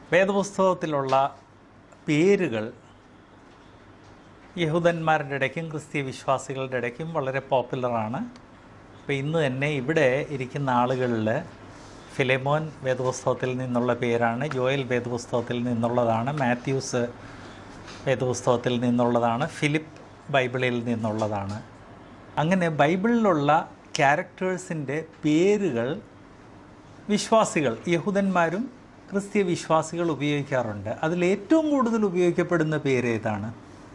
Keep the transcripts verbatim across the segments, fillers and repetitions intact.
വേദപുസ്തകത്തിലുള്ള പേരുകൾ യഹൂദന്മാരുടെ ഇടയ്ക്കും ക്രിസ്തീയ വിശ്വാസികളുടെ ഇടയ്ക്കും വളരെ പോപ്പുലറാണ്. അപ്പോൾ ഇന്ന് തന്നെ ഇവിടെ ഇരിക്കുന്ന ആളുകളിൽ ഫിലെമോൻ വേദപുസ്തകത്തിൽ നിന്നുള്ള പേരാണ്, ജോയൽ വേദപുസ്തകത്തിൽ നിന്നുള്ളതാണ്, മാത്യൂസ് വേദപുസ്തകത്തിൽ നിന്നുള്ളതാണ്, ഫിലിപ്പ് ബൈബിളിൽ നിന്നുള്ളതാണ്. അങ്ങനെ ബൈബിളിലുള്ള ക്യാരക്ടേഴ്സിൻ്റെ പേരുകൾ വിശ്വാസികൾ, യഹൂദന്മാരും ക്രിസ്തീയ വിശ്വാസികൾ ഉപയോഗിക്കാറുണ്ട്. അതിലേറ്റവും കൂടുതൽ ഉപയോഗിക്കപ്പെടുന്ന പേര് ഏതാണ്?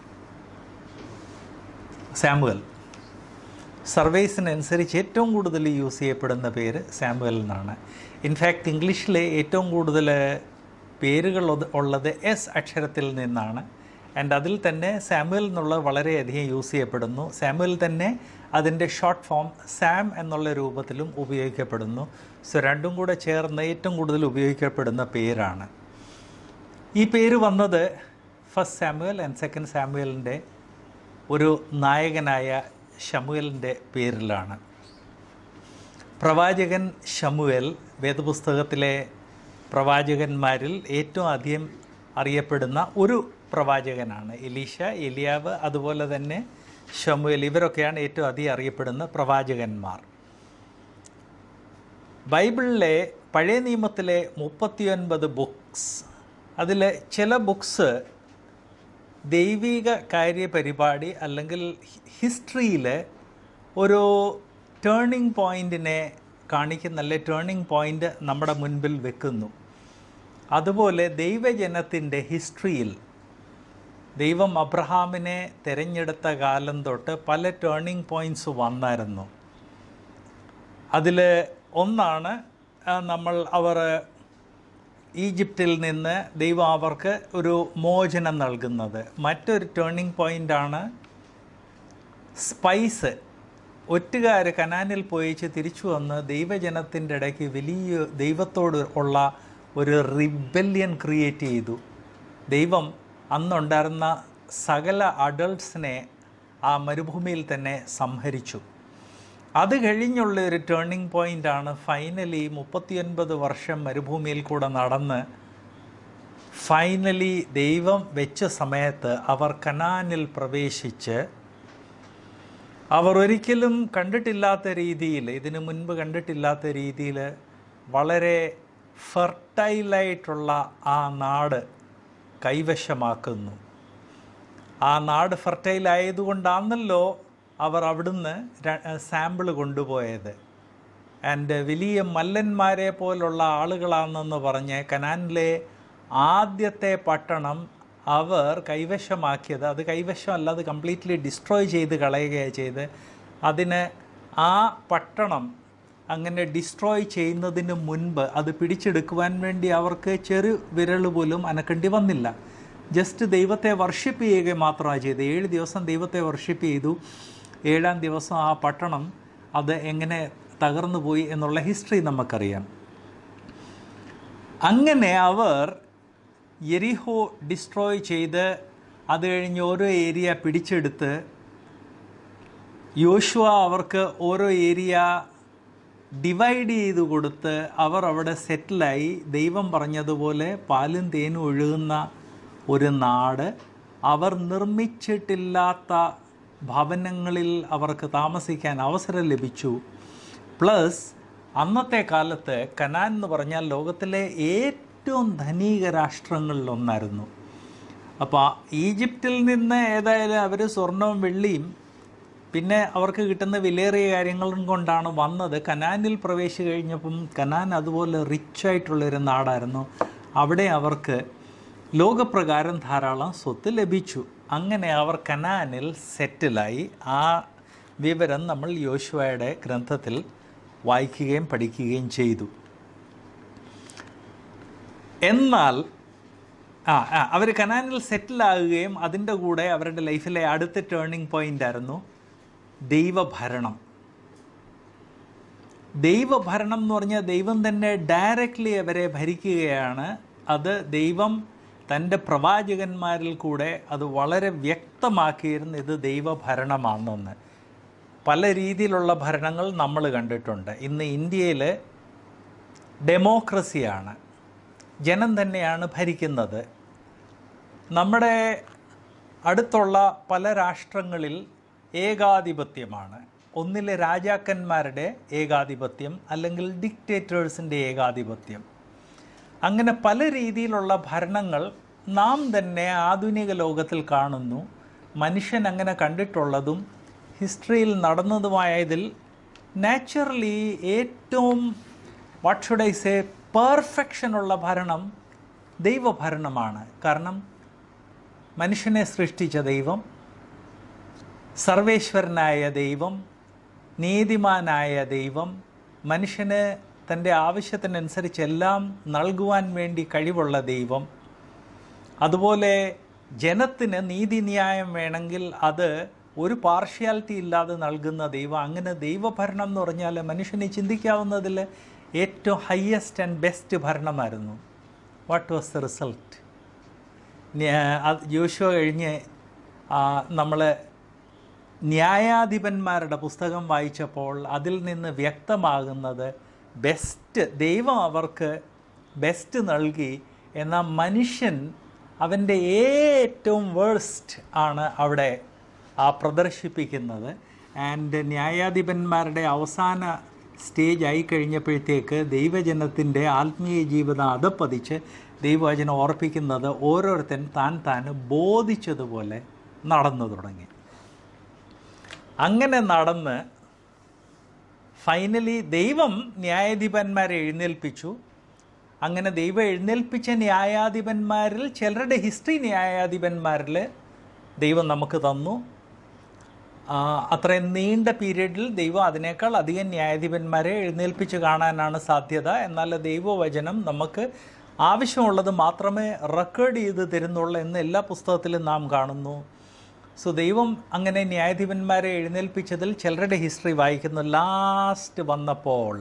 സാമുവൽ. സർവേസിനനുസരിച്ച് ഏറ്റവും കൂടുതൽ യൂസ് ചെയ്യപ്പെടുന്ന പേര് സാമുവൽ എന്നാണ്. ഇൻഫാക്റ്റ് ഇംഗ്ലീഷിലെ ഏറ്റവും കൂടുതൽ പേരുകൾ ഉള്ളത് എസ് അക്ഷരത്തിൽ നിന്നാണ്. ആൻഡ് അതിൽ തന്നെ സാമുവൽ എന്നുള്ളത് വളരെയധികം യൂസ് ചെയ്യപ്പെടുന്നു. സാമുവൽ തന്നെ അതിൻ്റെ ഷോർട്ട് ഫോം സാം എന്നുള്ള രൂപത്തിലും ഉപയോഗിക്കപ്പെടുന്നു. സോ രണ്ടും കൂടെ ചേർന്ന് ഏറ്റവും കൂടുതൽ ഉപയോഗിക്കപ്പെടുന്ന പേരാണ്. ഈ പേര് വന്നത് ഫസ്റ്റ് സാമുവൽ ആൻഡ് സെക്കൻഡ് സാമുവലിൻ്റെ ഒരു നായകനായ ശമൂവേലിൻ്റെ പേരിലാണ്. പ്രവാചകൻ ശമൂവേൽ വേദപുസ്തകത്തിലെ പ്രവാചകന്മാരിൽ ഏറ്റവും അധികം അറിയപ്പെടുന്ന ഒരു പ്രവാചകനാണ്. എലീശ, എലിയാവ്, അതുപോലെ തന്നെ ശമൂവേൽ, ഇവരൊക്കെയാണ് ഏറ്റവും അധികം അറിയപ്പെടുന്ന പ്രവാചകന്മാർ. ബൈബിളിലെ പഴയ നിയമത്തിലെ മുപ്പത്തിയൊൻപത് ബുക്സ്, അതിൽ ചില ബുക്സ് ദൈവിക കാര്യപരിപാടി അല്ലെങ്കിൽ ഹിസ്റ്ററിയിൽ ഒരു ടേണിംഗ് പോയിൻറ്റിനെ കാണിക്കുന്ന, അല്ലെ ടേണിംഗ് പോയിൻ്റ് നമ്മുടെ മുൻപിൽ വെക്കുന്നു. അതുപോലെ ദൈവജനത്തിൻ്റെ ഹിസ്റ്ററിയിൽ ദൈവം അബ്രഹാമിനെ തിരഞ്ഞെടുത്ത കാലം തൊട്ട് പല ടേണിംഗ് പോയിൻറ്റ്സ് വന്നായിരുന്നു. അതിൽ ഒന്നാണ് നമ്മൾ അവർ ഈജിപ്തിൽ നിന്ന് ദൈവം അവർക്ക് ഒരു മോചനം നൽകുന്നത്. മറ്റൊരു ടേണിംഗ് പോയിൻ്റാണ് സ്പൈസ്. ഒറ്റുകാർ കനാനിൽ പോയിച്ച് തിരിച്ചു വന്ന് ദൈവജനത്തിൻ്റെ ഇടയ്ക്ക് വലിയ ദൈവത്തോട് ഉള്ള ഒരു റിബല്യൻ ക്രിയേറ്റ് ചെയ്തു. ദൈവം അന്നുണ്ടായിരുന്ന സകല അഡൾട്ട്സിനെ ആ മരുഭൂമിയിൽ തന്നെ സംഹരിച്ചു. അത് കഴിഞ്ഞുള്ള ഒരു ടേണിംഗ് പോയിൻ്റാണ് ഫൈനലി മുപ്പത്തിയൊൻപത് വർഷം മരുഭൂമിയിൽ കൂടെ നടന്ന് ഫൈനലി ദൈവം വെച്ച സമയത്ത് അവർ കനാനിൽ പ്രവേശിച്ച് അവർ ഒരിക്കലും കണ്ടിട്ടില്ലാത്ത രീതിയിൽ, ഇതിനു മുൻപ് കണ്ടിട്ടില്ലാത്ത രീതിയിൽ വളരെ ഫെർട്ടൈലായിട്ടുള്ള ആ നാട് കൈവശമാക്കുന്നു. ആ നാട് ഫെർട്ടൈലായതുകൊണ്ടാണല്ലോ അവർ അവിടുന്ന് സാമ്പിൾ കൊണ്ടുപോയത്. ആൻഡ് വലിയ മല്ലന്മാരെ പോലുള്ള ആളുകളാണെന്ന് പറഞ്ഞ് കനാനിലെ ആദ്യത്തെ പട്ടണം അവർ കൈവശമാക്കിയത്, അത് കൈവശമല്ല, അത് കംപ്ലീറ്റ്ലി ഡിസ്ട്രോയ് ചെയ്ത് കളയുകയാണ് ചെയ്ത്. അതിന് ആ പട്ടണം അങ്ങനെ ഡിസ്ട്രോയ് ചെയ്യുന്നതിന് മുൻപ് അത് പിടിച്ചെടുക്കുവാൻ വേണ്ടി അവർക്ക് ചെറു വിരൽ പോലും അനക്കേണ്ടി വന്നില്ല. ജസ്റ്റ് ദൈവത്തെ വർഷിപ്പ് ചെയ്യുക മാത്രമാണ് ചെയ്തത്. ഏഴ് ദിവസം ദൈവത്തെ വർഷിപ്പ് ചെയ്തു. ഏഴാം ദിവസം ആ പട്ടണം അത് എങ്ങനെ തകർന്നു പോയി എന്നുള്ള ഹിസ്റ്ററി നമുക്കറിയാം. അങ്ങനെ അവർ യെരിഹോ ഡിസ്ട്രോയ് ചെയ്ത് അത് കഴിഞ്ഞ് ഓരോ ഏരിയ പിടിച്ചെടുത്ത് യോശുവ അവർക്ക് ഓരോ ഏരിയ ഡിവൈഡ് ചെയ്ത് കൊടുത്ത് അവർ അവിടെ സെറ്റിലായി. ദൈവം പറഞ്ഞതുപോലെ പാലും തേനും ഒഴുകുന്ന ഒരു നാട്, അവർ നിർമ്മിച്ചിട്ടില്ലാത്ത ഭവനങ്ങളിൽ അവർക്ക് താമസിക്കാൻ അവസരം ലഭിച്ചു. പ്ലസ് അന്നത്തെ കാലത്ത് കനാൻ എന്ന് പറഞ്ഞാൽ ലോകത്തിലെ ഏറ്റവും ധനിക രാഷ്ട്രങ്ങളിലൊന്നായിരുന്നു. അപ്പോൾ ഈജിപ്തിൽ നിന്ന് ഏതായാലും അവർ സ്വർണവും വെള്ളിയും പിന്നെ അവർക്ക് കിട്ടുന്ന വിലയേറിയ കാര്യങ്ങളും കൊണ്ടാണ് വന്നത്. കനാനിൽ പ്രവേശിച്ച് കഴിഞ്ഞപ്പം കനാൻ അതുപോലെ റിച്ചായിട്ടുള്ളൊരു നാടായിരുന്നു. അവിടെ അവർക്ക് ലോകപ്രകാരം ധാരാളം സ്വത്ത് ലഭിച്ചു. അങ്ങനെ അവർ കനാനിൽ സെറ്റിലായി. ആ വിവരം നമ്മൾ യോശുവയുടെ ഗ്രന്ഥത്തിൽ വായിക്കുകയും പഠിക്കുകയും ചെയ്തു. എന്നാൽ ആ ആ അവർ കനാനിൽ സെറ്റിലാകുകയും അതിൻ്റെ കൂടെ അവരുടെ ലൈഫിലെ അടുത്ത ടേണിംഗ് പോയിൻ്റ് ആയിരുന്നു ദൈവഭരണം. ദൈവഭരണം എന്ന് പറഞ്ഞാൽ ദൈവം തന്നെ ഡയറക്റ്റ്ലി അവരെ ഭരിക്കുകയാണ്. അത് ദൈവം തൻ്റെ പ്രവാചകന്മാരിൽ കൂടെ അത് വളരെ വ്യക്തമാക്കിയിരുന്നു, ഇത് ദൈവഭരണമാണെന്ന്. പല രീതിയിലുള്ള ഭരണങ്ങൾ നമ്മൾ കണ്ടിട്ടുണ്ട്. ഇന്ന് ഇന്ത്യയിൽ ഡെമോക്രസിയാണ്. ജനം തന്നെയാണ് ഭരിക്കുന്നത്. നമ്മുടെ അടുത്തുള്ള പല രാഷ്ട്രങ്ങളിൽ ഏകാധിപത്യമാണ്. ഒന്നിലെ രാജാക്കന്മാരുടെ ഏകാധിപത്യം, അല്ലെങ്കിൽ ഡിക്റ്റേറ്റേഴ്സിൻ്റെ ഏകാധിപത്യം. അങ്ങനെ പല രീതിയിലുള്ള ഭരണങ്ങൾ നാം തന്നെ ആധുനിക ലോകത്തിൽ കാണുന്നു. മനുഷ്യൻ അങ്ങനെ കണ്ടിട്ടുള്ളതും ഹിസ്റ്ററിയിൽ നടന്നതുമായതിൽ നാച്ചുറലി ഏറ്റവും വാട്ട് ഷുഡ് ഐ സേ പെർഫെക്ഷനുള്ള ഭരണം ദൈവഭരണമാണ്. കാരണം മനുഷ്യനെ സൃഷ്ടിച്ച ദൈവം, സർവേശ്വരനായ ദൈവം, നീതിമാനായ ദൈവം, മനുഷ്യന് തൻ്റെ ആവശ്യത്തിനനുസരിച്ച് എല്ലാം നൽകുവാൻ വേണ്ടി കഴിവുള്ള ദൈവം, അതുപോലെ ജനത്തിന് നീതിന്യായം വേണമെങ്കിൽ അത് ഒരു പാർഷ്യാലിറ്റി ഇല്ലാതെ നൽകുന്ന ദൈവം. അങ്ങനെ ദൈവഭരണം എന്ന് പറഞ്ഞാൽ മനുഷ്യനെ ചിന്തിക്കാവുന്നതിൽ ഏറ്റവും ഹയസ്റ്റ് ആൻഡ് ബെസ്റ്റ് ഭരണമായിരുന്നു. What was the result? Yoshuva കഴിഞ്ഞ് നമ്മൾ ന്യായാധിപന്മാരുടെ പുസ്തകം വായിച്ചപ്പോൾ അതിൽ നിന്ന് വ്യക്തമാകുന്നത് ബെസ്റ്റ് ദൈവം അവർക്ക് ബെസ്റ്റ് നൽകി, എന്നാൽ മനുഷ്യൻ അവൻ്റെ ഏറ്റവും വേഴ്സ്റ്റ് ആണ് അവിടെ ആ പ്രദർശിപ്പിക്കുന്നത്. ആൻഡ് ന്യായാധിപന്മാരുടെ അവസാന സ്റ്റേജ് ആയി കഴിഞ്ഞപ്പോഴത്തേക്ക് ദൈവജനത്തിൻ്റെ ആത്മീയ ജീവിതം അധപ്പതിച്ച് ദൈവവചനം ഓർപ്പിക്കുന്നത് ഓരോരുത്തൻ താൻ താൻ ബോധിച്ചതുപോലെ നടന്നു തുടങ്ങി. അങ്ങനെ നടന്ന് ഫൈനലി ദൈവം ന്യായാധിപന്മാരെ എഴുന്നേൽപ്പിച്ചു. അങ്ങനെ ദൈവം എഴുന്നേൽപ്പിച്ച ന്യായാധിപന്മാരിൽ ചിലരുടെ ഹിസ്റ്ററി ന്യായാധിപന്മാരിൽ ദൈവം നമുക്ക് തന്നു. അത്രയും നീണ്ട പീരീഡിൽ ദൈവം അതിനേക്കാൾ അധികം ന്യായാധിപന്മാരെ എഴുന്നേൽപ്പിച്ച് കാണാനാണ് സാധ്യത. എന്നാൽ ദൈവവചനം നമുക്ക് ആവശ്യമുള്ളത് മാത്രമേ റെക്കോർഡ് ചെയ്ത് തരുന്നുള്ളൂ എന്ന് എല്ലാ പുസ്തകത്തിലും നാം കാണുന്നു. സോ ദൈവം അങ്ങനെ ന്യായാധിപന്മാരെ എഴുന്നേൽപ്പിച്ചതിൽ ചിലരുടെ ഹിസ്റ്ററി വായിക്കുന്നു. ലാസ്റ്റ് വന്നപ്പോൾ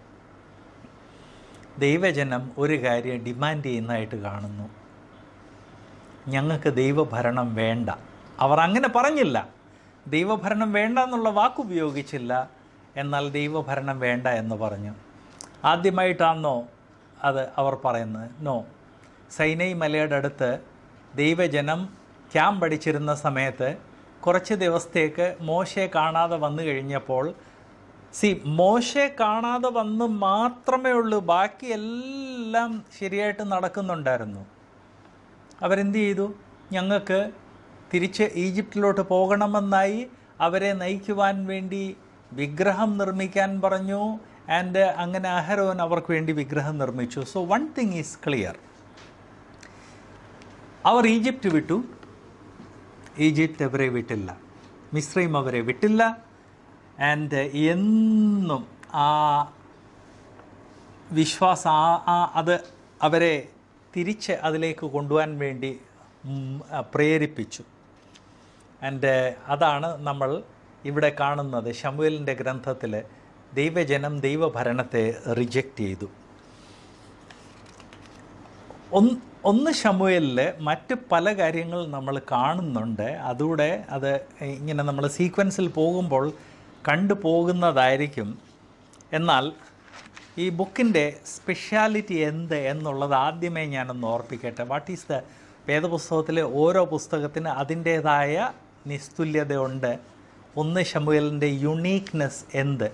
ദൈവജനം ഒരു കാര്യം ഡിമാൻഡ് ചെയ്യുന്നതായിട്ട് കാണുന്നു. ഞങ്ങൾക്ക് ദൈവഭരണം വേണ്ട. അവർ അങ്ങനെ പറഞ്ഞില്ല, ദൈവഭരണം വേണ്ട എന്നുള്ള വാക്കുപയോഗിച്ചില്ല, എന്നാൽ ദൈവഭരണം വേണ്ട എന്ന് പറഞ്ഞു. ആദ്യമായിട്ടാണോ അത് അവർ പറയുന്നത്? നോ. സൈനൈ മലയുടെ അടുത്ത് ദൈവജനം ക്യാമ്പ് അടിച്ചിരുന്ന സമയത്ത് കുറച്ച് ദിവസത്തേക്ക് മോശയെ കാണാതെ വന്നു കഴിഞ്ഞപ്പോൾ, സി മോശയെ കാണാതെ വന്ന് മാത്രമേ ഉള്ളൂ, ബാക്കി എല്ലാം ശരിയായിട്ട് നടക്കുന്നുണ്ടായിരുന്നു. അവരെന്ത് ചെയ്തു? ഞങ്ങൾക്ക് തിരിച്ച് ഈജിപ്തിലോട്ട് പോകണമെന്നായി. അവരെ നയിക്കുവാൻ വേണ്ടി വിഗ്രഹം നിർമ്മിക്കാൻ പറഞ്ഞു. ആൻഡ് അങ്ങനെ അഹരോൻ അവർക്ക് വേണ്ടി വിഗ്രഹം നിർമ്മിച്ചു. So one thing is clear, അവർ ഈജിപ്റ്റ് വിട്ടു. ഈജിപ്റ്റ് അവരെ വിട്ടില്ല, മിസ്രൈം അവരെ വിട്ടില്ല. ആൻഡ് എന്നും ആ വിശ്വാസം ആ അത് അവരെ തിരിച്ച് അതിലേക്ക് കൊണ്ടുപോകാൻ വേണ്ടി പ്രേരിപ്പിച്ചു. ആൻഡ് അതാണ് നമ്മൾ ഇവിടെ കാണുന്നത്. ശമൂവേലിൻ്റെ ഗ്രന്ഥത്തിൽ ദൈവജനം ദൈവഭരണത്തെ റിജക്റ്റ് ചെയ്തു. ഒന്ന് ഒന്ന് ശമൂവേലിൽ മറ്റ് പല കാര്യങ്ങൾ നമ്മൾ കാണുന്നുണ്ട്. അതുകൂടെ അത് ഇങ്ങനെ നമ്മൾ സീക്വൻസിൽ പോകുമ്പോൾ കണ്ടു പോകുന്നതായിരിക്കും. എന്നാൽ ഈ ബുക്കിൻ്റെ സ്പെഷ്യാലിറ്റി എന്ത് എന്നുള്ളത് ആദ്യമേ ഞാനൊന്ന് ഓർപ്പിക്കട്ടെ. വാട്ട് ഈസ് ദ വേദപുസ്തകത്തിലെ ഓരോ പുസ്തകത്തിന് അതിൻ്റേതായ നിസ്തുല്യതയുണ്ട്. ഒന്ന് ശമൂവേലിൻ്റെ യുണീക്നെസ് എന്ത്?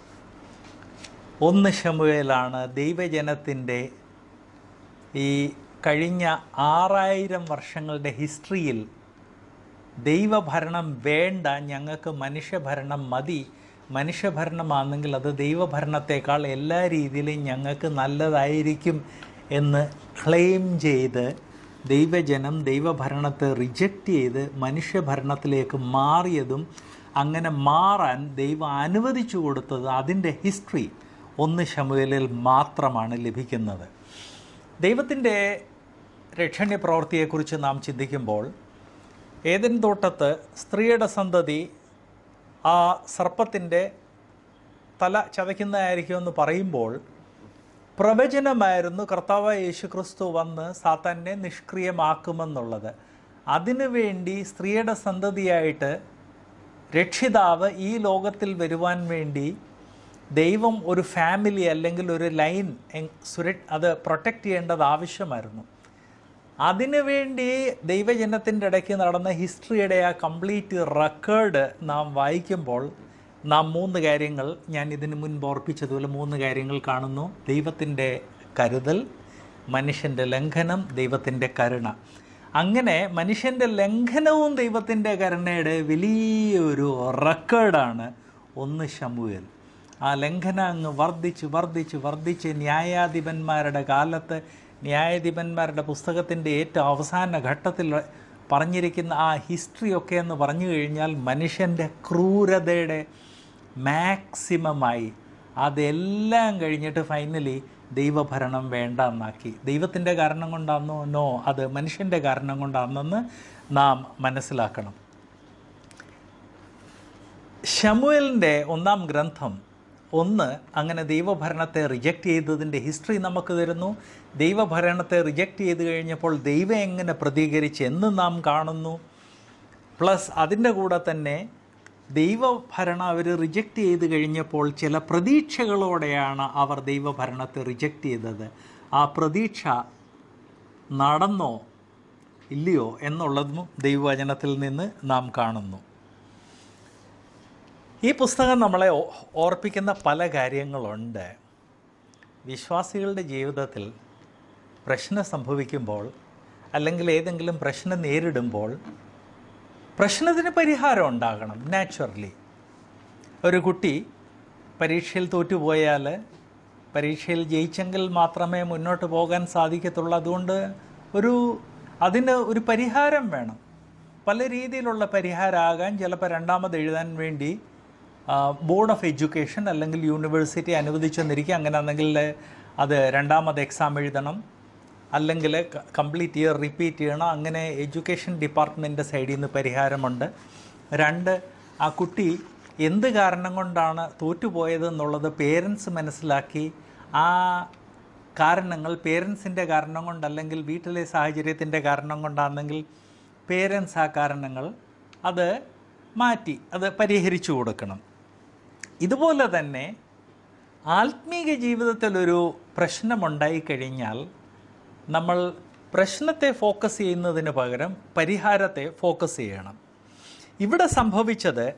ഒന്ന് ശമൂവേലാണ് ദൈവജനത്തിൻ്റെ ഈ കഴിഞ്ഞ ആറായിരം വർഷങ്ങളുടെ ഹിസ്റ്ററിയിൽ ദൈവഭരണം വേണ്ട, ഞങ്ങൾക്ക് മനുഷ്യഭരണം മതി, മനുഷ്യഭരണമാണെങ്കിൽ അത് ദൈവഭരണത്തേക്കാൾ എല്ലാ രീതിയിലും ഞങ്ങൾക്ക് നല്ലതായിരിക്കും എന്ന് ക്ലെയിം ചെയ്ത് ദൈവജനം ദൈവഭരണത്തെ റിജക്റ്റ് ചെയ്ത് മനുഷ്യഭരണത്തിലേക്ക് മാറിയതും അങ്ങനെ മാറാൻ ദൈവം അനുവദിച്ചു കൊടുത്തത് അതിൻ്റെ ഹിസ്റ്ററി ഒന്ന് ശമൂവേലിൽ മാത്രമാണ് ലഭിക്കുന്നത്. ദൈവത്തിൻ്റെ രക്ഷണ്യ പ്രവൃത്തിയെക്കുറിച്ച് നാം ചിന്തിക്കുമ്പോൾ ഏദൻ തോട്ടത്ത് സ്ത്രീയുടെ സന്തതി ആ സർപ്പത്തിൻ്റെ തല ചതയ്ക്കുന്നതായിരിക്കുമെന്ന് പറയുമ്പോൾ പ്രവചനമായിരുന്നു കർത്താവായ യേശുക്രിസ്തു വന്ന് സാത്താനെ നിഷ്ക്രിയമാക്കുമെന്നുള്ളത്. അതിനുവേണ്ടി സ്ത്രീയുടെ സന്തതിയായിട്ട് രക്ഷിതാവ് ഈ ലോകത്തിൽ വരുവാൻ വേണ്ടി ദൈവം ഒരു ഫാമിലി അല്ലെങ്കിൽ ഒരു ലൈൻ സുര അത് പ്രൊട്ടക്റ്റ് ചെയ്യേണ്ടത് ആവശ്യമായിരുന്നു. അതിനുവേണ്ടി ദൈവജനത്തിൻ്റെ ഇടയ്ക്ക് നടന്ന ഹിസ്റ്ററിയുടെ ആ കംപ്ലീറ്റ് റെക്കോർഡ് നാം വായിക്കുമ്പോൾ നാം മൂന്ന് കാര്യങ്ങൾ, ഞാൻ ഇതിന് മുൻപ് ഓർപ്പിച്ചതുപോലെ മൂന്ന് കാര്യങ്ങൾ കാണുന്നു. ദൈവത്തിൻ്റെ കരുതൽ, മനുഷ്യൻ്റെ ലംഘനം, ദൈവത്തിൻ്റെ കരുണ. അങ്ങനെ മനുഷ്യൻ്റെ ലംഘനവും ദൈവത്തിൻ്റെ കരുണയുടെ വലിയൊരു റെക്കോർഡാണ് ഒന്ന് ശമൂവേൽ. ആ ലംഘനം അങ്ങ് വർദ്ധിച്ച് വർദ്ധിച്ച് വർദ്ധിച്ച് ന്യായാധിപന്മാരുടെ കാലത്ത്, ന്യായാധിപന്മാരുടെ പുസ്തകത്തിൻ്റെ ഏറ്റവും അവസാന ഘട്ടത്തിൽ പറഞ്ഞിരിക്കുന്ന ആ ഹിസ്റ്ററിയൊക്കെ എന്ന് പറഞ്ഞു കഴിഞ്ഞാൽ മനുഷ്യൻ്റെ ക്രൂരതയുടെ മാക്സിമമായി. അതെല്ലാം കഴിഞ്ഞിട്ട് ഫൈനലി ദൈവഭരണം വേണ്ട എന്നാക്കി. ദൈവത്തിൻ്റെ കാരണം കൊണ്ടാണെന്നോ? നോ, അത് മനുഷ്യൻ്റെ കാരണം കൊണ്ടാണെന്ന് നാം മനസ്സിലാക്കണം. ശമൂവേലിൻ്റെ ഒന്നാം ഗ്രന്ഥം ഒന്ന് അങ്ങനെ ദൈവഭരണത്തെ റിജക്റ്റ് ചെയ്തതിൻ്റെ ഹിസ്റ്ററി നമുക്ക് തരുന്നു. ദൈവഭരണത്തെ റിജക്റ്റ് ചെയ്ത് കഴിഞ്ഞപ്പോൾ ദൈവം എങ്ങനെ പ്രതികരിച്ച് എന്ന് നാം കാണുന്നു. പ്ലസ് അതിൻ്റെ കൂടെ തന്നെ ദൈവഭരണം അവർ റിജക്റ്റ് ചെയ്ത് കഴിഞ്ഞപ്പോൾ ചില പ്രതീക്ഷകളോടെയാണ് അവർ ദൈവഭരണത്തെ റിജക്റ്റ് ചെയ്തത്. ആ പ്രതീക്ഷ നടന്നോ ഇല്ലയോ എന്നുള്ളതും ദൈവവചനത്തിൽ നിന്ന് നാം കാണുന്നു. ഈ പുസ്തകം നമ്മളെ ഓർപ്പിക്കുന്ന പല കാര്യങ്ങളുണ്ട്. വിശ്വാസികളുടെ ജീവിതത്തിൽ പ്രശ്നം സംഭവിക്കുമ്പോൾ അല്ലെങ്കിൽ ഏതെങ്കിലും പ്രശ്നം നേരിടുമ്പോൾ പ്രശ്നത്തിന് പരിഹാരം ഉണ്ടാകണം. നാച്ചുറലി ഒരു കുട്ടി പരീക്ഷയിൽ തോറ്റുപോയാൽ പരീക്ഷയിൽ ജയിച്ചെങ്കിൽ മാത്രമേ മുന്നോട്ട് പോകാൻ സാധിക്കത്തുള്ളൂ. അതുകൊണ്ട് ഒരു അതിന് ഒരു പരിഹാരം വേണം. പല രീതിയിലുള്ള പരിഹാരമാകാൻ ചിലപ്പോൾ രണ്ടാമത് എഴുതാൻ വേണ്ടി ബോർഡ് ഓഫ് എഡ്യൂക്കേഷൻ അല്ലെങ്കിൽ യൂണിവേഴ്സിറ്റി അനുവദിച്ചെന്നിരിക്കും. അങ്ങനെയാണെങ്കിൽ അത് രണ്ടാമത് എക്സാം എഴുതണം, അല്ലെങ്കിൽ കംപ്ലീറ്റ് ഇയർ റിപ്പീറ്റ് ചെയ്യണം. അങ്ങനെ എഡ്യൂക്കേഷൻ ഡിപ്പാർട്ട്മെൻറ്റ് സൈഡിൽ നിന്ന് പരിഹാരമുണ്ട്. രണ്ട്, ആ കുട്ടി എന്ത് കാരണം കൊണ്ടാണ് തോറ്റുപോയതെന്നുള്ളത് പേരൻസ് മനസ്സിലാക്കി ആ കാരണങ്ങൾ പേരൻസിൻ്റെ കാരണം കൊണ്ടല്ലെങ്കിൽ വീട്ടിലെ സാഹചര്യത്തിൻ്റെ കാരണം കൊണ്ടാണെങ്കിൽ പേരൻസ് ആ കാരണങ്ങൾ അത് മാറ്റി അത് പരിഹരിച്ചു കൊടുക്കണം. ഇതുപോലെ തന്നെ ആത്മീക ജീവിതത്തിലൊരു പ്രശ്നമുണ്ടായിക്കഴിഞ്ഞാൽ നമ്മൾ പ്രശ്നത്തെ ഫോക്കസ് ചെയ്യുന്നതിന് പകരം പരിഹാരത്തെ ഫോക്കസ് ചെയ്യണം. ഇവിടെ സംഭവിച്ചത്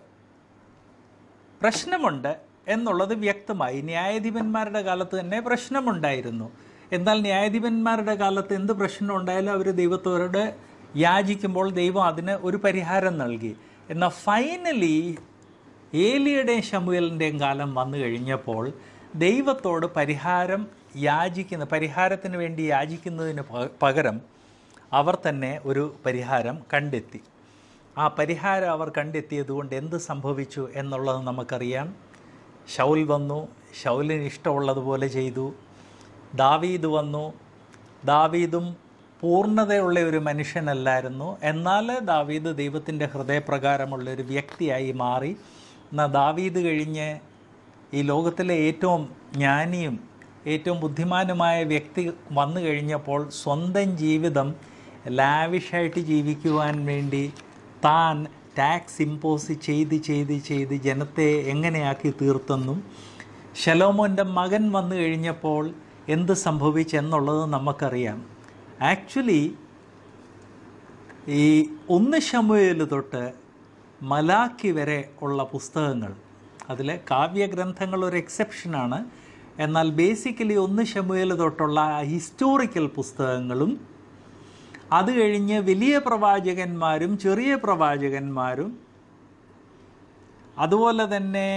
പ്രശ്നമുണ്ട് എന്നുള്ളത് വ്യക്തമായി. ന്യായാധിപന്മാരുടെ കാലത്ത് തന്നെ പ്രശ്നമുണ്ടായിരുന്നു. എന്നാൽ ന്യായാധിപന്മാരുടെ കാലത്ത് എന്ത് പ്രശ്നം ഉണ്ടായാലും അവർ ദൈവത്തോട് യാചിക്കുമ്പോൾ ദൈവം അതിന് ഒരു പരിഹാരം നൽകി. എന്നാൽ ഫൈനലി ഏലിയുടെയും ശമൂവേലിൻ്റെയും കാലം വന്നു കഴിഞ്ഞപ്പോൾ ദൈവത്തോട് പരിഹാരം യാചിക്കുന്ന പരിഹാരത്തിന് വേണ്ടി യാചിക്കുന്നതിന് പകരം അവർ തന്നെ ഒരു പരിഹാരം കണ്ടെത്തി. ആ പരിഹാരം അവർ കണ്ടെത്തിയതുകൊണ്ട് എന്ത് സംഭവിച്ചു എന്നുള്ളത് നമുക്കറിയാം. ശൗൽ വന്നു, ശൗലിന് ഇഷ്ടമുള്ളതുപോലെ ചെയ്തു. ദാവീദ് വന്നു, ദാവീദും പൂർണ്ണതയുള്ള ഒരു മനുഷ്യനല്ലായിരുന്നു. എന്നാൽ ദാവീദ് ദൈവത്തിൻ്റെ ഹൃദയപ്രകാരമുള്ളൊരു വ്യക്തിയായി മാറി. എന്നാൽ ദാവീദ് കഴിഞ്ഞ് ഈ ലോകത്തിലെ ഏറ്റവും ജ്ഞാനിയും ഏറ്റവും ബുദ്ധിമാനുമായ വ്യക്തി വന്നു കഴിഞ്ഞപ്പോൾ സ്വന്തം ജീവിതം ലാവിഷായിട്ട് ജീവിക്കുവാൻ വേണ്ടി താൻ ടാക്സ് ഇമ്പോസ് ചെയ്ത് ചെയ്ത് ചെയ്ത് ജനത്തെ എങ്ങനെയാക്കി തീർത്തെന്നും ശലോമോൻ്റെ മകൻ വന്നു കഴിഞ്ഞപ്പോൾ എന്ത് സംഭവിച്ചെന്നുള്ളത് നമുക്കറിയാം. ആക്ച്വലി ഈ ഒന്ന് ശമൂവേൽ തൊട്ട് മലാക്കി വരെ ഉള്ള പുസ്തകങ്ങൾ, അതിലെ കാവ്യഗ്രന്ഥങ്ങൾ ഒരു എക്സെപ്ഷനാണ്. എന്നാൽ ബേസിക്കലി ഒന്ന് ശമൂവേൽ തൊട്ടുള്ള ഹിസ്റ്റോറിക്കൽ പുസ്തകങ്ങളും അത് കഴിഞ്ഞ് വലിയ പ്രവാചകന്മാരും ചെറിയ പ്രവാചകന്മാരും അതുപോലെ തന്നെ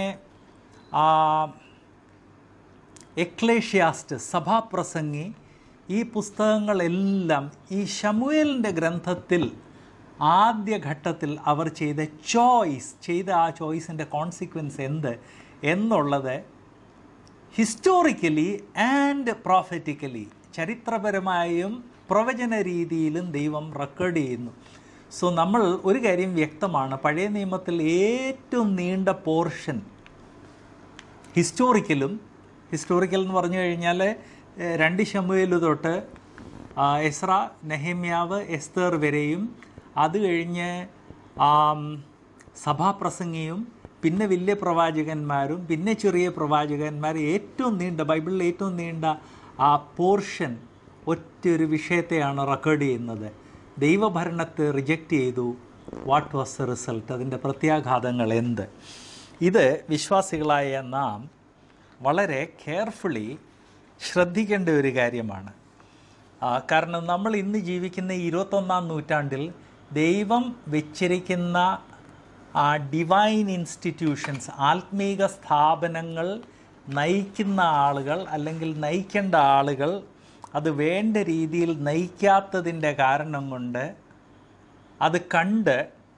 എക്ലേഷ്യാസ്റ്റ് സഭാപ്രസംഗി, ഈ പുസ്തകങ്ങളെല്ലാം ഈ ശമൂവേലിൻ്റെ ഗ്രന്ഥത്തിൽ ആദ്യഘട്ടത്തിൽ അവർ ചെയ്ത ചോയ്സ് ചെയ്ത ആ ചോയ്സിൻ്റെ കോൺസിക്വൻസ് എന്ത് എന്നുള്ളത് ഹിസ്റ്റോറിക്കലി ആൻഡ് പ്രോഫറ്റിക്കലി ചരിത്രപരമായും പ്രവചന രീതിയിലും ദൈവം റെക്കോർഡ് ചെയ്യുന്നു. സോ നമ്മൾ ഒരു കാര്യം വ്യക്തമാണ്, പഴയ നിയമത്തിൽ ഏറ്റവും നീണ്ട പോർഷൻ ഹിസ്റ്റോറിക്കലും ഹിസ്റ്റോറിക്കൽ എന്ന് പറഞ്ഞു കഴിഞ്ഞാൽ രണ്ട് ശമൂവേൽ തൊട്ട് എസ്ര, നെഹമ്യാവ്, എസ്തർ വരെയും അത് കഴിഞ്ഞ് സഭാപ്രസംഗിയും പിന്നെ വലിയ പ്രവാചകന്മാരും പിന്നെ ചെറിയ പ്രവാചകന്മാരും ഏറ്റവും നീണ്ട ബൈബിളിലെ ഏറ്റവും നീണ്ട ആ പോർഷൻ ഒറ്റൊരു വിഷയത്തെയാണ് റെക്കോർഡ് ചെയ്യുന്നത്. ദൈവഭരണത്തെ റിജക്റ്റ് ചെയ്തു. What was the result? അതിൻ്റെ പ്രത്യാഘാതങ്ങൾ എന്ത്? ഇത് വിശ്വാസികളായ നാം വളരെ കെയർഫുള്ളി ശ്രദ്ധിക്കേണ്ട ഒരു കാര്യമാണ്. കാരണം നമ്മൾ ഇന്ന് ജീവിക്കുന്ന ഇരുപത്തൊന്നാം നൂറ്റാണ്ടിൽ ദൈവം വെച്ചിരിക്കുന്ന ആ ഡിവൈൻ ഇൻസ്റ്റിറ്റ്യൂഷൻസ്, ആത്മീക സ്ഥാപനങ്ങൾ നയിക്കുന്ന ആളുകൾ അല്ലെങ്കിൽ നയിക്കേണ്ട ആളുകൾ അത് വേണ്ട രീതിയിൽ നയിക്കാത്തതിൻ്റെ കാരണം കൊണ്ട് അത് കണ്ട്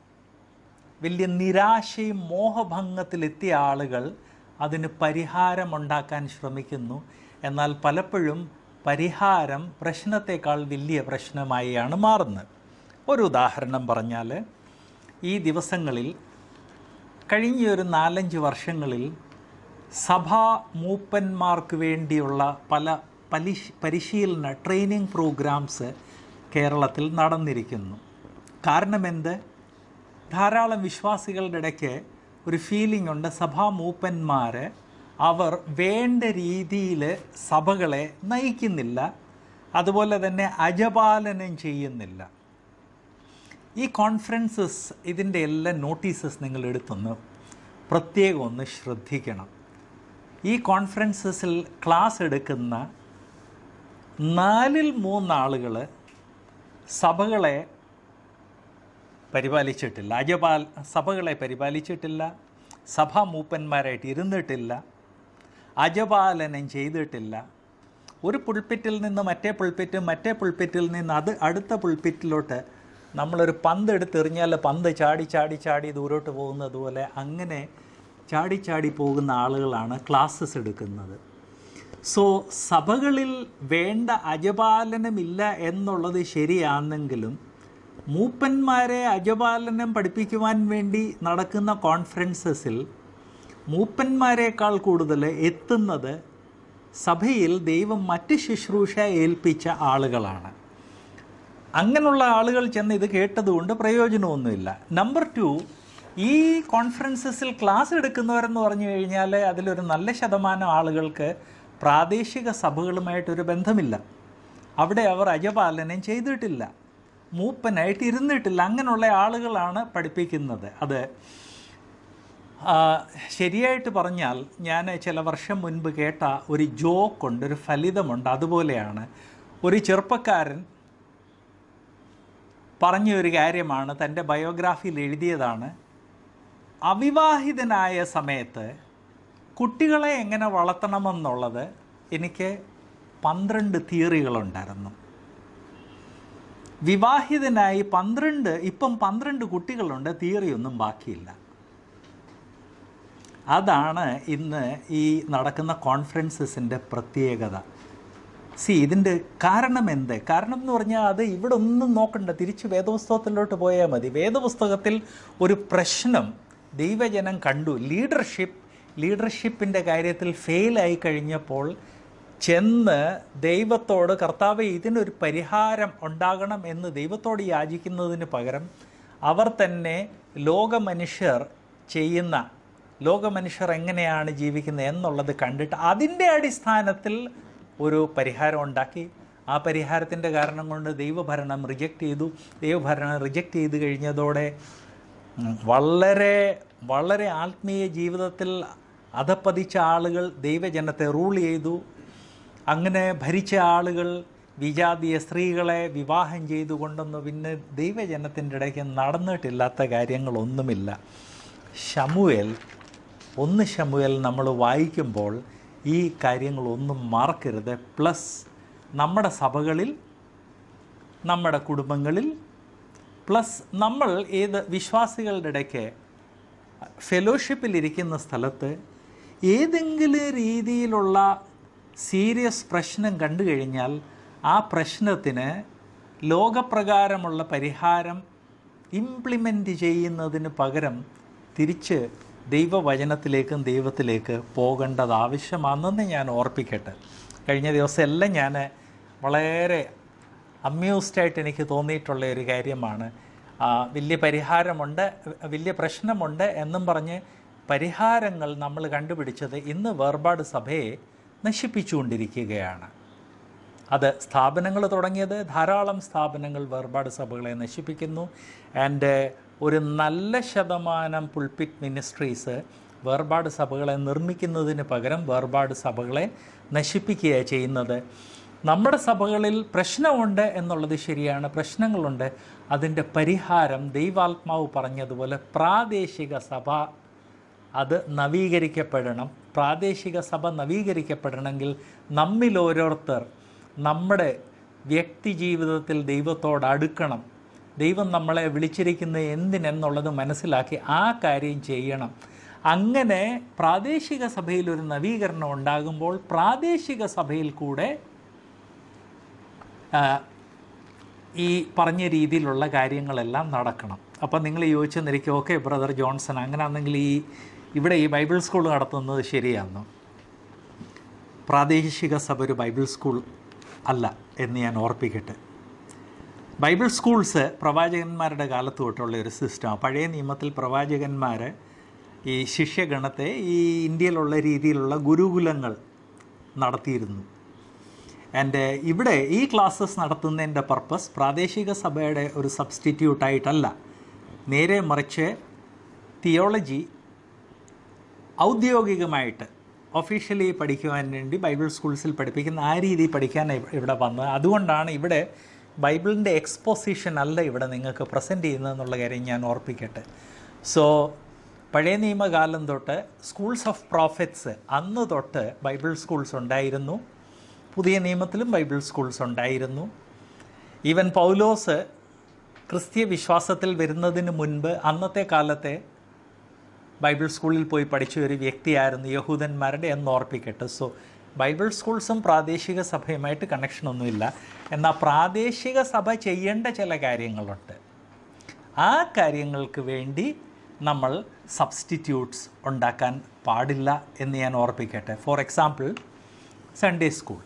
വലിയ നിരാശയും മോഹഭംഗത്തിലെത്തിയ ആളുകൾ അതിന് പരിഹാരമുണ്ടാക്കാൻ ശ്രമിക്കുന്നു. എന്നാൽ പലപ്പോഴും പരിഹാരം പ്രശ്നത്തെക്കാൾ വലിയ പ്രശ്നമായാണ് മാറുന്നത്. ഒരു ഉദാഹരണം പറഞ്ഞാൽ, ഈ ദിവസങ്ങളിൽ കഴിഞ്ഞൊരു നാലഞ്ച് വർഷങ്ങളിൽ സഭാ മൂപ്പന്മാർക്ക് വേണ്ടിയുള്ള പല പലിശ് പരിശീലന ട്രെയിനിങ് പ്രോഗ്രാംസ് കേരളത്തിൽ നടന്നിരിക്കുന്നു. കാരണമെന്ത്? ധാരാളം വിശ്വാസികളുടെ ഇടയ്ക്ക് ഒരു ഫീലിംഗ് ഉണ്ട്, സഭാ മൂപ്പന്മാർ അവർ വേണ്ട രീതിയിൽ സഭകളെ നയിക്കുന്നില്ല, അതുപോലെ തന്നെ അജപാലനം ചെയ്യുന്നില്ല. ഈ കോൺഫറൻസസ്, ഇതിൻ്റെ എല്ലാം നോട്ടീസസ് നിങ്ങൾ എടുത്തൊന്ന് പ്രത്യേകം ഒന്ന് ശ്രദ്ധിക്കണം. ഈ കോൺഫറൻസസിൽ ക്ലാസ് എടുക്കുന്ന നാലിൽ മൂന്നാളുകൾ സഭകളെ പരിപാലിച്ചിട്ടില്ല, അജപാൽ സഭകളെ പരിപാലിച്ചിട്ടില്ല, സഭാ മൂപ്പന്മാരായിട്ട് ഇരുന്നിട്ടില്ല, അജപാലനം ചെയ്തിട്ടില്ല. ഒരു പുൾപ്പിറ്റിൽ നിന്ന് മറ്റേ പുൾപ്പിറ്റ്, മറ്റേ പുൾപ്പിറ്റിൽ നിന്ന് അത് അടുത്ത പുൾപ്പിറ്റിലോട്ട് നമ്മളൊരു പന്ത് എടുത്തെറിഞ്ഞാൽ പന്ത് ചാടി ചാടി ചാടി ദൂരോട്ട് പോകുന്നത് പോലെ അങ്ങനെ ചാടി ചാടി പോകുന്ന ആളുകളാണ് ക്ലാസ്സസ് എടുക്കുന്നത്. സോ സഭകളിൽ വേണ്ട അജപാലനമില്ല എന്നുള്ളത് ശരിയാണെങ്കിലും മൂപ്പന്മാരെ അജപാലനം പഠിപ്പിക്കുവാൻ വേണ്ടി നടക്കുന്ന കോൺഫറൻസസിൽ മൂപ്പന്മാരെക്കാൾ കൂടുതൽ എത്തുന്നത് സഭയിൽ ദൈവം മറ്റ് ശുശ്രൂഷ ഏൽപ്പിച്ച ആളുകളാണ്. അങ്ങനെയുള്ള ആളുകൾ ചെന്ന് ഇത് കേട്ടതുകൊണ്ട് പ്രയോജനമൊന്നുമില്ല. നമ്പർ ടു, ഈ കോൺഫറൻസസിൽ ക്ലാസ് എടുക്കുന്നവരെന്ന് പറഞ്ഞു കഴിഞ്ഞാൽ അതിലൊരു നല്ല ശതമാനം ആളുകൾക്ക് പ്രാദേശിക സഭകളുമായിട്ടൊരു ബന്ധമില്ല. അവിടെ അവർ അജപാലനം ചെയ്തിട്ടില്ല, മൂപ്പനായിട്ട് ഇരുന്നിട്ടില്ല. അങ്ങനെയുള്ള ആളുകളാണ് പഠിപ്പിക്കുന്നത്. അത് ശരിയായിട്ട് പറഞ്ഞാൽ, ഞാൻ ചില വർഷം മുൻപ് കേട്ട ഒരു ജോക്കുണ്ട്, ഒരു ഫലിതമുണ്ട്. അതുപോലെയാണ് ഒരു ചെറുപ്പക്കാരൻ പറഞ്ഞ ഒരു കാര്യമാണ്, തൻ്റെ ബയോഗ്രാഫിയിൽ എഴുതിയതാണ്. അവിവാഹിതനായ സമയത്ത് കുട്ടികളെ എങ്ങനെ വളർത്തണമെന്നുള്ളത് എനിക്ക് പന്ത്രണ്ട് തിയറികളുണ്ടായിരുന്നു. വിവാഹിതനായി പന്ത്രണ്ട് ഇപ്പം പന്ത്രണ്ട് കുട്ടികളുണ്ട്, തിയറിയൊന്നും ബാക്കിയില്ല. അതാണ് ഇന്ന് ഈ നടക്കുന്ന കോൺഫറൻസസിൻ്റെ പ്രത്യേകത. സി ഇതിൻ്റെ കാരണം എന്ത്? കാരണം എന്ന് പറഞ്ഞാൽ അത് ഇവിടെ ഒന്നും നോക്കണ്ട, തിരിച്ച് വേദപുസ്തകത്തിലോട്ട് പോയാൽ മതി. വേദപുസ്തകത്തിൽ ഒരു പ്രശ്നം ദൈവജനം കണ്ടു. ലീഡർഷിപ്പ് ലീഡർഷിപ്പിൻ്റെ കാര്യത്തിൽ ഫെയിലായി കഴിഞ്ഞപ്പോൾ ചെന്ന് ദൈവത്തോട്, കർത്താവേ ഇതിനൊരു പരിഹാരം ഉണ്ടാകണം എന്ന് ദൈവത്തോട് യാചിക്കുന്നതിന് പകരം അവർ തന്നെ ലോകമനുഷ്യർ ചെയ്യുന്ന, ലോകമനുഷ്യർ എങ്ങനെയാണ് ജീവിക്കുന്നത് എന്നുള്ളത് കണ്ടിട്ട് അതിൻ്റെ അടിസ്ഥാനത്തിൽ ഒരു പരിഹാരം ഉണ്ടാക്കി. ആ പരിഹാരത്തിൻ്റെ കാരണം കൊണ്ട് ദൈവഭരണം റിജക്റ്റ് ചെയ്തു. ദൈവഭരണം റിജക്റ്റ് ചെയ്ത് കഴിഞ്ഞതോടെ വളരെ വളരെ ആത്മീയ ജീവിതത്തിൽ അധപ്പതിച്ച ആളുകൾ ദൈവജനത്തെ റൂൾ ചെയ്തു. അങ്ങനെ ഭരിച്ച ആളുകൾ വിജാതീയ സ്ത്രീകളെ വിവാഹം ചെയ്തുകൊണ്ടൊന്നും പിന്നെ ദൈവജനത്തിൻ്റെ ഇടയ്ക്ക് നടന്നിട്ടില്ലാത്ത കാര്യങ്ങളൊന്നുമില്ല. ശമൂവേൽ ഒന്ന് ശമൂവേൽ നമ്മൾ വായിക്കുമ്പോൾ ഈ കാര്യങ്ങളൊന്നും മറക്കരുത്. പ്ലസ് നമ്മുടെ സഭകളിൽ, നമ്മുടെ കുടുംബങ്ങളിൽ, പ്ലസ് നമ്മൾ ഏത് വിശ്വാസികളുടെ ഇടയ്ക്ക് ഫെലോഷിപ്പിലിരിക്കുന്ന സ്ഥലത്ത് ഏതെങ്കിലും രീതിയിലുള്ള സീരിയസ് പ്രശ്നം കണ്ടു കഴിഞ്ഞാൽ ആ പ്രശ്നത്തിന് ലോകപ്രകാരമുള്ള പരിഹാരം ഇംപ്ലിമെൻ്റ് ചെയ്യുന്നതിന് പകരം തിരിച്ച് ദൈവവചനത്തിലേക്കും ദൈവത്തിലേക്ക് പോകേണ്ടത് ആവശ്യമാണെന്ന് ഞാൻ ഓർപ്പിക്കട്ടെ. കഴിഞ്ഞ ദിവസം എല്ലാം ഞാൻ വളരെ അമ്യൂസ്ഡായിട്ട് എനിക്ക് തോന്നിയിട്ടുള്ള ഒരു കാര്യമാണ്. വലിയ പരിഹാരമുണ്ട്, വലിയ പ്രശ്നമുണ്ട് എന്നും പറഞ്ഞ് പരിഹാരങ്ങൾ നമ്മൾ കണ്ടുപിടിച്ചത് ഇന്ന് വേർപാട് സഭയെ നശിപ്പിച്ചുകൊണ്ടിരിക്കുകയാണ്. അത് സ്ഥാപനങ്ങൾ തുടങ്ങിയത് ധാരാളം സ്ഥാപനങ്ങൾ വേർപാട് സഭകളെ നശിപ്പിക്കുന്നു. ആൻഡ് ഒരു നല്ല ശതമാനം പുൾപിറ്റ് മിനിസ്ട്രീസ് വേർപാട് സഭകളെ നിർമ്മിക്കുന്നതിന് പകരം വേർപാട് സഭകളെ നശിപ്പിക്കുകയാണ് ചെയ്യുന്നത്. നമ്മുടെ സഭകളിൽ പ്രശ്നമുണ്ട് എന്നുള്ളത് ശരിയാണ്, പ്രശ്നങ്ങളുണ്ട്. അതിൻ്റെ പരിഹാരം ദൈവാത്മാവ് പറഞ്ഞതുപോലെ പ്രാദേശിക സഭ അത് നവീകരിക്കപ്പെടണം. പ്രാദേശിക സഭ നവീകരിക്കപ്പെടണമെങ്കിൽ നമ്മിൽ ഓരോരുത്തർ നമ്മുടെ വ്യക്തി ജീവിതത്തിൽ ദൈവത്തോട് അടുക്കണം. ദൈവം നമ്മളെ വിളിച്ചിരിക്കുന്നത് എന്തിനെന്നുള്ളത് മനസ്സിലാക്കി ആ കാര്യം ചെയ്യണം. അങ്ങനെ പ്രാദേശിക സഭയിൽ ഒരു നവീകരണം ഉണ്ടാകുമ്പോൾ പ്രാദേശിക സഭയിൽ കൂടെ ഈ പറഞ്ഞ രീതിയിലുള്ള കാര്യങ്ങളെല്ലാം നടക്കണം. അപ്പം നിങ്ങൾ ചോദിച്ചെന്നിരിക്കും, ഓക്കെ ബ്രദർ ജോൺസൺ, അങ്ങനെയാണെങ്കിൽ ഈ ഇവിടെ ഈ ബൈബിൾ സ്കൂൾ നടത്തുന്നത് ശരിയാണെന്നോ? പ്രാദേശിക സഭ ഒരു ബൈബിൾ സ്കൂൾ അല്ല എന്ന് ഞാൻ ഓർപ്പിക്കട്ടെ. ബൈബിൾ സ്കൂൾസ് പ്രവാചകന്മാരുടെ കാലത്ത് തൊട്ടുള്ള ഒരു സിസ്റ്റമാണ്. പഴയ നിയമത്തിൽ പ്രവാചകന്മാർ ഈ ശിഷ്യഗണത്തെ ഈ ഇന്ത്യയിലുള്ള രീതിയിലുള്ള ഗുരുകുലങ്ങൾ നടത്തിയിരുന്നു. ആൻഡ് ഇവിടെ ഈ ക്ലാസ്സസ് നടത്തുന്നതിൻ്റെ പർപ്പസ് പ്രാദേശിക സഭയുടെ ഒരു സബ്സ്റ്റിറ്റ്യൂട്ടായിട്ടല്ല, നേരെ മറിച്ച് തിയോളജി ഔദ്യോഗികമായിട്ട് ഒഫീഷ്യലി പഠിക്കുവാൻ വേണ്ടി ബൈബിൾ സ്കൂൾസിൽ പഠിപ്പിക്കുന്ന ആ രീതി പഠിക്കാൻ ഇവിടെ വന്നത്. അതുകൊണ്ടാണ് ഇവിടെ ബൈബിളിൻ്റെ എക്സ്പോസിഷൻ അല്ല ഇവിടെ നിങ്ങൾക്ക് പ്രസൻറ്റ് ചെയ്യുന്നതെന്നുള്ള കാര്യം ഞാൻ ഓർപ്പിക്കട്ടെ. സോ പഴയ നിയമകാലം തൊട്ട് സ്കൂൾസ് ഓഫ് പ്രോഫറ്റ്സ് അന്ന് തൊട്ട് ബൈബിൾ സ്കൂൾസ് ഉണ്ടായിരുന്നു. പുതിയ നിയമത്തിലും ബൈബിൾ സ്കൂൾസ് ഉണ്ടായിരുന്നു. ഈവൻ പൗലോസ് ക്രിസ്തീയ വിശ്വാസത്തിൽ വരുന്നതിന് മുൻപ് അന്നത്തെ കാലത്തെ ബൈബിൾ സ്കൂളിൽ പോയി പഠിച്ച ഒരു വ്യക്തിയായിരുന്നു, യഹൂദന്മാരുടെ എന്ന് ഓർപ്പിക്കട്ടെ. സോ ബൈബിൾ സ്കൂൾസും പ്രാദേശിക സഭയുമായിട്ട് കണക്ഷനൊന്നുമില്ല. എന്നാൽ പ്രാദേശിക സഭ ചെയ്യേണ്ട ചില കാര്യങ്ങളുണ്ട്. ആ കാര്യങ്ങൾക്ക് വേണ്ടി നമ്മൾ സബ്സ്റ്റിറ്റ്യൂട്ട്സ് ഉണ്ടാക്കാൻ പാടില്ല എന്ന് ഞാൻ ഓർപ്പിക്കട്ടെ. For example, Sunday school.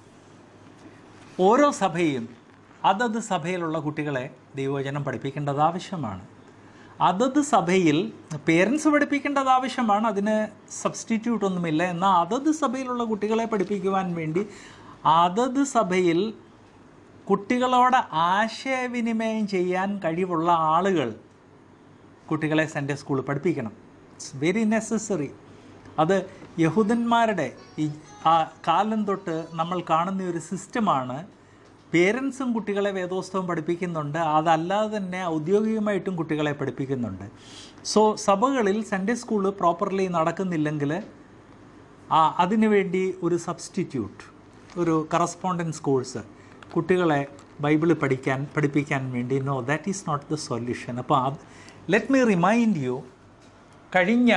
ഓരോ സഭയും അതത് സഭയിലുള്ള കുട്ടികളെ ദൈവവചനം പഠിപ്പിക്കേണ്ടത് ആവശ്യമാണ്. അതത് സഭയിൽ പേരൻസ് പഠിപ്പിക്കേണ്ടത് ആവശ്യമാണ്, അതിന് സബ്സ്റ്റിറ്റ്യൂട്ട് ഒന്നുമില്ല. എന്നാൽ അതത് സഭയിലുള്ള കുട്ടികളെ പഠിപ്പിക്കുവാൻ വേണ്ടി അതത് സഭയിൽ കുട്ടികളോട് ആശയവിനിമയം ചെയ്യാൻ കഴിവുള്ള ആളുകൾ കുട്ടികളെ സൺഡേ സ്കൂൾ പഠിപ്പിക്കണം. It's very necessary. അത് യഹൂദന്മാരുടെ ഈ ആ കാലം തൊട്ട് നമ്മൾ കാണുന്ന ഒരു സിസ്റ്റമാണ്. പേരൻസും കുട്ടികളെ വേദോസ്തവം പഠിപ്പിക്കുന്നുണ്ട്, അതല്ലാതെ തന്നെ ഔദ്യോഗികമായിട്ടും കുട്ടികളെ പഠിപ്പിക്കുന്നുണ്ട്. സോ സഭകളിൽ സൺഡേ സ്കൂള് പ്രോപ്പർലി നടക്കുന്നില്ലെങ്കിൽ ആ അതിനുവേണ്ടി ഒരു സബ്സ്റ്റിറ്റ്യൂട്ട്, ഒരു കറസ്പോണ്ടൻസ് കോഴ്സ് കുട്ടികളെ ബൈബിള് പഠിക്കാൻ പഠിപ്പിക്കാൻ വേണ്ടി, no, that is not the solution. അപ്പോൾ അത് ലെറ്റ് മീ റിമൈൻഡ് യു, കഴിഞ്ഞ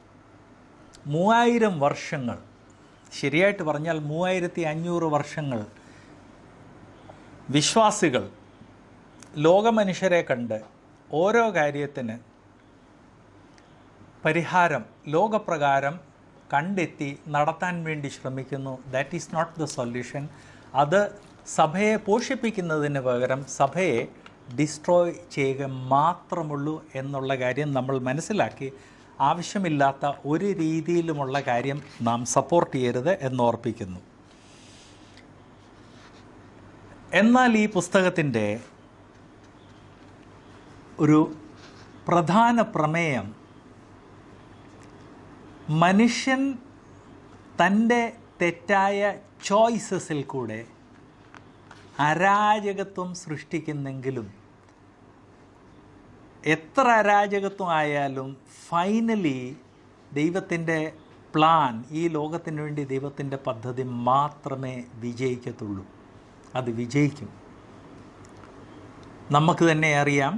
മൂവായിരം വർഷങ്ങൾ, ശരിയായിട്ട് പറഞ്ഞാൽ മൂവായിരത്തി അഞ്ഞൂറ് വർഷങ്ങൾ വിശ്വാസികൾ ലോകമനുഷ്യരെ കണ്ട് ഓരോ കാര്യത്തിന് പരിഹാരം ലോകപ്രകാരം കണ്ടെത്തി നടത്താൻ വേണ്ടി ശ്രമിക്കുന്നു. That is not the solution. അത് സഭയെ പോഷിപ്പിക്കുന്നതിന് പകരം സഭയെ ഡിസ്ട്രോയ് ചെയ്യുക മാത്രമുള്ളൂ എന്നുള്ള കാര്യം നമ്മൾ മനസ്സിലാക്കി ആവശ്യമില്ലാത്ത ഒരു രീതിയിലുമുള്ള കാര്യം നാം സപ്പോർട്ട് ചെയ്യരുത് എന്നോർപ്പിക്കുന്നു. എന്നാൽ ഈ പുസ്തകത്തിൻ്റെ ഒരു പ്രധാന പ്രമേയം മനുഷ്യൻ തൻ്റെ തെറ്റായ ചോയ്സസിൽ കൂടെ അരാജകത്വം സൃഷ്ടിക്കുന്നെങ്കിലും എത്ര അരാജകത്വം ആയാലും ഫൈനലി ദൈവത്തിൻ്റെ പ്ലാൻ, ഈ ലോകത്തിന് വേണ്ടി ദൈവത്തിൻ്റെ പദ്ധതി മാത്രമേ വിജയിക്കത്തുള്ളൂ. അത് വിജയിക്കും. നമുക്ക് തന്നെ അറിയാം,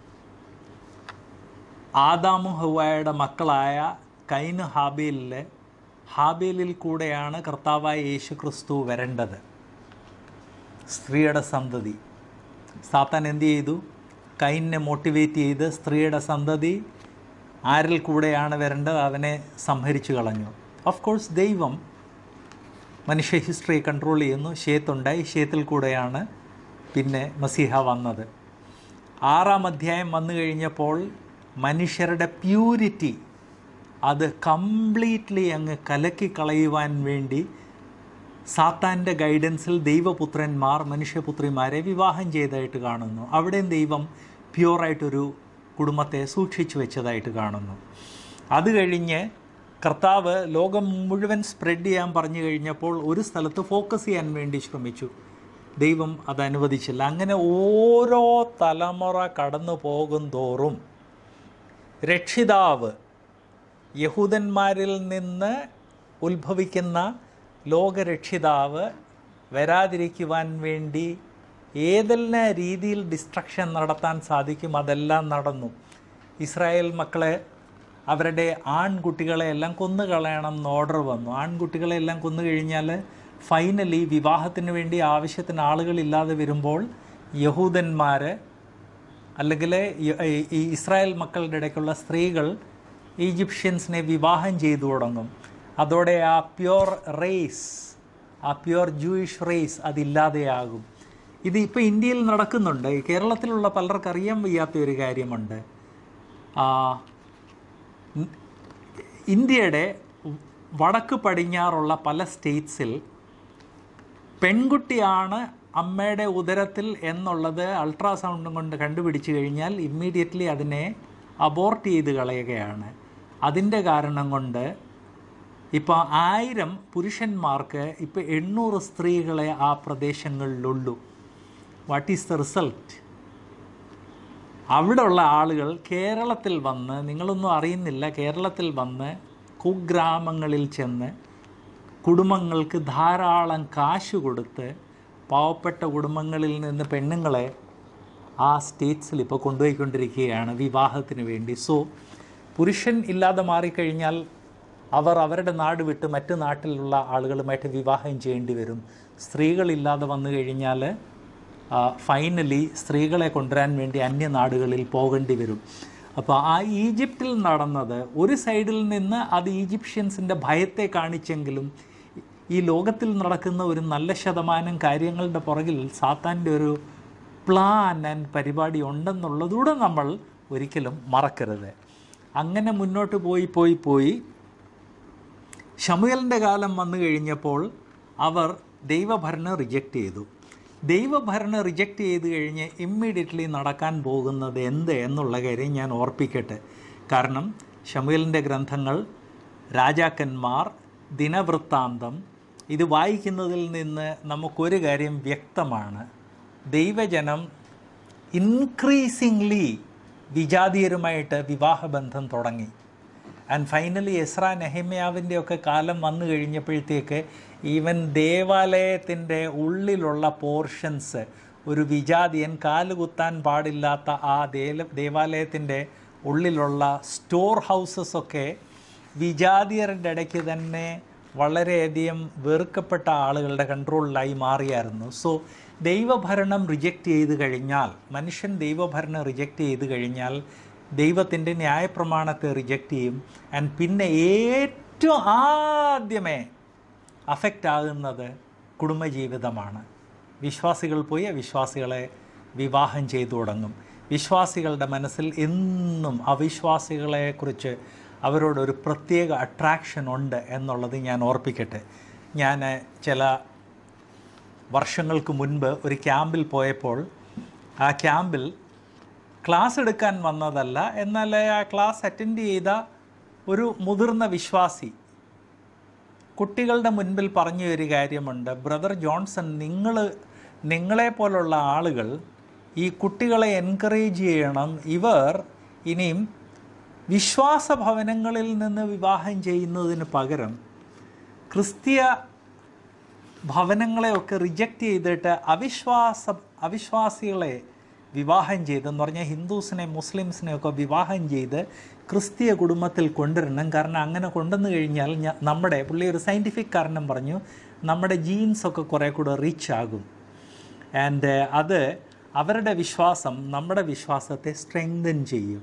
ആദാമും ഹവ്വായുടെ മക്കളായ കൈന് ഹാബേലിലെ ഹാബേലിൽ കൂടെയാണ് കർത്താവായ യേശു ക്രിസ്തു വരേണ്ടത്, സ്ത്രീയുടെ സന്തതി. സാത്താൻ എന്ത് ചെയ്തു? കൈനെ മോട്ടിവേറ്റ് ചെയ്ത് സ്ത്രീയുടെ സന്തതി ആരിൽ കൂടെയാണ് വരേണ്ടത് അവനെ സംഹരിച്ചു കളഞ്ഞു. ഓഫ് കോഴ്സ് ദൈവം മനുഷ്യ ഹിസ്റ്ററി കൺട്രോൾ ചെയ്യുന്നു. ഷേത്തുണ്ടായി, ഷേത്തിൽ കൂടെയാണ് പിന്നെ മസീഹ വന്നത്. ആറാം അധ്യായം വന്നു കഴിഞ്ഞപ്പോൾ മനുഷ്യരുടെ പ്യൂരിറ്റി അത് കംപ്ലീറ്റ്ലി അങ്ങ് കലക്കി കളയുവാൻ വേണ്ടി സാത്താൻ്റെ ഗൈഡൻസിൽ ദൈവപുത്രന്മാർ മനുഷ്യപുത്രിമാരെ വിവാഹം ചെയ്തതായിട്ട് കാണുന്നു. അവിടെയും ദൈവം പ്യുവറായിട്ടൊരു കുടുംബത്തെ സൂക്ഷിച്ചു വെച്ചതായിട്ട് കാണുന്നു. അത് കഴിഞ്ഞ് കർത്താവ് ലോകം മുഴുവൻ സ്പ്രെഡ് ചെയ്യാൻ പറഞ്ഞു കഴിഞ്ഞപ്പോൾ ഒരു സ്ഥലത്ത് ഫോക്കസ് ചെയ്യാൻ വേണ്ടി ശ്രമിച്ചു. ദൈവം അത് അനുവദിച്ചില്ല. അങ്ങനെ ഓരോ തലമുറ കടന്നു പോകും തോറും രക്ഷിതാവ് യഹൂദന്മാരിൽ നിന്ന് ഉത്ഭവിക്കുന്ന ലോകരക്ഷിതാവ് വരാതിരിക്കുവാൻ വേണ്ടി ഏതെല്ലാം രീതിയിൽ ഡിസ്ട്രക്ഷൻ നടത്താൻ സാധിക്കും അതെല്ലാം നടന്നു. ഇസ്രായേൽ മക്കളെ അവരുടെ ആൺകുട്ടികളെ എല്ലാം കൊന്നു കളയണം എന്ന് ഓർഡർ വന്നു. ആൺകുട്ടികളെ എല്ലാം കൊന്നു കഴിഞ്ഞാൽ ഫൈനലി വിവാഹത്തിന് വേണ്ടി ആവശ്യത്തിന് ആളുകളില്ലാതെ വരുമ്പോൾ യഹൂദന്മാർ അല്ലെങ്കിൽ ഈ ഇസ്രായേൽ മക്കളുടെ ഇടയ്ക്കുള്ള സ്ത്രീകൾ ഈജിപ്ഷ്യൻസിനെ വിവാഹം ചെയ്തു തുടങ്ങും. അതോടെ ആ പ്യുവർ റേസ്, ആ പ്യുവർ ജൂയിഷ് റേസ് അതില്ലാതെയാകും. ഇത് ഇപ്പോൾ ഇന്ത്യയിൽ നടക്കുന്നുണ്ട്. കേരളത്തിലുള്ള പലർക്കും അറിയാൻ വയ്യാത്ത ഒരു കാര്യമുണ്ട്. ഇന്ത്യയുടെ വടക്ക് പടിഞ്ഞാറുള്ള പല സ്റ്റേറ്റ്സിൽ പെൺകുട്ടിയാണ് അമ്മയുടെ ഉദരത്തിൽ എന്നുള്ളത് അൾട്രാസൗണ്ടും കൊണ്ട് കണ്ടുപിടിച്ചു കഴിഞ്ഞാൽ ഇമ്മീഡിയറ്റ്ലി അതിനെ അബോർട്ട് ചെയ്ത് കളയുകയാണ്. അതിൻ്റെ കാരണം കൊണ്ട് ഇപ്പോൾ ആയിരം പുരുഷന്മാർക്ക് ഇപ്പോൾ എണ്ണൂറ് സ്ത്രീകളെ ആ പ്രദേശങ്ങളിലുള്ളൂ. What is the result? അവിടെയുള്ള ആളുകൾ കേരളത്തിൽ വന്ന്, നിങ്ങളൊന്നും അറിയുന്നില്ല, കേരളത്തിൽ വന്ന് കുഗ്രാമങ്ങളിൽ ചെന്ന് കുടുംബങ്ങൾക്ക് ധാരാളം കാശ് കൊടുത്ത് പാവപ്പെട്ട കുടുംബങ്ങളിൽ നിന്ന് പെണ്ണുങ്ങളെ ആ സ്റ്റേറ്റ്സിൽ ഇപ്പോൾ കൊണ്ടുപോയിക്കൊണ്ടിരിക്കുകയാണ് വിവാഹത്തിന് വേണ്ടി. സോ പുരുഷൻ ഇല്ലാതെ മാറിക്കഴിഞ്ഞാൽ അവർ അവരുടെ നാട് വിട്ട് മറ്റു നാട്ടിലുള്ള ആളുകളുമായിട്ട് വിവാഹം ചെയ്യേണ്ടി വരും. സ്ത്രീകളില്ലാതെ വന്നു കഴിഞ്ഞാൽ ഫൈനലി സ്ത്രീകളെ കൊണ്ടുവരാൻ വേണ്ടി അന്യനാടുകളിൽ പോകേണ്ടി വരും. അപ്പോൾ ആ ഈജിപ്തിൽ നടന്നത് ഒരു സൈഡിൽ നിന്ന് അത് ഈജിപ്ഷ്യൻസിൻ്റെ ഭയത്തെ കാണിച്ചെങ്കിലും ഈ ലോകത്തിൽ നടക്കുന്ന ഒരു നല്ല ശതമാനം കാര്യങ്ങളുടെ പുറകിൽ സാത്താൻ്റെ ഒരു പ്ലാൻ ആൻഡ് പരിപാടി ഉണ്ടെന്നുള്ളതുകൂടെ നമ്മൾ ഒരിക്കലും മറക്കരുത്. അങ്ങനെ മുന്നോട്ട് പോയി പോയി പോയി ശമൂവേലിൻ്റെ കാലം വന്നു കഴിഞ്ഞപ്പോൾ അവർ ദൈവഭരണം റിജക്റ്റ് ചെയ്തു. ദൈവഭരണം റിജക്റ്റ് ചെയ്ത് കഴിഞ്ഞ് ഇമ്മീഡിയറ്റ്ലി നടക്കാൻ പോകുന്നത് എന്ത് എന്നുള്ള കാര്യം ഞാൻ ഓർപ്പിക്കട്ടെ. കാരണം ശമൂവേലിൻ്റെ ഗ്രന്ഥങ്ങൾ, രാജാക്കന്മാർ, ദിനവൃത്താന്തം ഇത് വായിക്കുന്നതിൽ നിന്ന് നമുക്കൊരു കാര്യം വ്യക്തമാണ്. ദൈവജനം ഇൻക്രീസിംഗ്ലി വിജാതീയരുമായിട്ട് വിവാഹബന്ധം തുടങ്ങി. ആൻഡ് ഫൈനലി എസ്ര നെഹമ്യാവിൻ്റെ ഒക്കെ കാലം വന്നു കഴിഞ്ഞപ്പോഴത്തേക്ക് ഈവൻ ദേവാലയത്തിൻ്റെ ഉള്ളിലുള്ള പോർഷൻസ് ഒരു വിജാതിയൻ കാലുകുത്താൻ പാടില്ലാത്ത ആ ദേല ദേവാലയത്തിൻ്റെ ഉള്ളിലുള്ള സ്റ്റോർ ഹൗസസൊക്കെ വിജാതിയരുടെ ഇടയ്ക്ക് തന്നെ വളരെയധികം വെറുക്കപ്പെട്ട ആളുകളുടെ കൺട്രോളിലായി മാറിയായിരുന്നു. സോ ദൈവഭരണം റിജക്റ്റ് ചെയ്ത് കഴിഞ്ഞാൽ, മനുഷ്യൻ ദൈവഭരണം റിജക്റ്റ് ചെയ്ത് കഴിഞ്ഞാൽ ദൈവത്തിൻ്റെ ന്യായപ്രമാണത്തെ റിജക്റ്റ് ചെയ്യും. ആൻഡ് പിന്നെ ഏറ്റവും ആദ്യമേ അഫക്റ്റ് ആകുന്നത് കുടുംബജീവിതമാണ്. വിശ്വാസികൾ പോയി അവിശ്വാസികളെ വിവാഹം ചെയ്തു തുടങ്ങും. വിശ്വാസികളുടെ മനസ്സിൽ എന്നും അവിശ്വാസികളെക്കുറിച്ച് അവരോടൊരു പ്രത്യേക അട്രാക്ഷൻ ഉണ്ട് എന്നുള്ളത് ഞാൻ ഓർപ്പിക്കട്ടെ. ഞാൻ ചില വർഷങ്ങൾക്ക് മുൻപ് ഒരു ക്യാമ്പിൽ പോയപ്പോൾ ആ ക്യാമ്പിൽ ക്ലാസ് എടുക്കാൻ വന്നതല്ല, എന്നാൽ ആ ക്ലാസ് അറ്റൻഡ് ചെയ്ത ഒരു മുതിർന്ന വിശ്വാസി കുട്ടികളുടെ മുൻപിൽ പറഞ്ഞ ഒരു കാര്യമുണ്ട്. ബ്രദർ ജോൺസൺ, നിങ്ങൾ നിങ്ങളെപ്പോലുള്ള ആളുകൾ ഈ കുട്ടികളെ എൻകറേജ് ചെയ്യണം. ഇവർ ഇനിയും വിശ്വാസ ഭവനങ്ങളിൽ നിന്ന് വിവാഹം ചെയ്യുന്നതിന് പകരം ക്രിസ്തീയ ഭവനങ്ങളെയൊക്കെ റിജക്റ്റ് ചെയ്തിട്ട് അവിശ്വാസ അവിശ്വാസികളെ വിവാഹം ചെയ്തെന്ന് പറഞ്ഞാൽ ഹിന്ദുസിനെ മുസ്ലിംസിനെയൊക്കെ വിവാഹം ചെയ്ത് ക്രിസ്തീയ കുടുംബത്തിൽ കൊണ്ടുവരണം. കാരണം അങ്ങനെ കൊണ്ടുവന്നു കഴിഞ്ഞാൽ നമ്മുടെ പുള്ളി ഒരു സയൻറ്റിഫിക് കാരണം പറഞ്ഞു, നമ്മുടെ ജീൻസൊക്കെ കുറേ കൂടെ റിച്ച് ആകും. ആൻഡ് അത് അവരുടെ വിശ്വാസം നമ്മുടെ വിശ്വാസത്തെ സ്ട്രെങ്തൻ ചെയ്യും.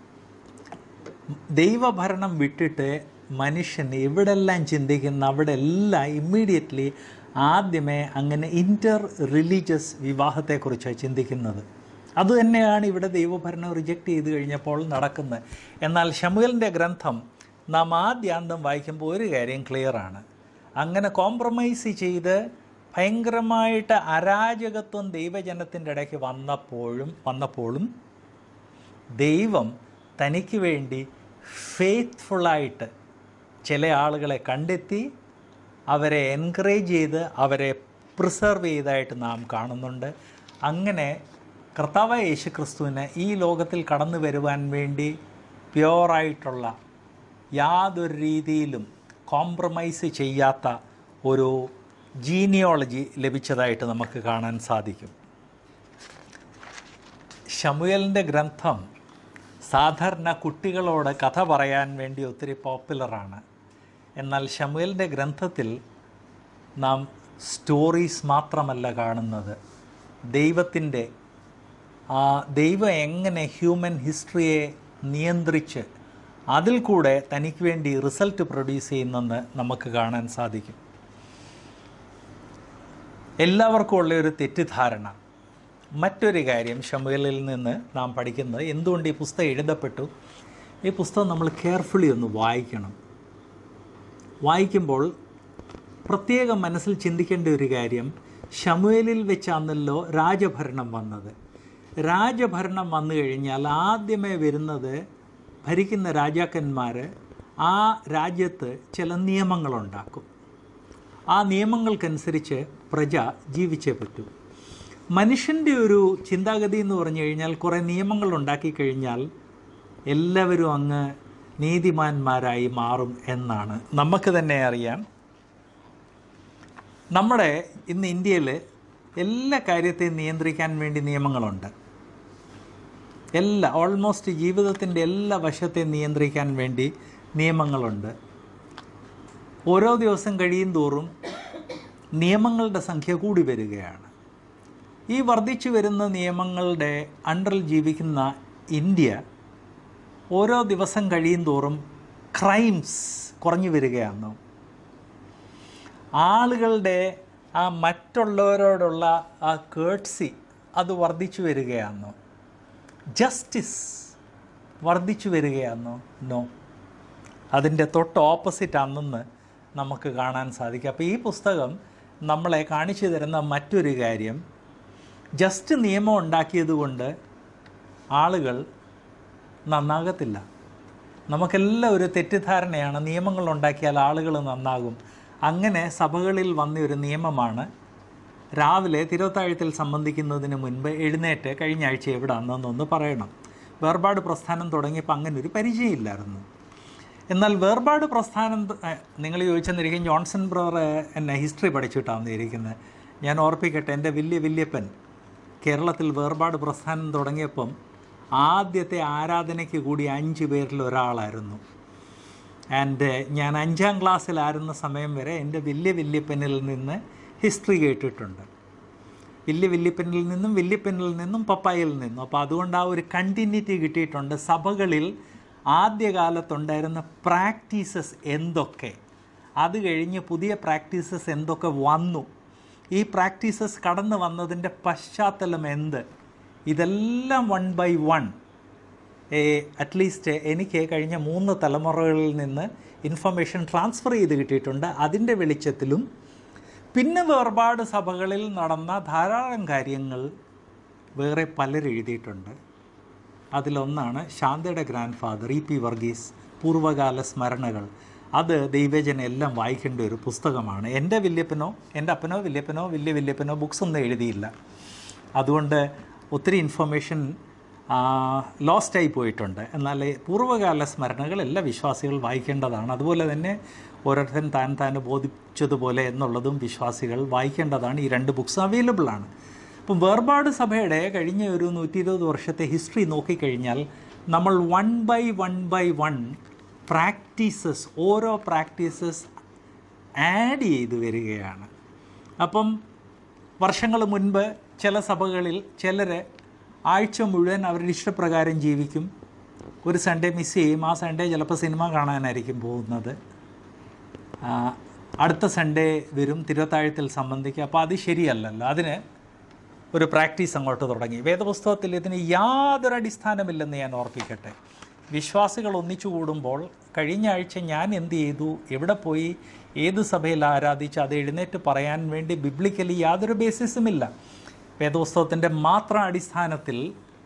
ദൈവഭരണം വിട്ടിട്ട് മനുഷ്യൻ എവിടെല്ലാം ചിന്തിക്കുന്ന അവിടെ എല്ലാം ഇമ്മീഡിയറ്റ്ലി ആദ്യമേ അങ്ങനെ ഇൻ്റർ റിലീജിയസ് വിവാഹത്തെക്കുറിച്ചാണ് ചിന്തിക്കുന്നത്. അതുതന്നെയാണ് ഇവിടെ ദൈവഭരണം റിജക്റ്റ് ചെയ്ത് കഴിഞ്ഞപ്പോൾ നടക്കുന്നത്. എന്നാൽ ശമൂവേലിൻ്റെ ഗ്രന്ഥം നാം ആദ്യാന്തം വായിക്കുമ്പോൾ ഒരു കാര്യം ക്ലിയറാണ്. അങ്ങനെ കോംപ്രമൈസ് ചെയ്ത് ഭയങ്കരമായിട്ട് അരാജകത്വം ദൈവജനത്തിൻ്റെ ഇടയ്ക്ക് വന്നപ്പോഴും വന്നപ്പോഴും ദൈവം തനിക്ക് വേണ്ടി ഫെയ്ത്ത്ഫുള്ളായിട്ട് ചില ആളുകളെ കണ്ടെത്തി അവരെ എൻകറേജ് ചെയ്ത് അവരെ പ്രിസർവ് ചെയ്തതായിട്ട് നാം കാണുന്നുണ്ട്. അങ്ങനെ കർത്താവായ യേശു ക്രിസ്തുവിന് ഈ ലോകത്തിൽ കടന്നു വരുവാൻ വേണ്ടി പ്യുവറായിട്ടുള്ള യാതൊരു രീതിയിലും കോംപ്രമൈസ് ചെയ്യാത്ത ഒരു ജീനിയോളജി ലഭിച്ചതായിട്ട് നമുക്ക് കാണാൻ സാധിക്കും. ശമൂവേലിൻ്റെ ഗ്രന്ഥം സാധാരണ കുട്ടികളോട് കഥ പറയാൻ വേണ്ടി ഒത്തിരി പോപ്പുലറാണ്. എന്നാൽ ശമൂവേലിൻ്റെ ഗ്രന്ഥത്തിൽ നാം സ്റ്റോറീസ് മാത്രമല്ല കാണുന്നത്, ദൈവത്തിൻ്റെ ആ ദൈവം എങ്ങനെ ഹ്യൂമൻ ഹിസ്റ്ററിയെ നിയന്ത്രിച്ച് അതിൽ കൂടെ തനിക്ക് വേണ്ടി റിസൾട്ട് പ്രൊഡ്യൂസ് ചെയ്യുന്നെന്ന് നമുക്ക് കാണാൻ സാധിക്കും. എല്ലാവർക്കും ഉള്ളൊരു തെറ്റിദ്ധാരണ. മറ്റൊരു കാര്യം ശമൂവേലിൽ നിന്ന് നാം പഠിക്കുന്നത്, എന്തുകൊണ്ട് ഈ പുസ്തകം എഴുതപ്പെട്ടു, ഈ പുസ്തകം നമ്മൾ കെയർഫുള്ളി ഒന്ന് വായിക്കണം. വായിക്കുമ്പോൾ പ്രത്യേകം മനസ്സിൽ ചിന്തിക്കേണ്ട ഒരു കാര്യം, ശമൂവേലിൽ വെച്ചാണല്ലോ രാജഭരണം വന്നത്. രാജഭരണം വന്നു കഴിഞ്ഞാൽ ആദ്യമേ വരുന്നത് ഭരിക്കുന്ന രാജാക്കന്മാർ ആ രാജ്യത്ത് ചില നിയമങ്ങളുണ്ടാക്കും. ആ നിയമങ്ങൾക്കനുസരിച്ച് പ്രജ ജീവിച്ചേ പറ്റൂ. മനുഷ്യൻ്റെ ഒരു ചിന്താഗതി എന്ന് പറഞ്ഞു കഴിഞ്ഞാൽ കുറേ നിയമങ്ങൾ ഉണ്ടാക്കി കഴിഞ്ഞാൽ എല്ലാവരും അങ്ങ് നീതിമാന്മാരായി മാറും എന്നാണ്. നമുക്ക് തന്നെ അറിയാം, നമ്മുടെ ഇന്ന് ഇന്ത്യയിൽ എല്ലാ കാര്യത്തെയും നിയന്ത്രിക്കാൻ വേണ്ടി നിയമങ്ങളുണ്ട്. എല്ലാ ഓൾമോസ്റ്റ് ജീവിതത്തിൻ്റെ എല്ലാ വശത്തെയും നിയന്ത്രിക്കാൻ വേണ്ടി നിയമങ്ങളുണ്ട്. ഓരോ ദിവസം കഴിയും തോറും നിയമങ്ങളുടെ സംഖ്യ കൂടി വരികയാണ്. ഈ വർദ്ധിച്ചു വരുന്ന നിയമങ്ങളുടെ അണ്ടറിൽ ജീവിക്കുന്ന ഇന്ത്യ ഓരോ ദിവസം കഴിയും തോറും ക്രൈംസ് കുറഞ്ഞു വരികയാണ്. ആളുകളുടെ ആ മറ്റുള്ളവരോടുള്ള ആ കേർട്സി അത് വർദ്ധിച്ചു വരികയാണോ? ജസ്റ്റിസ് വർദ്ധിച്ചു വരികയാണോ? നോ, അതിൻ്റെ തൊട്ട് ഓപ്പോസിറ്റാണെന്ന് നമുക്ക് കാണാൻ സാധിക്കും. അപ്പോൾ ഈ പുസ്തകം നമ്മളെ കാണിച്ചു തരുന്ന മറ്റൊരു കാര്യം, ജസ്റ്റ് നിയമം ഉണ്ടാക്കിയത് കൊണ്ട് ആളുകൾ നന്നാകത്തില്ല. നമുക്കെല്ലാം ഒരു തെറ്റിദ്ധാരണയാണ്, നിയമങ്ങൾ ഉണ്ടാക്കിയാൽ ആളുകൾ നന്നാകും. അങ്ങനെ സഭകളിൽ വന്ന ഒരു നിയമമാണ്, രാവിലെ തിരുവത്താഴത്തിൽ സംബന്ധിക്കുന്നതിന് മുൻപ് എഴുന്നേറ്റ് കഴിഞ്ഞ ആഴ്ച എവിടെ അന്നെന്നൊന്ന് പറയണം. വേർപാട് പ്രസ്ഥാനം തുടങ്ങിയപ്പോൾ അങ്ങനെ ഒരു പരിചയമില്ലായിരുന്നു. എന്നാൽ വേർപാട് പ്രസ്ഥാനം നിങ്ങൾ ചോദിച്ചെന്നിരിക്കും, ജോൺസൺ ബ്രദർ എന്നെ ഹിസ്റ്ററി പഠിച്ചിട്ടാണ് ഇരിക്കുന്നത്. ഞാൻ ഓർപ്പിക്കട്ടെ, എൻ്റെ വലിയ വല്യപ്പൻ കേരളത്തിൽ വേർപാട് പ്രസ്ഥാനം തുടങ്ങിയപ്പം ആദ്യത്തെ ആരാധനയ്ക്ക് കൂടി അഞ്ച് പേരിൽ ഒരാളായിരുന്നു. ആൻഡ് ഞാൻ അഞ്ചാം ക്ലാസ്സിലായിരുന്ന സമയം വരെ എൻ്റെ വലിയ വല്യപ്പനിൽ നിന്ന് ഹിസ്റ്ററി കേട്ടിട്ടുണ്ട്. വലിയ വല്യപ്പനിൽ നിന്നും വല്യപ്പനിൽ നിന്നും പപ്പായിൽ നിന്നും. അപ്പോൾ അതുകൊണ്ട് ആ ഒരു കണ്ടിന്യൂറ്റി കിട്ടിയിട്ടുണ്ട്. സഭകളിൽ ആദ്യകാലത്തുണ്ടായിരുന്ന പ്രാക്ടീസസ് എന്തൊക്കെ, അത് കഴിഞ്ഞ് പുതിയ പ്രാക്ടീസസ് എന്തൊക്കെ വന്നു, ഈ പ്രാക്ടീസസ് കടന്നു വന്നതിൻ്റെ പശ്ചാത്തലം എന്ത്, ഇതെല്ലാം വൺ ബൈ വൺ അറ്റ്ലീസ്റ്റ് എനിക്ക് കഴിഞ്ഞ മൂന്ന് തലമുറകളിൽ നിന്ന് ഇൻഫർമേഷൻ ട്രാൻസ്ഫർ ചെയ്ത് കിട്ടിയിട്ടുണ്ട്. അതിൻ്റെ വെളിച്ചത്തിലും പിന്നെ വേർപാട് സഭകളിൽ നടന്ന ധാരാളം കാര്യങ്ങൾ വേറെ പലരും എഴുതിയിട്ടുണ്ട്. അതിലൊന്നാണ് ശാന്തയുടെ grandfather E P Varghese, പൂർവ്വകാല സ്മരണകൾ. അത് ദൈവജനം എല്ലാം വായിക്കേണ്ട ഒരു പുസ്തകമാണ്. എൻ്റെ വല്യപ്പനോ എൻ്റെ അപ്പനോ വല്യപ്പനോ വലിയ വല്യപ്പനോ ബുക്സ് ഒന്നും എഴുതിയില്ല. അതുകൊണ്ട് ഒത്തിരി ഇൻഫർമേഷൻ ലോസ്റ്റായി പോയിട്ടുണ്ട്. എന്നാൽ പൂർവ്വകാല സ്മരണകൾ എല്ലാ വിശ്വാസികൾ വായിക്കേണ്ടതാണ്. അതുപോലെ തന്നെ ഓരോരുത്തൻ താൻ താൻ ബോധിച്ചതുപോലെ എന്നുള്ളതും വിശ്വാസികൾ വായിക്കേണ്ടതാണ്. ഈ രണ്ട് ബുക്സ് അവൈലബിളാണ്. അപ്പം വേർപാട് സഭയുടെ കഴിഞ്ഞ ഒരു നൂറ്റി ഇരുപത് വർഷത്തെ ഹിസ്റ്ററി നോക്കിക്കഴിഞ്ഞാൽ നമ്മൾ one by one by one practices ഓരോ പ്രാക്ടീസസ് ആഡ് ചെയ്ത് വരികയാണ്. അപ്പം വർഷങ്ങൾ മുൻപ് ചില സഭകളിൽ ചിലർ ആഴ്ച മുഴുവൻ അവരുടെ ഇഷ്ടപ്രകാരം ജീവിക്കും. ഒരു സൺഡേ മിസ് ചെയ്യും. ആ സൺഡേ ചിലപ്പോൾ സിനിമ കാണാനായിരിക്കും പോകുന്നത്. അടുത്ത സൺഡേ വരും തിരുവത്താഴത്തിൽ സംബന്ധിക്കുക. അപ്പോൾ അത് ശരിയല്ലല്ലോ. അതിന് ഒരു പ്രാക്ടീസ് അങ്ങോട്ട് തുടങ്ങി. വേദപുസ്തകത്തിൽ ഇതിന് യാതൊരു അടിസ്ഥാനമില്ലെന്ന് ഞാൻ ഓർപ്പിക്കട്ടെ. വിശ്വാസികൾ ഒന്നിച്ചു കൂടുമ്പോൾ കഴിഞ്ഞ ആഴ്ച ഞാൻ എന്ത് ചെയ്തു, എവിടെ പോയി, ഏത് സഭയിൽ ആരാധിച്ച് അത് എഴുന്നേറ്റ് പറയാൻ വേണ്ടി ബിബ്ലിക്കലി യാതൊരു ബേസിസുമില്ല. വേദോസ്തവത്തിൻ്റെ മാത്രം അടിസ്ഥാനത്തിൽ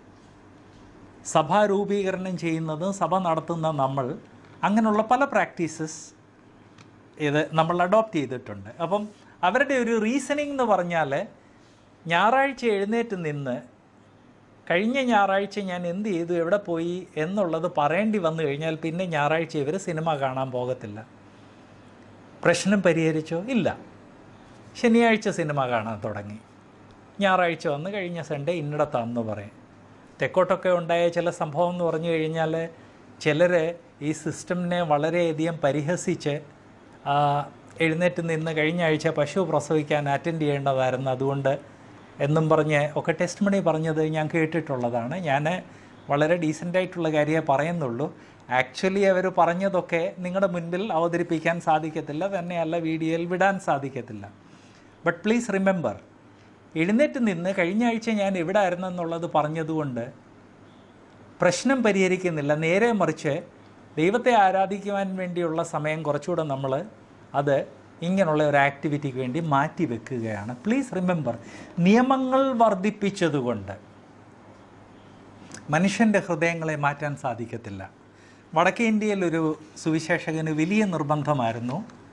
സഭാ രൂപീകരണം ചെയ്യുന്നത്, സഭ നടത്തുന്ന നമ്മൾ അങ്ങനെയുള്ള പല പ്രാക്ടീസസ് ഇത് നമ്മൾ അഡോപ്റ്റ് ചെയ്തിട്ടുണ്ട്. അപ്പം അവരുടെ ഒരു റീസണിങ് എന്ന് പറഞ്ഞാൽ, ഞായറാഴ്ച എഴുന്നേറ്റ് നിന്ന് കഴിഞ്ഞ ഞായറാഴ്ച ഞാൻ എന്ത് ചെയ്തു, എവിടെ പോയി എന്നുള്ളത് പറയേണ്ടി വന്നു കഴിഞ്ഞാൽ പിന്നെ ഞായറാഴ്ച ഇവർ സിനിമ കാണാൻ പോകത്തില്ല. പ്രശ്നം പരിഹരിച്ചോ? ഇല്ല. ശനിയാഴ്ച സിനിമ കാണാൻ തുടങ്ങി, ഞായറാഴ്ച വന്ന് കഴിഞ്ഞ സൺഡേ ഇന്നിടത്താണെന്ന് പറയും. തെക്കോട്ടൊക്കെ ഉണ്ടായ ചില സംഭവം എന്ന് പറഞ്ഞു കഴിഞ്ഞാൽ, ചിലർ ഈ സിസ്റ്റമിനെ വളരെയധികം പരിഹസിച്ച് എഴുന്നേറ്റ് നിന്ന് കഴിഞ്ഞ ആഴ്ച പശു പ്രസവിക്കാൻ അറ്റൻഡ് ചെയ്യേണ്ടതായിരുന്നു, അതുകൊണ്ട് എന്നും പറഞ്ഞ് ഒക്കെ ടെസ്റ്റ് മണി പറഞ്ഞത് ഞാൻ കേട്ടിട്ടുള്ളതാണ്. ഞാൻ വളരെ ഡീസൻ്റായിട്ടുള്ള കാര്യമേ പറയുന്നുള്ളൂ. ആക്ച്വലി അവർ പറഞ്ഞതൊക്കെ നിങ്ങളുടെ മുൻപിൽ അവതരിപ്പിക്കാൻ സാധിക്കത്തില്ല, തന്നെയല്ല വീഡിയോയിൽ വിടാൻ സാധിക്കത്തില്ല. ബട്ട് പ്ലീസ് റിമെമ്പർ, എഴുന്നേറ്റ് നിന്ന് കഴിഞ്ഞ ആഴ്ച ഞാൻ എവിടെ ആയിരുന്നെന്നുള്ളത് പറഞ്ഞതുകൊണ്ട് പ്രശ്നം പരിഹരിക്കുന്നില്ല. നേരെ മറിച്ച് ദൈവത്തെ ആരാധിക്കുവാൻ വേണ്ടിയുള്ള സമയം കുറച്ചുകൂടെ നമ്മൾ അത് ഇങ്ങനെയുള്ള ഒരു ആക്ടിവിറ്റിക്ക് വേണ്ടി മാറ്റി വെക്കുകയാണ്. പ്ലീസ് റിമെമ്പർ, നിയമങ്ങൾ വർദ്ധിപ്പിച്ചതുകൊണ്ട് മനുഷ്യൻ്റെ ഹൃദയങ്ങളെ മാറ്റാൻ സാധിക്കത്തില്ല. വടക്കേ ഇന്ത്യയിലൊരു സുവിശേഷകന് വലിയ നിർബന്ധമായിരുന്നു.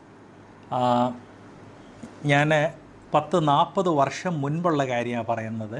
ഞാൻ പത്ത് നാൽപ്പത് വർഷം മുൻപുള്ള കാര്യമാണ് പറയുന്നത്.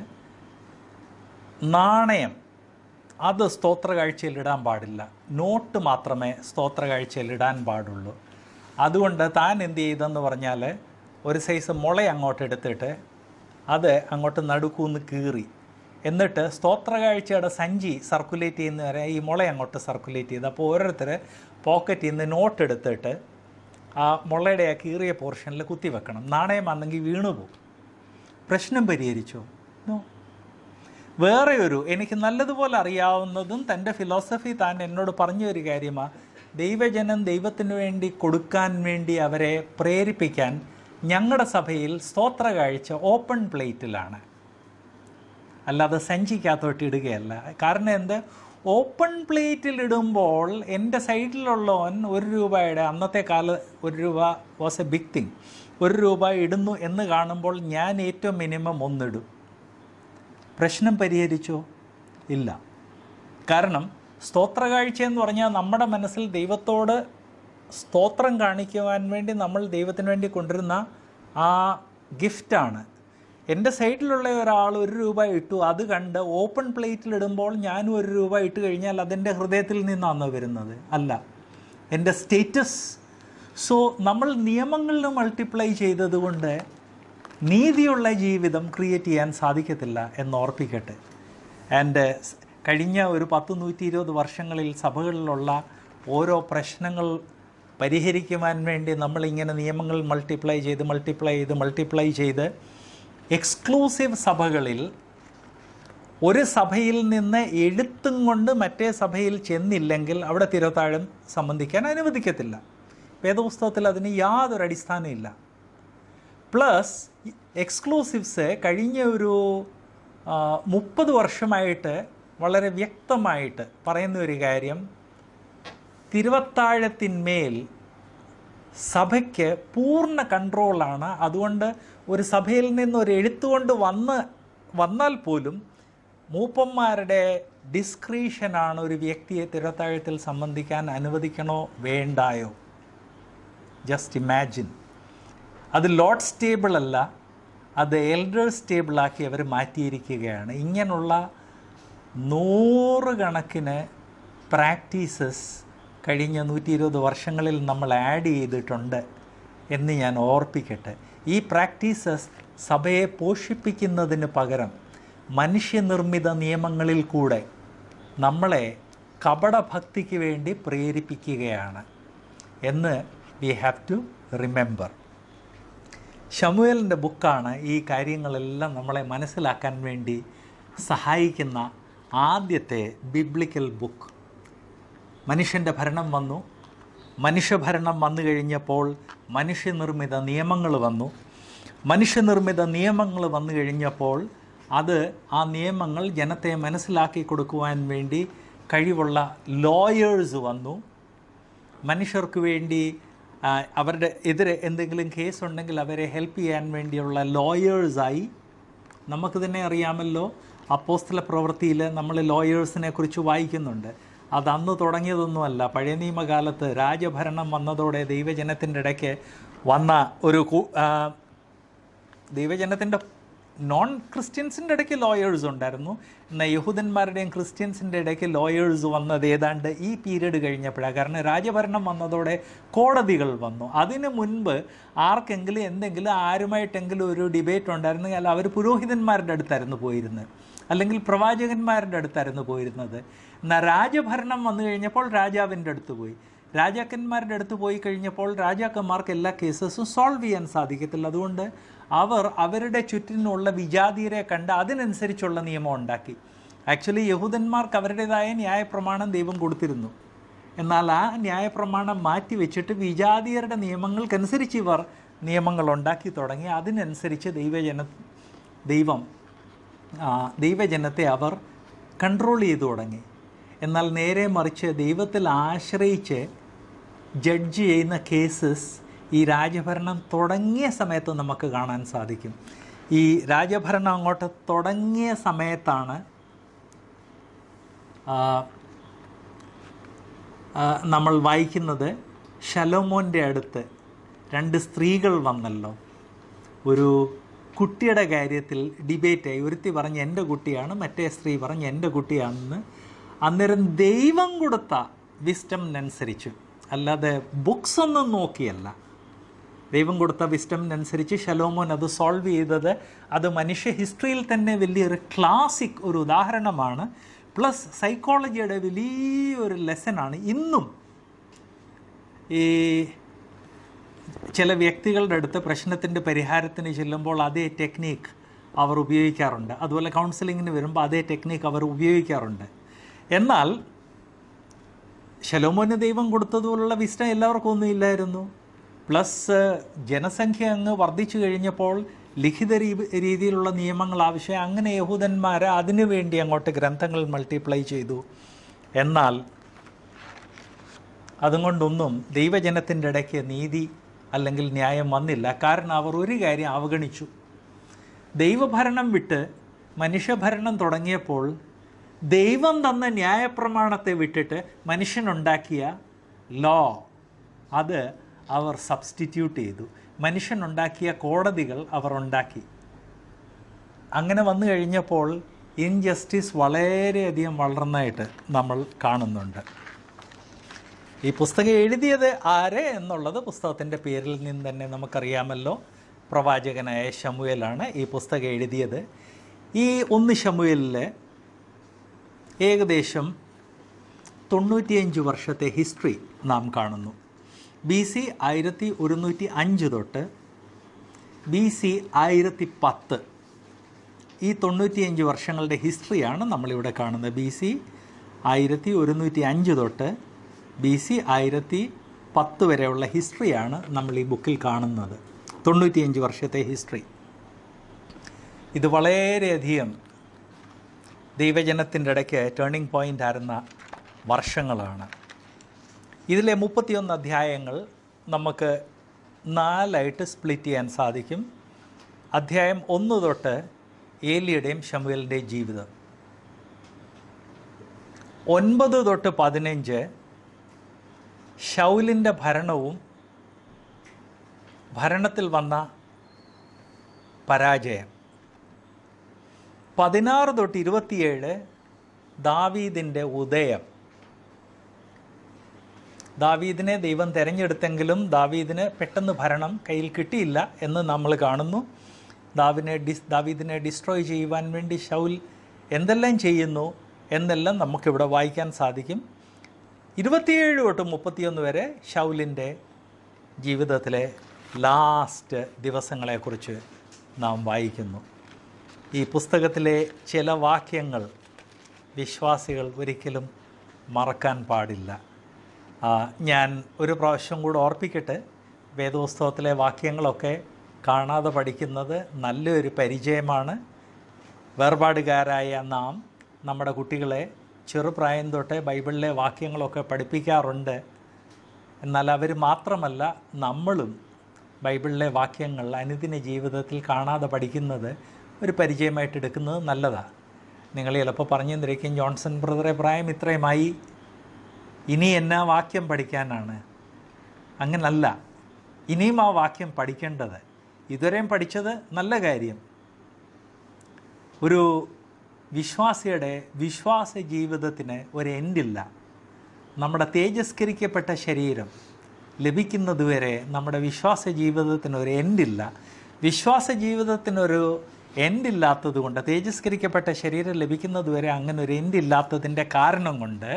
നാണയം അത് സ്തോത്ര കാഴ്ചയിൽ ഇടാൻ പാടില്ല, നോട്ട് മാത്രമേ സ്തോത്ര കാഴ്ചയിൽ ഇടാൻ പാടുള്ളൂ. അതുകൊണ്ട് താൻ എന്ത് ചെയ്തെന്ന് പറഞ്ഞാൽ, ഒരു സൈസ് മുള അങ്ങോട്ട് എടുത്തിട്ട് അത് അങ്ങോട്ട് നടുക്കൂന്ന് കീറി, എന്നിട്ട് സ്തോത്ര കാഴ്ചയുടെ സഞ്ചി സർക്കുലേറ്റ് ചെയ്യുന്ന വരെ ഈ മുള അങ്ങോട്ട് സർക്കുലേറ്റ് ചെയ്ത്, അപ്പോൾ ഓരോരുത്തർ പോക്കറ്റിൽ നിന്ന് നോട്ട് എടുത്തിട്ട് ആ മുളയുടെ ആ കീറിയ പോർഷനിൽ കുത്തി വെക്കണം. നാണയമാണെങ്കിൽ വീണുപോകും. പ്രശ്നം പരിഹരിച്ചോ? നോ. വേറെ ഒരു എനിക്ക് നല്ലതുപോലെ അറിയാവുന്നതും തൻ്റെ ഫിലോസഫി താൻ എന്നോട് പറഞ്ഞ ഒരു കാര്യമാണ്, ദൈവജനം ദൈവത്തിന് വേണ്ടി കൊടുക്കാൻ വേണ്ടി അവരെ പ്രേരിപ്പിക്കാൻ ഞങ്ങളുടെ സഭയിൽ സ്തോത്ര കാഴ്ച ഓപ്പൺ പ്ലേറ്റിലാണ്, അല്ലാതെ സഞ്ചിക്കകത്തോട്ട് ഇടുകയല്ല. കാരണം എന്ത്, ഓപ്പൺ പ്ലേറ്റിൽ ഇടുമ്പോൾ എൻ്റെ സൈഡിലുള്ളവൻ ഒരു രൂപയുടെ, അന്നത്തെ കാല ഒരു രൂപ വാസ് എ ബിഗ് തിങ്, ഒരു രൂപ ഇടുന്നു എന്ന് കാണുമ്പോൾ ഞാൻ ഏറ്റവും മിനിമം ഒന്നിടും. പ്രശ്നം പരിഹരിച്ചോ? ഇല്ല. കാരണം സ്തോത്ര കാഴ്ച എന്ന് പറഞ്ഞാൽ നമ്മുടെ മനസ്സിൽ ദൈവത്തോട് സ്തോത്രം കാണിക്കുവാൻ വേണ്ടി നമ്മൾ ദൈവത്തിന് വേണ്ടി കൊണ്ടുവരുന്ന ആ ഗിഫ്റ്റാണ്. എൻ്റെ സൈഡിലുള്ള ഒരാൾ ഒരു രൂപ ഇട്ടു, അത് കണ്ട് ഓപ്പൺ പ്ലേറ്റിലിടുമ്പോൾ ഞാനും ഒരു രൂപ ഇട്ട് കഴിഞ്ഞാൽ അതെൻ്റെ ഹൃദയത്തിൽ നിന്നാണ് വരുന്നത്, അല്ല എൻ്റെ സ്റ്റേറ്റസ്. സോ നമ്മൾ നിയമങ്ങളിൽ മൾട്ടിപ്ലൈ ചെയ്തതുകൊണ്ട് നീതിയുള്ള ജീവിതം ക്രിയേറ്റ് ചെയ്യാൻ സാധിക്കത്തില്ല എന്ന് ഓർപ്പിക്കട്ടെ. ആൻഡ് കഴിഞ്ഞ ഒരു പത്ത് നൂറ്റി ഇരുപത് വർഷങ്ങളിൽ സഭകളിലുള്ള ഓരോ പ്രശ്നങ്ങൾ പരിഹരിക്കുവാൻ വേണ്ടി നമ്മളിങ്ങനെ നിയമങ്ങൾ മൾട്ടിപ്ലൈ ചെയ്ത് മൾട്ടിപ്ലൈ ചെയ്ത് മൾട്ടിപ്ലൈ ചെയ്ത് എക്സ്ക്ലൂസീവ് സഭകളിൽ ഒരു സഭയിൽ നിന്ന് എഴുത്തും കൊണ്ട് മറ്റേ സഭയിൽ ചെന്നില്ലെങ്കിൽ അവിടെ തിരുത്താഴം സംബന്ധിക്കാൻ അനുവദിക്കത്തില്ല. വേദപുസ്തകത്തിൽ അതിന് യാതൊരു അടിസ്ഥാനമില്ല. പ്ലസ് എക്സ്ക്ലൂസീവ്സ് കഴിഞ്ഞ ഒരു മുപ്പത് വർഷമായിട്ട് വളരെ വ്യക്തമായിട്ട് പറയുന്ന ഒരു കാര്യം, തിരുവത്താഴത്തിന്മേൽ സഭയ്ക്ക് പൂർണ്ണ കൺട്രോളാണ്. അതുകൊണ്ട് ഒരു സഭയിൽ നിന്ന് ഒരു എഴുത്തുകൊണ്ട് വന്ന് വന്നാൽ പോലും മൂപ്പന്മാരുടെ ഡിസ്ക്രീഷനാണ് ഒരു വ്യക്തിയെ തിരുവത്താഴത്തിൽ സംബന്ധിക്കാൻ അനുവദിക്കണോ വേണ്ടായോ. ജസ്റ്റ് ഇമാജിൻ, അത് ലോർഡ്സ് ടേബിൾ അല്ല, അത് എൽഡേഴ്സ് ടേബിളാക്കി അവർ മാറ്റിയിരിക്കുകയാണ്. ഇങ്ങനെയുള്ള നൂറുകണക്കിന് പ്രാക്ടീസസ് കഴിഞ്ഞ നൂറ്റി ഇരുപത് വർഷങ്ങളിൽ നമ്മൾ ആഡ് ചെയ്തിട്ടുണ്ട് എന്ന് ഞാൻ ഓർപ്പിക്കട്ടെ. ഈ പ്രാക്ടീസസ് സഭയെ പോഷിപ്പിക്കുന്നതിന് പകരം മനുഷ്യനിർമ്മിത നിയമങ്ങളിൽ കൂടെ നമ്മളെ കപടഭക്തിക്ക് വേണ്ടി പ്രേരിപ്പിക്കുകയാണ് എന്ന് വി ഹാവ് ടു റിമെമ്പർ. ശമൂവേലിൻ്റെ ബുക്കാണ് ഈ കാര്യങ്ങളെല്ലാം നമ്മളെ മനസ്സിലാക്കാൻ വേണ്ടി സഹായിക്കുന്ന ആദ്യത്തെ ബിബ്ലിക്കൽ ബുക്ക്. മനുഷ്യൻ്റെ ഭരണം വന്നു, മനുഷ്യഭരണം വന്നു കഴിഞ്ഞപ്പോൾ മനുഷ്യനിർമ്മിത നിയമങ്ങൾ വന്നു. മനുഷ്യനിർമ്മിത നിയമങ്ങൾ വന്നു കഴിഞ്ഞപ്പോൾ അത് ആ നിയമങ്ങൾ ജനത്തെ മനസ്സിലാക്കി കൊടുക്കുവാൻ വേണ്ടി കഴിവുള്ള ലോയേഴ്സ് വന്നു. മനുഷ്യർക്ക് വേണ്ടി അവരുടെ എതിരെ എന്തെങ്കിലും കേസ് ഉണ്ടെങ്കിൽ അവരെ ഹെൽപ്പ് ചെയ്യാൻ വേണ്ടിയുള്ള ലോയേഴ്സായി. നമുക്ക് തന്നെ അറിയാമല്ലോ, അപ്പോസ്തല പ്രവൃത്തിയിൽ നമ്മൾ ലോയേഴ്സിനെ കുറിച്ച് വായിക്കുന്നുണ്ട്. അത് അന്ന് തുടങ്ങിയതൊന്നുമല്ല. പഴയ നിയമകാലത്ത് രാജഭരണം വന്നതോടെ ദൈവജനത്തിൻ്റെ ഇടയ്ക്ക് വന്ന ഒരു ദൈവജനത്തിൻ്റെ നോൺ ക്രിസ്ത്യൻസിൻ്റെ ഇടയ്ക്ക് ലോയേഴ്സ് ഉണ്ടായിരുന്നു. എന്നാൽ യഹൂദന്മാരുടെയും ക്രിസ്ത്യൻസിൻ്റെ ഇടയ്ക്ക് ലോയേഴ്സ് വന്നത് ഏതാണ്ട് ഈ പീരീഡ് കഴിഞ്ഞപ്പോഴാണ്. കാരണം രാജഭരണം വന്നതോടെ കോടതികൾ വന്നു. അതിന് മുൻപ് ആർക്കെങ്കിലും എന്തെങ്കിലും ആരുമായിട്ടെങ്കിലും ഒരു ഡിബേറ്റ് ഉണ്ടായിരുന്നെങ്കിൽ അവർ പുരോഹിതന്മാരുടെ അടുത്തായിരുന്നു പോയിരുന്നത്, അല്ലെങ്കിൽ പ്രവാചകന്മാരുടെ അടുത്തായിരുന്നു പോയിരുന്നത്. എന്നാൽ രാജഭരണം വന്നു കഴിഞ്ഞപ്പോൾ രാജാവിൻ്റെ അടുത്ത് പോയി. രാജാക്കന്മാരുടെ അടുത്ത് പോയി കഴിഞ്ഞപ്പോൾ രാജാക്കന്മാർക്ക് എല്ലാ കേസസും സോൾവ് ചെയ്യാൻ സാധിക്കത്തില്ല. അതുകൊണ്ട് അവർ അവരുടെ ചുറ്റിനുള്ള വിജാതീയരെ കണ്ട് അതിനനുസരിച്ചുള്ള നിയമം ഉണ്ടാക്കി. ആക്ച്വലി യഹൂദന്മാർക്ക് അവരുടേതായ ന്യായപ്രമാണം ദൈവം കൊടുത്തിരുന്നു. എന്നാൽ ആ ന്യായപ്രമാണം മാറ്റി വെച്ചിട്ട് വിജാതീയരുടെ നിയമങ്ങൾക്കനുസരിച്ച് ഇവർ നിയമങ്ങൾ ഉണ്ടാക്കി തുടങ്ങി. അതിനനുസരിച്ച് ദൈവജന ദൈവം ദൈവജനത്തെ അവർ കൺട്രോൾ ചെയ്തു തുടങ്ങി. എന്നാൽ നേരെ മറിച്ച് ദൈവത്തിൽ ആശ്രയിച്ച് ജഡ്ജ് ചെയ്യുന്ന കേസസ് ഈ രാജഭരണം തുടങ്ങിയ സമയത്ത് നമുക്ക് കാണാൻ സാധിക്കും. ഈ രാജഭരണം അങ്ങോട്ട് തുടങ്ങിയ സമയത്താണ് നമ്മൾ വായിക്കുന്നത്, ശലോമോൻ്റെ അടുത്ത് രണ്ട് സ്ത്രീകൾ വന്നല്ലോ. ഒരു കുട്ടിയുടെ കാര്യത്തിൽ ഡിബേറ്റായി. ഒരുത്തി പറഞ്ഞ് എൻ്റെ കുട്ടിയാണ്, മറ്റേ സ്ത്രീ പറഞ്ഞ് എൻ്റെ കുട്ടിയാണെന്ന്. അന്നേരം ദൈവം കൊടുത്ത വിസ്റ്റമിനനുസരിച്ച്, അല്ലാതെ ബുക്സ് ഒന്നും നോക്കിയല്ല, ദൈവം കൊടുത്ത വിസ്റ്റമിനനുസരിച്ച് ശലോമോൻ അത് സോൾവ് ചെയ്തത്. അത് മനുഷ്യ ഹിസ്റ്ററിയിൽ തന്നെ വലിയൊരു ക്ലാസിക് ഒരു ഉദാഹരണമാണ്. പ്ലസ് സൈക്കോളജിയുടെ വലിയൊരു ലെസനാണ്. ഇന്നും ഈ ചില വ്യക്തികളുടെ അടുത്ത് പ്രശ്നത്തിൻ്റെ പരിഹാരത്തിന് ചെല്ലുമ്പോൾ അതേ ടെക്നീക്ക് അവർ ഉപയോഗിക്കാറുണ്ട്. അതുപോലെ കൗൺസിലിങ്ങിന് വരുമ്പോൾ അതേ ടെക്നീക്ക് അവർ ഉപയോഗിക്കാറുണ്ട്. എന്നാൽ ശലോമോന് ദൈവം കൊടുത്തതുപോലുള്ള വിസ്റ്റം എല്ലാവർക്കും ഒന്നും ഇല്ലായിരുന്നു. പ്ലസ് ജനസംഖ്യ അങ്ങ് വർദ്ധിച്ചു കഴിഞ്ഞപ്പോൾ ലിഖിത രീതിയിലുള്ള നിയമങ്ങൾ ആവശ്യം. അങ്ങനെ യഹൂദന്മാർ അതിനു വേണ്ടി അങ്ങോട്ട് ഗ്രന്ഥങ്ങൾ മൾട്ടിപ്ലൈ ചെയ്തു. എന്നാൽ അതുകൊണ്ടൊന്നും ദൈവജനത്തിൻ്റെ ഇടയ്ക്ക് നീതി അല്ലെങ്കിൽ ന്യായം വന്നില്ല. കാരണം അവർ ഒരു കാര്യം അവഗണിച്ചു. ദൈവഭരണം വിട്ട് മനുഷ്യഭരണം തുടങ്ങിയപ്പോൾ ദൈവം തന്ന ന്യായപ്രമാണത്തെ വിട്ടിട്ട് മനുഷ്യനുണ്ടാക്കിയ ലോ അത് അവർ സബ്സ്റ്റിറ്റ്യൂട്ട് ചെയ്തു. മനുഷ്യനുണ്ടാക്കിയ കോടതികൾ അവർ ഉണ്ടാക്കി. അങ്ങനെ വന്നു കഴിഞ്ഞപ്പോൾ ഇൻജസ്റ്റിസ് വളരെയധികം വളർന്നതായിട്ട് നമ്മൾ കാണുന്നുണ്ട്. ഈ പുസ്തകം എഴുതിയത് ആര് എന്നുള്ളത് പുസ്തകത്തിൻ്റെ പേരിൽ നിന്ന് തന്നെ നമുക്കറിയാമല്ലോ. പ്രവാചകനായ ശമൂവേലാണ് ഈ പുസ്തകം എഴുതിയത്. ഈ ഒന്ന് ശമൂവേലിൽ ഏകദേശം തൊണ്ണൂറ്റിയഞ്ച് വർഷത്തെ ഹിസ്റ്ററി നാം കാണുന്നു. ബി സി ആയിരത്തി ഒരുന്നൂറ്റി അഞ്ച് തൊട്ട് ബി സി ആയിരത്തി പത്ത്, ഈ തൊണ്ണൂറ്റിയഞ്ച് വർഷങ്ങളുടെ ഹിസ്റ്ററിയാണ് നമ്മളിവിടെ കാണുന്നത്. ബി സി ആയിരത്തി ഒരുന്നൂറ്റി അഞ്ച് തൊട്ട് ബി സി ആയിരത്തി പത്ത് വരെയുള്ള ഹിസ്റ്ററിയാണ് നമ്മൾ ഈ ബുക്കിൽ കാണുന്നത്. തൊണ്ണൂറ്റിയഞ്ച് വർഷത്തെ ഹിസ്റ്ററി. ഇത് വളരെയധികം ദൈവജനത്തിൻ്റെ ഇടയ്ക്ക് ടേണിംഗ് പോയിൻ്റ് ആയിരുന്ന വർഷങ്ങളാണ്. ഇതിലെ മുപ്പത്തിയൊന്ന് അധ്യായങ്ങൾ നമുക്ക് നാലായിട്ട് സ്പ്ലിറ്റ് ചെയ്യാൻ സാധിക്കും. അധ്യായം ഒന്ന് തൊട്ട് ഏലിയുടെയും ശമൂവേലിൻ്റെയും ജീവിതം, ഒൻപത് തൊട്ട് പതിനഞ്ച് ശൗലിൻ്റെ ഭരണവും ഭരണത്തിൽ വന്ന പരാജയം, പതിനാറ് തൊട്ട് ഇരുപത്തിയേഴ് ദാവീദിൻ്റെ ഉദയം. ദാവീദിനെ ദൈവം തിരഞ്ഞെടുത്തെങ്കിലും ദാവീദിന് പെട്ടെന്ന് ഭരണം കയ്യിൽ കിട്ടിയില്ല എന്ന് നമ്മൾ കാണുന്നു. ദാവിനെ ഡിസ് ദാവീദിനെ ഡിസ്ട്രോയ് ചെയ്യുവാൻ വേണ്ടി ശൗൽ എന്തെല്ലാം ചെയ്യുന്നു എന്നെല്ലാം നമുക്കിവിടെ വായിക്കാൻ സാധിക്കും. ഇരുപത്തിയേഴ് തൊട്ട് മുപ്പത്തിയൊന്ന് വരെ ശൗലിൻ്റെ ജീവിതത്തിലെ ലാസ്റ്റ് ദിവസങ്ങളെക്കുറിച്ച് നാം വായിക്കുന്നു. ഈ പുസ്തകത്തിലെ ചില വാക്യങ്ങൾ വിശ്വാസികൾ ഒരിക്കലും മറക്കാൻ പാടില്ല. ഞാൻ ഒരു പ്രാവശ്യം കൂടെ ഓർപ്പിക്കട്ടെ, വേദപുസ്തകത്തിലെ വാക്യങ്ങളൊക്കെ കാണാതെ പഠിക്കുന്നത് നല്ലൊരു പരിചയമാണ്. വേർപാടുകാരായ നാം നമ്മുടെ കുട്ടികളെ ചെറുപ്രായം തൊട്ടേ ബൈബിളിലെ വാക്യങ്ങളൊക്കെ പഠിപ്പിക്കാറുണ്ട്. എന്നാൽ അവർ മാത്രമല്ല, നമ്മളും ബൈബിളിലെ വാക്യങ്ങൾ അനുദിന ജീവിതത്തിൽ കാണാതെ പഠിക്കുന്നത് ഒരു പരിചയമായിട്ട് എടുക്കുന്നത് നല്ലതാണ്. നിങ്ങൾ ചിലപ്പോൾ പറഞ്ഞു തന്നിരിക്കും, ജോൺസൺ ബ്രദറെ പ്രായം ഇത്രയുമായി, ഇനി എന്നാ വാക്യം പഠിക്കാനാണ്? അങ്ങനല്ല, ഇനിയും ആ വാക്യം പഠിക്കേണ്ടത്. ഇതുവരെയും പഠിച്ചത് നല്ല കാര്യം. ഒരു വിശ്വാസിയുടെ വിശ്വാസ ജീവിതത്തിന് ഒരു എൻഡില്ല. നമ്മുടെ തേജസ്കരിക്കപ്പെട്ട ശരീരം ലഭിക്കുന്നതുവരെ നമ്മുടെ വിശ്വാസ ജീവിതത്തിന് ഒരു എൻഡില്ല. വിശ്വാസ ജീവിതത്തിനൊരു എൻഡില്ലാത്തത് കൊണ്ട്, തേജസ്കരിക്കപ്പെട്ട ശരീരം ലഭിക്കുന്നതുവരെ അങ്ങനെ ഒരു എൻഡില്ലാത്തതിൻ്റെ കാരണം കൊണ്ട്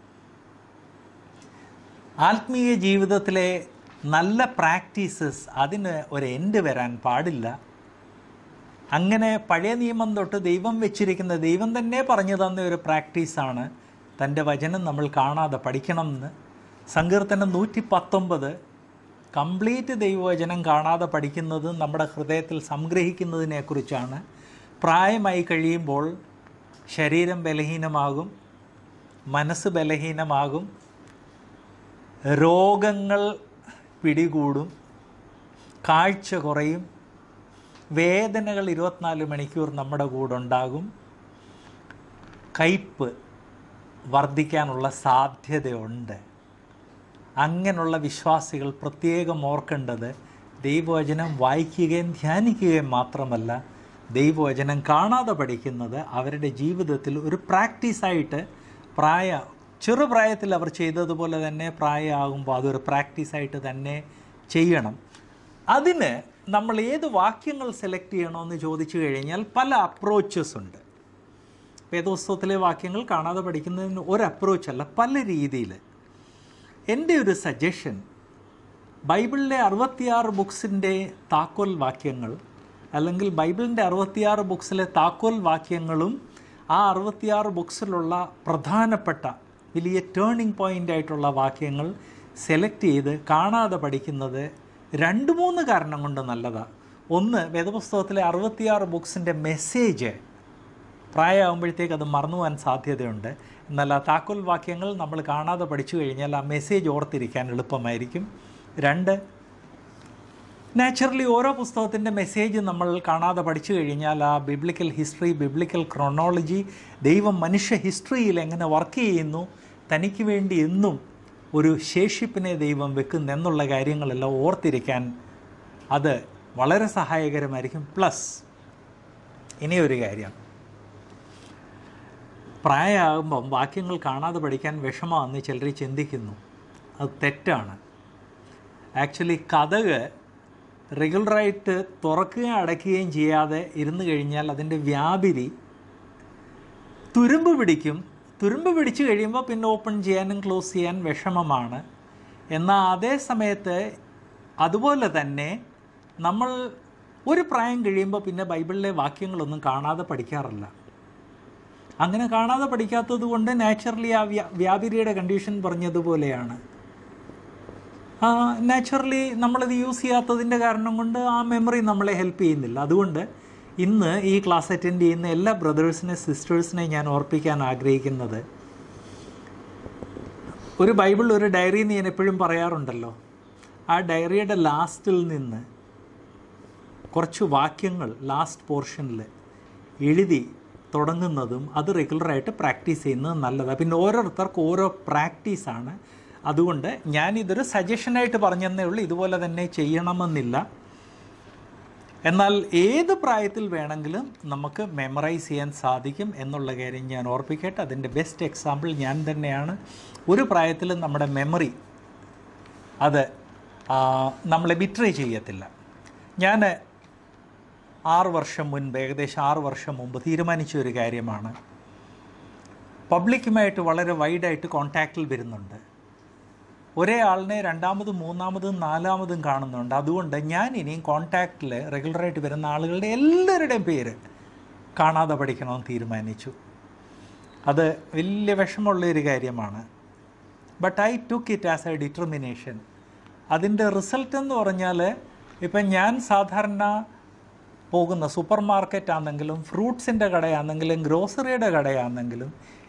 ആത്മീയ ജീവിതത്തിലെ നല്ല പ്രാക്ടീസസ് അതിന് ഒരു എൻഡ് വരാൻ പാടില്ല. അങ്ങനെ പഴയ നിയമം തൊട്ട് ദൈവം വെച്ചിരിക്കുന്ന, ദൈവം തന്നെ പറഞ്ഞു തന്ന ഒരു പ്രാക്ടീസാണ് തൻ്റെ വചനം നമ്മൾ കാണാതെ പഠിക്കണമെന്ന്. സങ്കീർത്തനം നൂറ്റി പത്തൊമ്പത് കംപ്ലീറ്റ് ദൈവവചനം കാണാതെ പഠിക്കുന്നത് നമ്മുടെ ഹൃദയത്തിൽ സംഗ്രഹിക്കുന്നതിനെക്കുറിച്ചാണ്. പ്രായമായി കഴിയുമ്പോൾ ശരീരം ബലഹീനമാകും, മനസ്സ് ബലഹീനമാകും, രോഗങ്ങൾ പിടികൂടും, കാഴ്ച കുറയും, വേദനകൾ ഇരുപത്തിനാല് മണിക്കൂർ നമ്മുടെ കൂടെ ഉണ്ടാകും, കയ്പ് വർദ്ധിക്കാനുള്ള സാധ്യതയുണ്ട്. അങ്ങനെയുള്ള വിശ്വാസികൾ പ്രത്യേകം ഓർക്കേണ്ടത് ദൈവവചനം വായിക്കുകയും ധ്യാനിക്കുകയും മാത്രമല്ല, ദൈവവചനം കാണാതെ പഠിക്കുന്നത് അവരുടെ ജീവിതത്തിൽ ഒരു പ്രാക്ടീസായിട്ട്, പ്രായ ചെറുപ്രായത്തിൽ അവർ ചെയ്തതുപോലെ തന്നെ പ്രായമാകുമ്പോൾ അതൊരു പ്രാക്ടീസായിട്ട് തന്നെ ചെയ്യണം. അതിന് നമ്മൾ ഏത് വാക്യങ്ങൾ സെലക്ട് ചെയ്യണമെന്ന് ചോദിച്ചു കഴിഞ്ഞാൽ പല അപ്രോച്ചസ് ഉണ്ട്. വേദപുസ്തകത്തിലെ വാക്യങ്ങൾ കാണാതെ പഠിക്കുന്നതിന് ഒരു അപ്രോച്ചല്ല, പല രീതിയിൽ. എൻ്റെ ഒരു സജഷൻ, ബൈബിളിലെ അറുപത്തിയാറ് ബുക്സിൻ്റെ താക്കോൽ വാക്യങ്ങൾ, അല്ലെങ്കിൽ ബൈബിളിൻ്റെ അറുപത്തിയാറ് ബുക്സിലെ താക്കോൽ വാക്യങ്ങളും ആ അറുപത്തിയാറ് ബുക്സിലുള്ള പ്രധാനപ്പെട്ട വലിയ ടേണിംഗ് പോയിൻ്റ് ആയിട്ടുള്ള വാക്യങ്ങൾ സെലക്ട് ചെയ്ത് കാണാതെ പഠിക്കുന്നത് രണ്ട് മൂന്ന് കാരണം കൊണ്ട് നല്ലതാണ്. ഒന്ന്, വേദപുസ്തകത്തിലെ അറുപത്തിയാറ് ബുക്സിൻ്റെ മെസ്സേജ് പ്രായമാകുമ്പോഴത്തേക്ക് അത് മറന്നു പോകാൻ സാധ്യതയുണ്ട്. എന്നാൽ ആ താക്കോൽ വാക്യങ്ങൾ നമ്മൾ കാണാതെ പഠിച്ചു കഴിഞ്ഞാൽ ആ മെസ്സേജ് ഓർത്തിരിക്കാൻ എളുപ്പമായിരിക്കും. രണ്ട്, നാച്ചുറലി ഓരോ പുസ്തകത്തിൻ്റെ മെസ്സേജ് നമ്മൾ കാണാതെ പഠിച്ചു കഴിഞ്ഞാൽ ആ ബിബ്ലിക്കൽ ഹിസ്റ്ററി, ബിബ്ലിക്കൽ ക്രോണോളജി, ദൈവം മനുഷ്യ ഹിസ്റ്ററിയിൽ എങ്ങനെ വർക്ക് ചെയ്യുന്നു, തനിക്ക് വേണ്ടി എന്നും ഒരു ശേഷിപ്പിനെ ദൈവം വെക്കുന്നു എന്നുള്ള കാര്യങ്ങളെല്ലാം ഓർത്തിരിക്കാൻ അത് വളരെ സഹായകരമായിരിക്കും. പ്ലസ് ഇനിയൊരു കാര്യം, പ്രായമാകുമ്പം വാക്യങ്ങൾ കാണാതെ പഠിക്കാൻ വിഷമമാണെന്ന് ചിലർ ചിന്തിക്കുന്നു. അത് തെറ്റാണ്. ആക്ച്വലി കഥക് റെഗുലറായിട്ട് തുറക്കുകയും അടയ്ക്കുകയും ചെയ്യാതെ ഇരുന്ന് കഴിഞ്ഞാൽ അതിൻ്റെ വ്യാപിരി തുരുമ്പ് പിടിക്കും. തുരുമ്പ് പിടിച്ചു കഴിയുമ്പോൾ പിന്നെ ഓപ്പൺ ചെയ്യാനും ക്ലോസ് ചെയ്യാൻ വിഷമമാണ്. എന്നാൽ അതേ സമയത്ത് അതുപോലെ തന്നെ നമ്മൾ ഒരു പ്രായം കഴിയുമ്പോൾ പിന്നെ ബൈബിളിലെ വാക്യങ്ങളൊന്നും കാണാതെ പഠിക്കാറില്ല. അങ്ങനെ കാണാതെ പഠിക്കാത്തത് കൊണ്ട് നാച്ചുറലി ആ വ്യാ വ്യാപിരിയുടെ കണ്ടീഷൻ പറഞ്ഞതുപോലെയാണ്. നാച്ചുറലി നമ്മളത് യൂസ് ചെയ്യാത്തതിൻ്റെ കാരണം കൊണ്ട് ആ മെമ്മറി നമ്മളെ ഹെൽപ്പ് ചെയ്യുന്നില്ല. അതുകൊണ്ട് ഇന്ന് ഈ ക്ലാസ് അറ്റൻഡ് ചെയ്യുന്ന എല്ലാ ബ്രദേഴ്സിനെ സിസ്റ്റേഴ്സിനെ ഞാൻ ഓർപ്പിക്കാൻ ആഗ്രഹിക്കുന്നത്, ഒരു ബൈബിൾ ഒരു ഡയറി എന്ന് ഞാൻ എപ്പോഴും പറയാറുണ്ടല്ലോ, ആ ഡയറിയുടെ ലാസ്റ്റിൽ നിന്ന് കുറച്ച് വാക്യങ്ങൾ ലാസ്റ്റ് പോർഷനിൽ എഴുതി തുടങ്ങുന്നതും അത് റെഗുലറായിട്ട് പ്രാക്ടീസ് ചെയ്യുന്നത് നല്ലതാണ്. പിന്നെ ഓരോരുത്തർക്കും ഓരോ പ്രാക്ടീസാണ്. അതുകൊണ്ട് ഞാനിതൊരു സജഷനായിട്ട് പറഞ്ഞതേ ഉള്ളൂ, ഇതുപോലെ തന്നെ ചെയ്യണമെന്നില്ല. എന്നാൽ ഏത് പ്രായത്തിൽ വേണമെങ്കിലും നമുക്ക് മെമ്മറൈസ് ചെയ്യാൻ സാധിക്കും എന്നുള്ള കാര്യം ഞാൻ ഓർപ്പിക്കട്ടെ. അതിൻ്റെ ബെസ്റ്റ് എക്സാമ്പിൾ ഞാൻ തന്നെയാണ്. ഒരു പ്രായത്തിലും നമ്മുടെ മെമ്മറി അത് നമ്മളെ ബിട്രേ ചെയ്യത്തില്ല. ഞാൻ ആറ് വർഷം മുൻപ്, ഏകദേശം ആറ് വർഷം മുമ്പ് തീരുമാനിച്ച ഒരു കാര്യമാണ്. പബ്ലിക്കുമായിട്ട് വളരെ വൈഡായിട്ട് കോൺടാക്റ്റിൽ വരുന്നുണ്ട്. ഒരേ ആളിനെ രണ്ടാമതും മൂന്നാമതും നാലാമതും കാണുന്നുണ്ട്. അതുകൊണ്ട് ഞാൻ ഇനിയും കോൺടാക്റ്റിൽ റെഗുലറായിട്ട് വരുന്ന ആളുകളുടെ എല്ലാവരുടെയും പേര് കാണാതെ പഠിക്കണമെന്ന് തീരുമാനിച്ചു. അത് വലിയ വിഷമമുള്ളൊരു കാര്യമാണ്. But I took it as a determination. അതിൻ്റെ റിസൾട്ട് എന്ന് പറഞ്ഞാൽ, ഇപ്പം ഞാൻ സാധാരണ പോകുന്ന സൂപ്പർ മാർക്കറ്റ് ആണെങ്കിലും ഫ്രൂട്ട്സിൻ്റെ കടയാണെങ്കിലും ഗ്രോസറിയുടെ കടയാണെങ്കിലും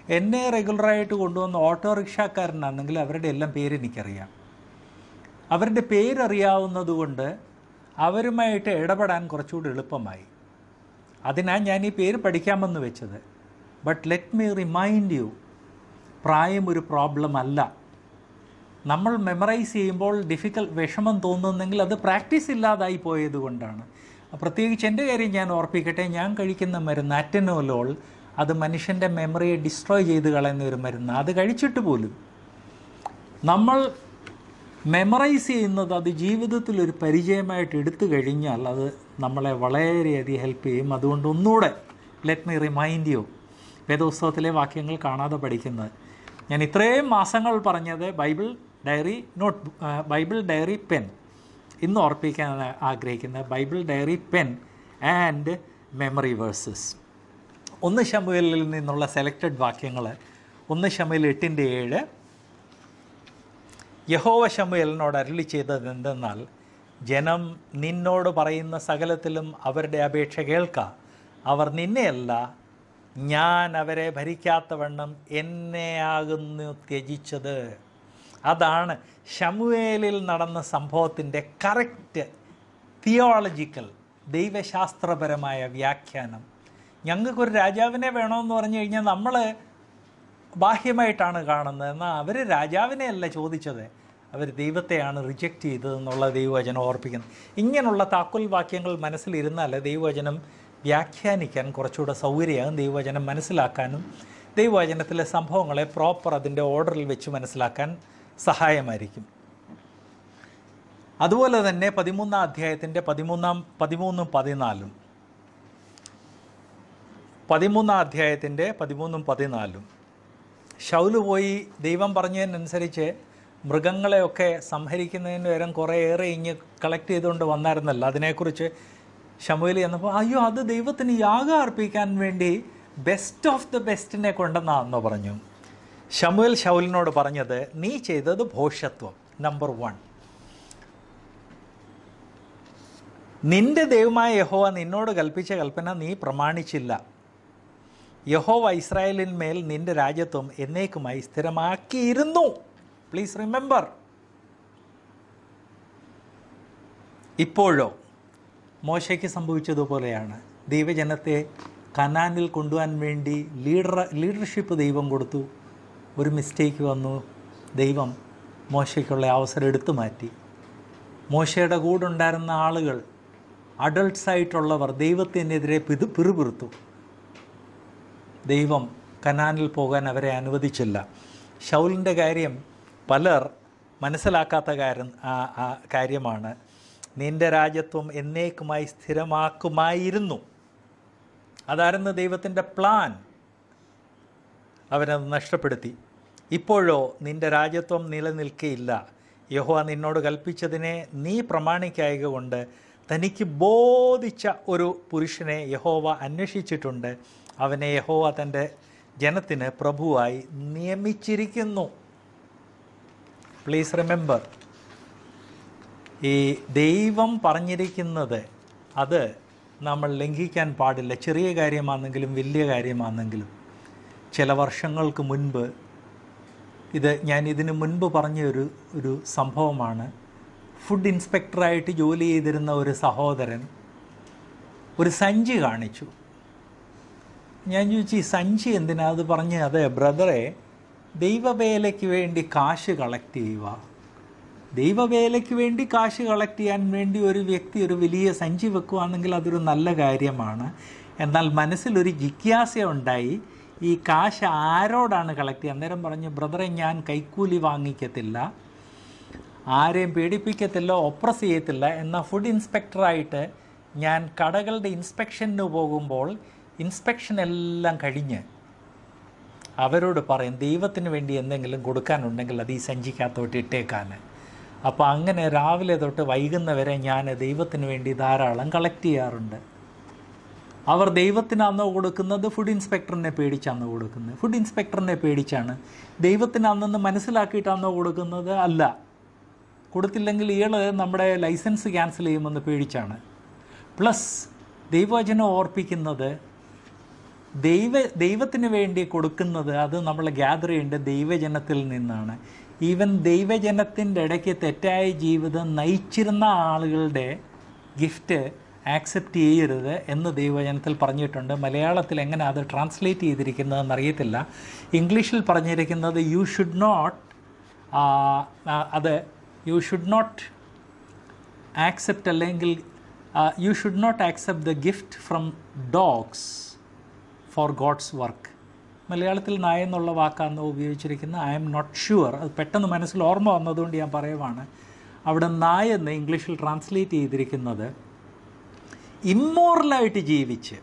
എന്നെ റെഗുലറായിട്ട് കൊണ്ടുവന്ന ഓട്ടോറിക്ഷക്കാരനാണെങ്കിൽ അവരുടെ എല്ലാം പേര് എനിക്കറിയാം. അവരുടെ പേരറിയാവുന്നത് കൊണ്ട് അവരുമായിട്ട് ഇടപെടാൻ കുറച്ചുകൂടി എളുപ്പമായി. അതിനാണ് ഞാൻ ഈ പേര് പഠിക്കാമെന്ന് വെച്ചത്. But let me remind you, പ്രായം ഒരു പ്രോബ്ലം അല്ല. നമ്മൾ മെമ്മറൈസ് ചെയ്യുമ്പോൾ ഡിഫിക്കൽ വിഷമം തോന്നുന്നെങ്കിൽ അത് പ്രാക്ടീസ് ഇല്ലാതായി പോയത് കൊണ്ടാണ്. പ്രത്യേകിച്ച് എൻ്റെ കാര്യം ഞാൻ ഓർപ്പിക്കട്ടെ, ഞാൻ കഴിക്കുന്ന മരുന്ന് അറ്റനോലോൾ, അത് മനുഷ്യൻ്റെ മെമ്മറിയെ ഡിസ്ട്രോയ് ചെയ്ത് കളയുന്ന ഒരു മരുന്ന്. അത് കഴിച്ചിട്ട് പോലും നമ്മൾ മെമ്മറൈസ് ചെയ്യുന്നത് അത് ജീവിതത്തിലൊരു പരിചയമായിട്ട് എടുത്തു കഴിഞ്ഞാൽ അത് നമ്മളെ വളരെയധികം ഹെൽപ്പ് ചെയ്യും. അതുകൊണ്ട് ഒന്നുകൂടെ ലെറ്റ് മീ റിമൈൻഡ് യു, വേദപുസ്തകത്തിലെ വാക്യങ്ങൾ കാണാതെ പഠിക്കുന്നത്. ഞാൻ ഇത്രയും മാസങ്ങൾ പറഞ്ഞത് Bible diary not Bible diary pen, ഇന്ന് ഓർപ്പിക്കാൻ ആഗ്രഹിക്കുന്നത് Bible diary pen and memory verses. ഒന്ന് ശമൂവേലിൽ നിന്നുള്ള സെലക്റ്റഡ് വാക്യങ്ങൾ. ഒന്ന് ശമൂവേൽ എട്ടിൻ്റെ ഏഴ്. യഹോവ ശമൂവേലിനോട് അരുളി ചെയ്തത് എന്തെന്നാൽ, ജനം നിന്നോട് പറയുന്ന സകലത്തിലും അവരുടെ അപേക്ഷ കേൾക്ക. അവർ നിന്നെയല്ല, ഞാൻ അവരെ ഭരിക്കാത്തവണ്ണം എന്നെയാകുന്നു ത്യജിച്ചത്. അതാണ് ശമൂവേലിൽ നടന്ന സംഭവത്തിൻ്റെ കറക്റ്റ് തിയോളജിക്കൽ ദൈവശാസ്ത്രപരമായ വ്യാഖ്യാനം. ഞങ്ങൾക്കൊരു രാജാവിനെ വേണമെന്ന് പറഞ്ഞു കഴിഞ്ഞാൽ നമ്മൾ ബാഹ്യമായിട്ടാണ് കാണുന്നത്. എന്നാൽ അവർ രാജാവിനെ അല്ല ചോദിച്ചത്, അവർ ദൈവത്തെയാണ് റിജക്റ്റ് ചെയ്തതെന്നുള്ള ദൈവവചനം ഓർപ്പിക്കുന്നത്. ഇങ്ങനെയുള്ള താക്കോൽ വാക്യങ്ങൾ മനസ്സിലിരുന്നാൽ ദൈവവചനം വ്യാഖ്യാനിക്കാൻ കുറച്ചുകൂടെ സൗകര്യമാകും, ദൈവവചനം മനസ്സിലാക്കാനും ദൈവവചനത്തിലെ സംഭവങ്ങളെ പ്രോപ്പർ അതിൻ്റെ ഓർഡറിൽ വെച്ച് മനസ്സിലാക്കാൻ സഹായമായിരിക്കും. അതുപോലെ തന്നെ പതിമൂന്നാം അധ്യായത്തിൻ്റെ പതിമൂന്നാം പതിമൂന്നും പതിനാലും പതിമൂന്നാം അധ്യായത്തിൻ്റെ പതിമൂന്നും പതിനാലും ശൗല് പോയി ദൈവം പറഞ്ഞതിനനുസരിച്ച് മൃഗങ്ങളെയൊക്കെ സംഹരിക്കുന്നതിന് വരം കുറേയേറെ ഇങ്ങ് കളക്ട് ചെയ്തുകൊണ്ട് വന്നായിരുന്നല്ലോ. അതിനെക്കുറിച്ച് ശമൂവേൽ ചെന്നപ്പോൾ, അയ്യോ അത് ദൈവത്തിന് യാഗം അർപ്പിക്കാൻ വേണ്ടി ബെസ്റ്റ് ഓഫ് ദ ബെസ്റ്റിനെ കൊണ്ടെന്നാണെന്നോ പറഞ്ഞു. ശമൂവേൽ ശൗലിനോട് പറഞ്ഞത്, നീ ചെയ്തത് ഭോഷത്വം. നമ്പർ വൺ, നിന്റെ ദൈവമായ യഹോവ നിന്നോട് കൽപ്പിച്ച കൽപ്പന നീ പ്രമാണിച്ചില്ല. യഹോവ ഇസ്രായേലിന്മേൽ നിന്റെ രാജ്യത്വം എന്നേക്കുമായി സ്ഥിരമാക്കിയിരുന്നു. Please remember. ഇപ്പോഴോ മോശയ്ക്ക് സംഭവിച്ചതുപോലെയാണ്. ദൈവജനത്തെ കനാനിൽ കൊണ്ടുപോകാൻ വേണ്ടി ലീഡർ ലീഡർഷിപ്പ് ദൈവം കൊടുത്തു. ഒരു മിസ്റ്റേക്ക് വന്നു, ദൈവം മോശയ്ക്കുള്ള അവസരം എടുത്തു മാറ്റി. മോശയുടെ കൂടെ ഉണ്ടായിരുന്ന ആളുകൾ, അഡൾട്ട്സായിട്ടുള്ളവർ ദൈവത്തിനെതിരെ പിതു പിറുപിറുത്തു. ദൈവം കനാനിൽ പോകാൻ അവരെ അനുവദിച്ചില്ല. ശൗലിൻ്റെ കാര്യം പലർ മനസ്സിലാക്കാത്ത കാര്യം കാര്യമാണ്. നിന്റെ രാജ്യത്വം എന്നേക്കുമായി സ്ഥിരമാക്കുമായിരുന്നു. അതായിരുന്നു ദൈവത്തിൻ്റെ പ്ലാൻ. അവനത് നഷ്ടപ്പെടുത്തി. ഇപ്പോഴോ നിന്റെ രാജ്യത്വം നിലനിൽക്കയില്ല. യഹോവ നിന്നോട് കൽപ്പിച്ചതിനെ നീ പ്രമാണിക്കായക കൊണ്ട് തനിക്ക് ബോധിച്ച ഒരു പുരുഷനെ യഹോവ അന്വേഷിച്ചിട്ടുണ്ട്. അവനെ യഹോവ തൻ്റെ ജനത്തിന് പ്രഭുവായി നിയമിച്ചിരിക്കുന്നു. പ്ലീസ് റിമെമ്പർ, ഈ ദൈവം പറഞ്ഞിരിക്കുന്നത് അത് നമ്മൾ ലംഘിക്കാൻ പാടില്ല. ചെറിയ കാര്യമാണെങ്കിലും വലിയ കാര്യമാണെങ്കിലും. ചില വർഷങ്ങൾക്ക് മുൻപ്, ഇത് ഞാൻ ഇതിനു മുൻപ് പറഞ്ഞ ഒരു ഒരു സംഭവമാണ്. ഫുഡ് ഇൻസ്പെക്ടറായിട്ട് ജോലി ചെയ്തിരുന്ന ഒരു സഹോദരൻ ഒരു സഞ്ചി കാണിച്ചു. ഞാൻ ചോദിച്ചു, ഈ സഞ്ചി എന്തിനാ? അത് പറഞ്ഞ്, അതെ ബ്രദറെ, ദൈവവേലയ്ക്ക് വേണ്ടി കാശ് കളക്ട് ചെയ്യുക. ദൈവവേലയ്ക്ക് വേണ്ടി കാശ് കളക്ട് ചെയ്യാൻ വേണ്ടി ഒരു വ്യക്തി ഒരു വലിയ സഞ്ചി വെക്കുകയാണെങ്കിൽ അതൊരു നല്ല കാര്യമാണ്. എന്നാൽ മനസ്സിലൊരു ജിജ്ഞാസ ഉണ്ടായി, ഈ കാശ് ആരോടാണ് കളക്ട് ചെയ്യുക? അന്നേരം പറഞ്ഞു, ബ്രദറെ, ഞാൻ കൈക്കൂലി വാങ്ങിക്കത്തില്ല, ആരെയും പേടിപ്പിക്കത്തില്ല, ഒപ്രസ് ചെയ്യത്തില്ല. എന്നാൽ ഫുഡ് ഇൻസ്പെക്ടറായിട്ട് ഞാൻ കടകളുടെ ഇൻസ്പെക്ഷന് പോകുമ്പോൾ ഇൻസ്പെക്ഷൻ എല്ലാം കഴിഞ്ഞ് അവരോട് പറയും, ദൈവത്തിന് വേണ്ടി എന്തെങ്കിലും കൊടുക്കാനുണ്ടെങ്കിൽ അത് ഈ സഞ്ചിക്കകത്തോട്ട് ഇട്ടേക്കാൻ. അപ്പോൾ അങ്ങനെ രാവിലെ തൊട്ട് വൈകുന്നവരെ ഞാൻ ദൈവത്തിന് വേണ്ടി ധാരാളം കളക്ട് ചെയ്യാറുണ്ട്. അവർ ദൈവത്തിനാന്നോ കൊടുക്കുന്നത്, ഫുഡ് ഇൻസ്പെക്ടറിനെ പേടിച്ചാന്നോ കൊടുക്കുന്നത്? ഫുഡ് ഇൻസ്പെക്ടറിനെ പേടിച്ചാണ്. ദൈവത്തിനാണെന്ന് മനസ്സിലാക്കിയിട്ടാണോ കൊടുക്കുന്നത്? അല്ല. കൊടുത്തില്ലെങ്കിൽ ഇയാൾ നമ്മുടെ ലൈസൻസ് ക്യാൻസൽ ചെയ്യുമെന്ന് പേടിച്ചാണ്. പ്ലസ് ദൈവവചനം ഓർപ്പിക്കുന്നത്, ദൈവ ദൈവത്തിന് വേണ്ടി കൊടുക്കുന്നത് അത് നമ്മൾ ഗ്യാദർ ചെയ്യേണ്ട ദൈവജനത്തിൽ നിന്നാണ്. ഈവൻ ദൈവജനത്തിൻ്റെ ഇടയ്ക്ക് തെറ്റായ ജീവിതം നയിച്ചിരുന്ന ആളുകളുടെ ഗിഫ്റ്റ് ആക്സെപ്റ്റ് ചെയ്യരുത് എന്ന് ദൈവജനത്തിൽ പറഞ്ഞിട്ടുണ്ട്. മലയാളത്തിൽ എങ്ങനെ അത് ട്രാൻസ്ലേറ്റ് ചെയ്തിരിക്കുന്നതെന്ന് അറിയത്തില്ല. ഇംഗ്ലീഷിൽ പറഞ്ഞിരിക്കുന്നത് യു ഷുഡ് നോട്ട് അത് യു ഷുഡ് നോട്ട് ആക്സെപ്റ്റ് അല്ലെങ്കിൽ you should not accept the gift from dogs for God's work. മലയാളത്തിൽ നായ എന്നുള്ള വാക്കാണ് ഉപയോഗിച്ചിരിക്കുന്നത്. I'm not sure. അത് പെട്ടെന്ന് മനസ്സിൽ ഓർമ്മ വന്നതുകൊണ്ട് ഞാൻ പറയുവാണ്. അവിടെ നായ എന്ന് ഇംഗ്ലീഷിൽ ട്രാൻസ്ലേറ്റ് ചെയ്തിരിക്കുന്നത് ഇമ്മോറലായിട്ട് ജീവിച്ച്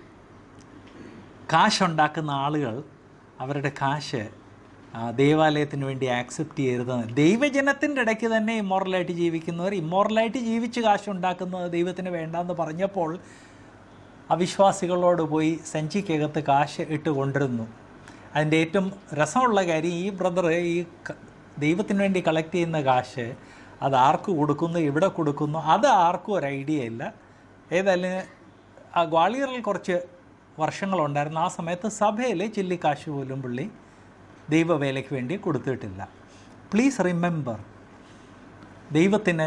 കാശുണ്ടാക്കുന്ന ആളുകൾ അവരുടെ കാശ് ദേവാലയത്തിന് വേണ്ടി ആക്സെപ്റ്റ് ചെയ്യരുത്. ദൈവജനത്തിൻ്റെ ഇടയ്ക്ക് തന്നെ ഇമ്മോറലായിട്ട് ജീവിക്കുന്നവർ ഇമ്മോറലായിട്ട് ജീവിച്ച് കാശുണ്ടാക്കുന്നത് ദൈവത്തിന് വേണ്ടാന്ന് പറഞ്ഞപ്പോൾ അവിശ്വാസികളോട് പോയി സഞ്ചിക്കകത്ത് കാശ് ഇട്ട് കൊണ്ടിരുന്നു. അതിൻ്റെ ഏറ്റവും രസമുള്ള കാര്യം, ഈ ബ്രദർ ഈ ദൈവത്തിന് വേണ്ടി കളക്ട് ചെയ്യുന്ന കാശ് അത് ആർക്ക് കൊടുക്കുന്നു, എവിടെ കൊടുക്കുന്നു, അത് ആർക്കും ഒരു ഐഡിയ ഇല്ല. ഏതായാലും ആ ഗ്വാളിയറിൽ കുറച്ച് വർഷങ്ങളുണ്ടായിരുന്നു. ആ സമയത്ത് സഭയിൽ ചില്ലിക്കാശ് പോലും പുള്ളി ദൈവവേലയ്ക്ക് വേണ്ടി കൊടുത്തിട്ടില്ല. പ്ലീസ് റിമെമ്പർ, ദൈവത്തിന്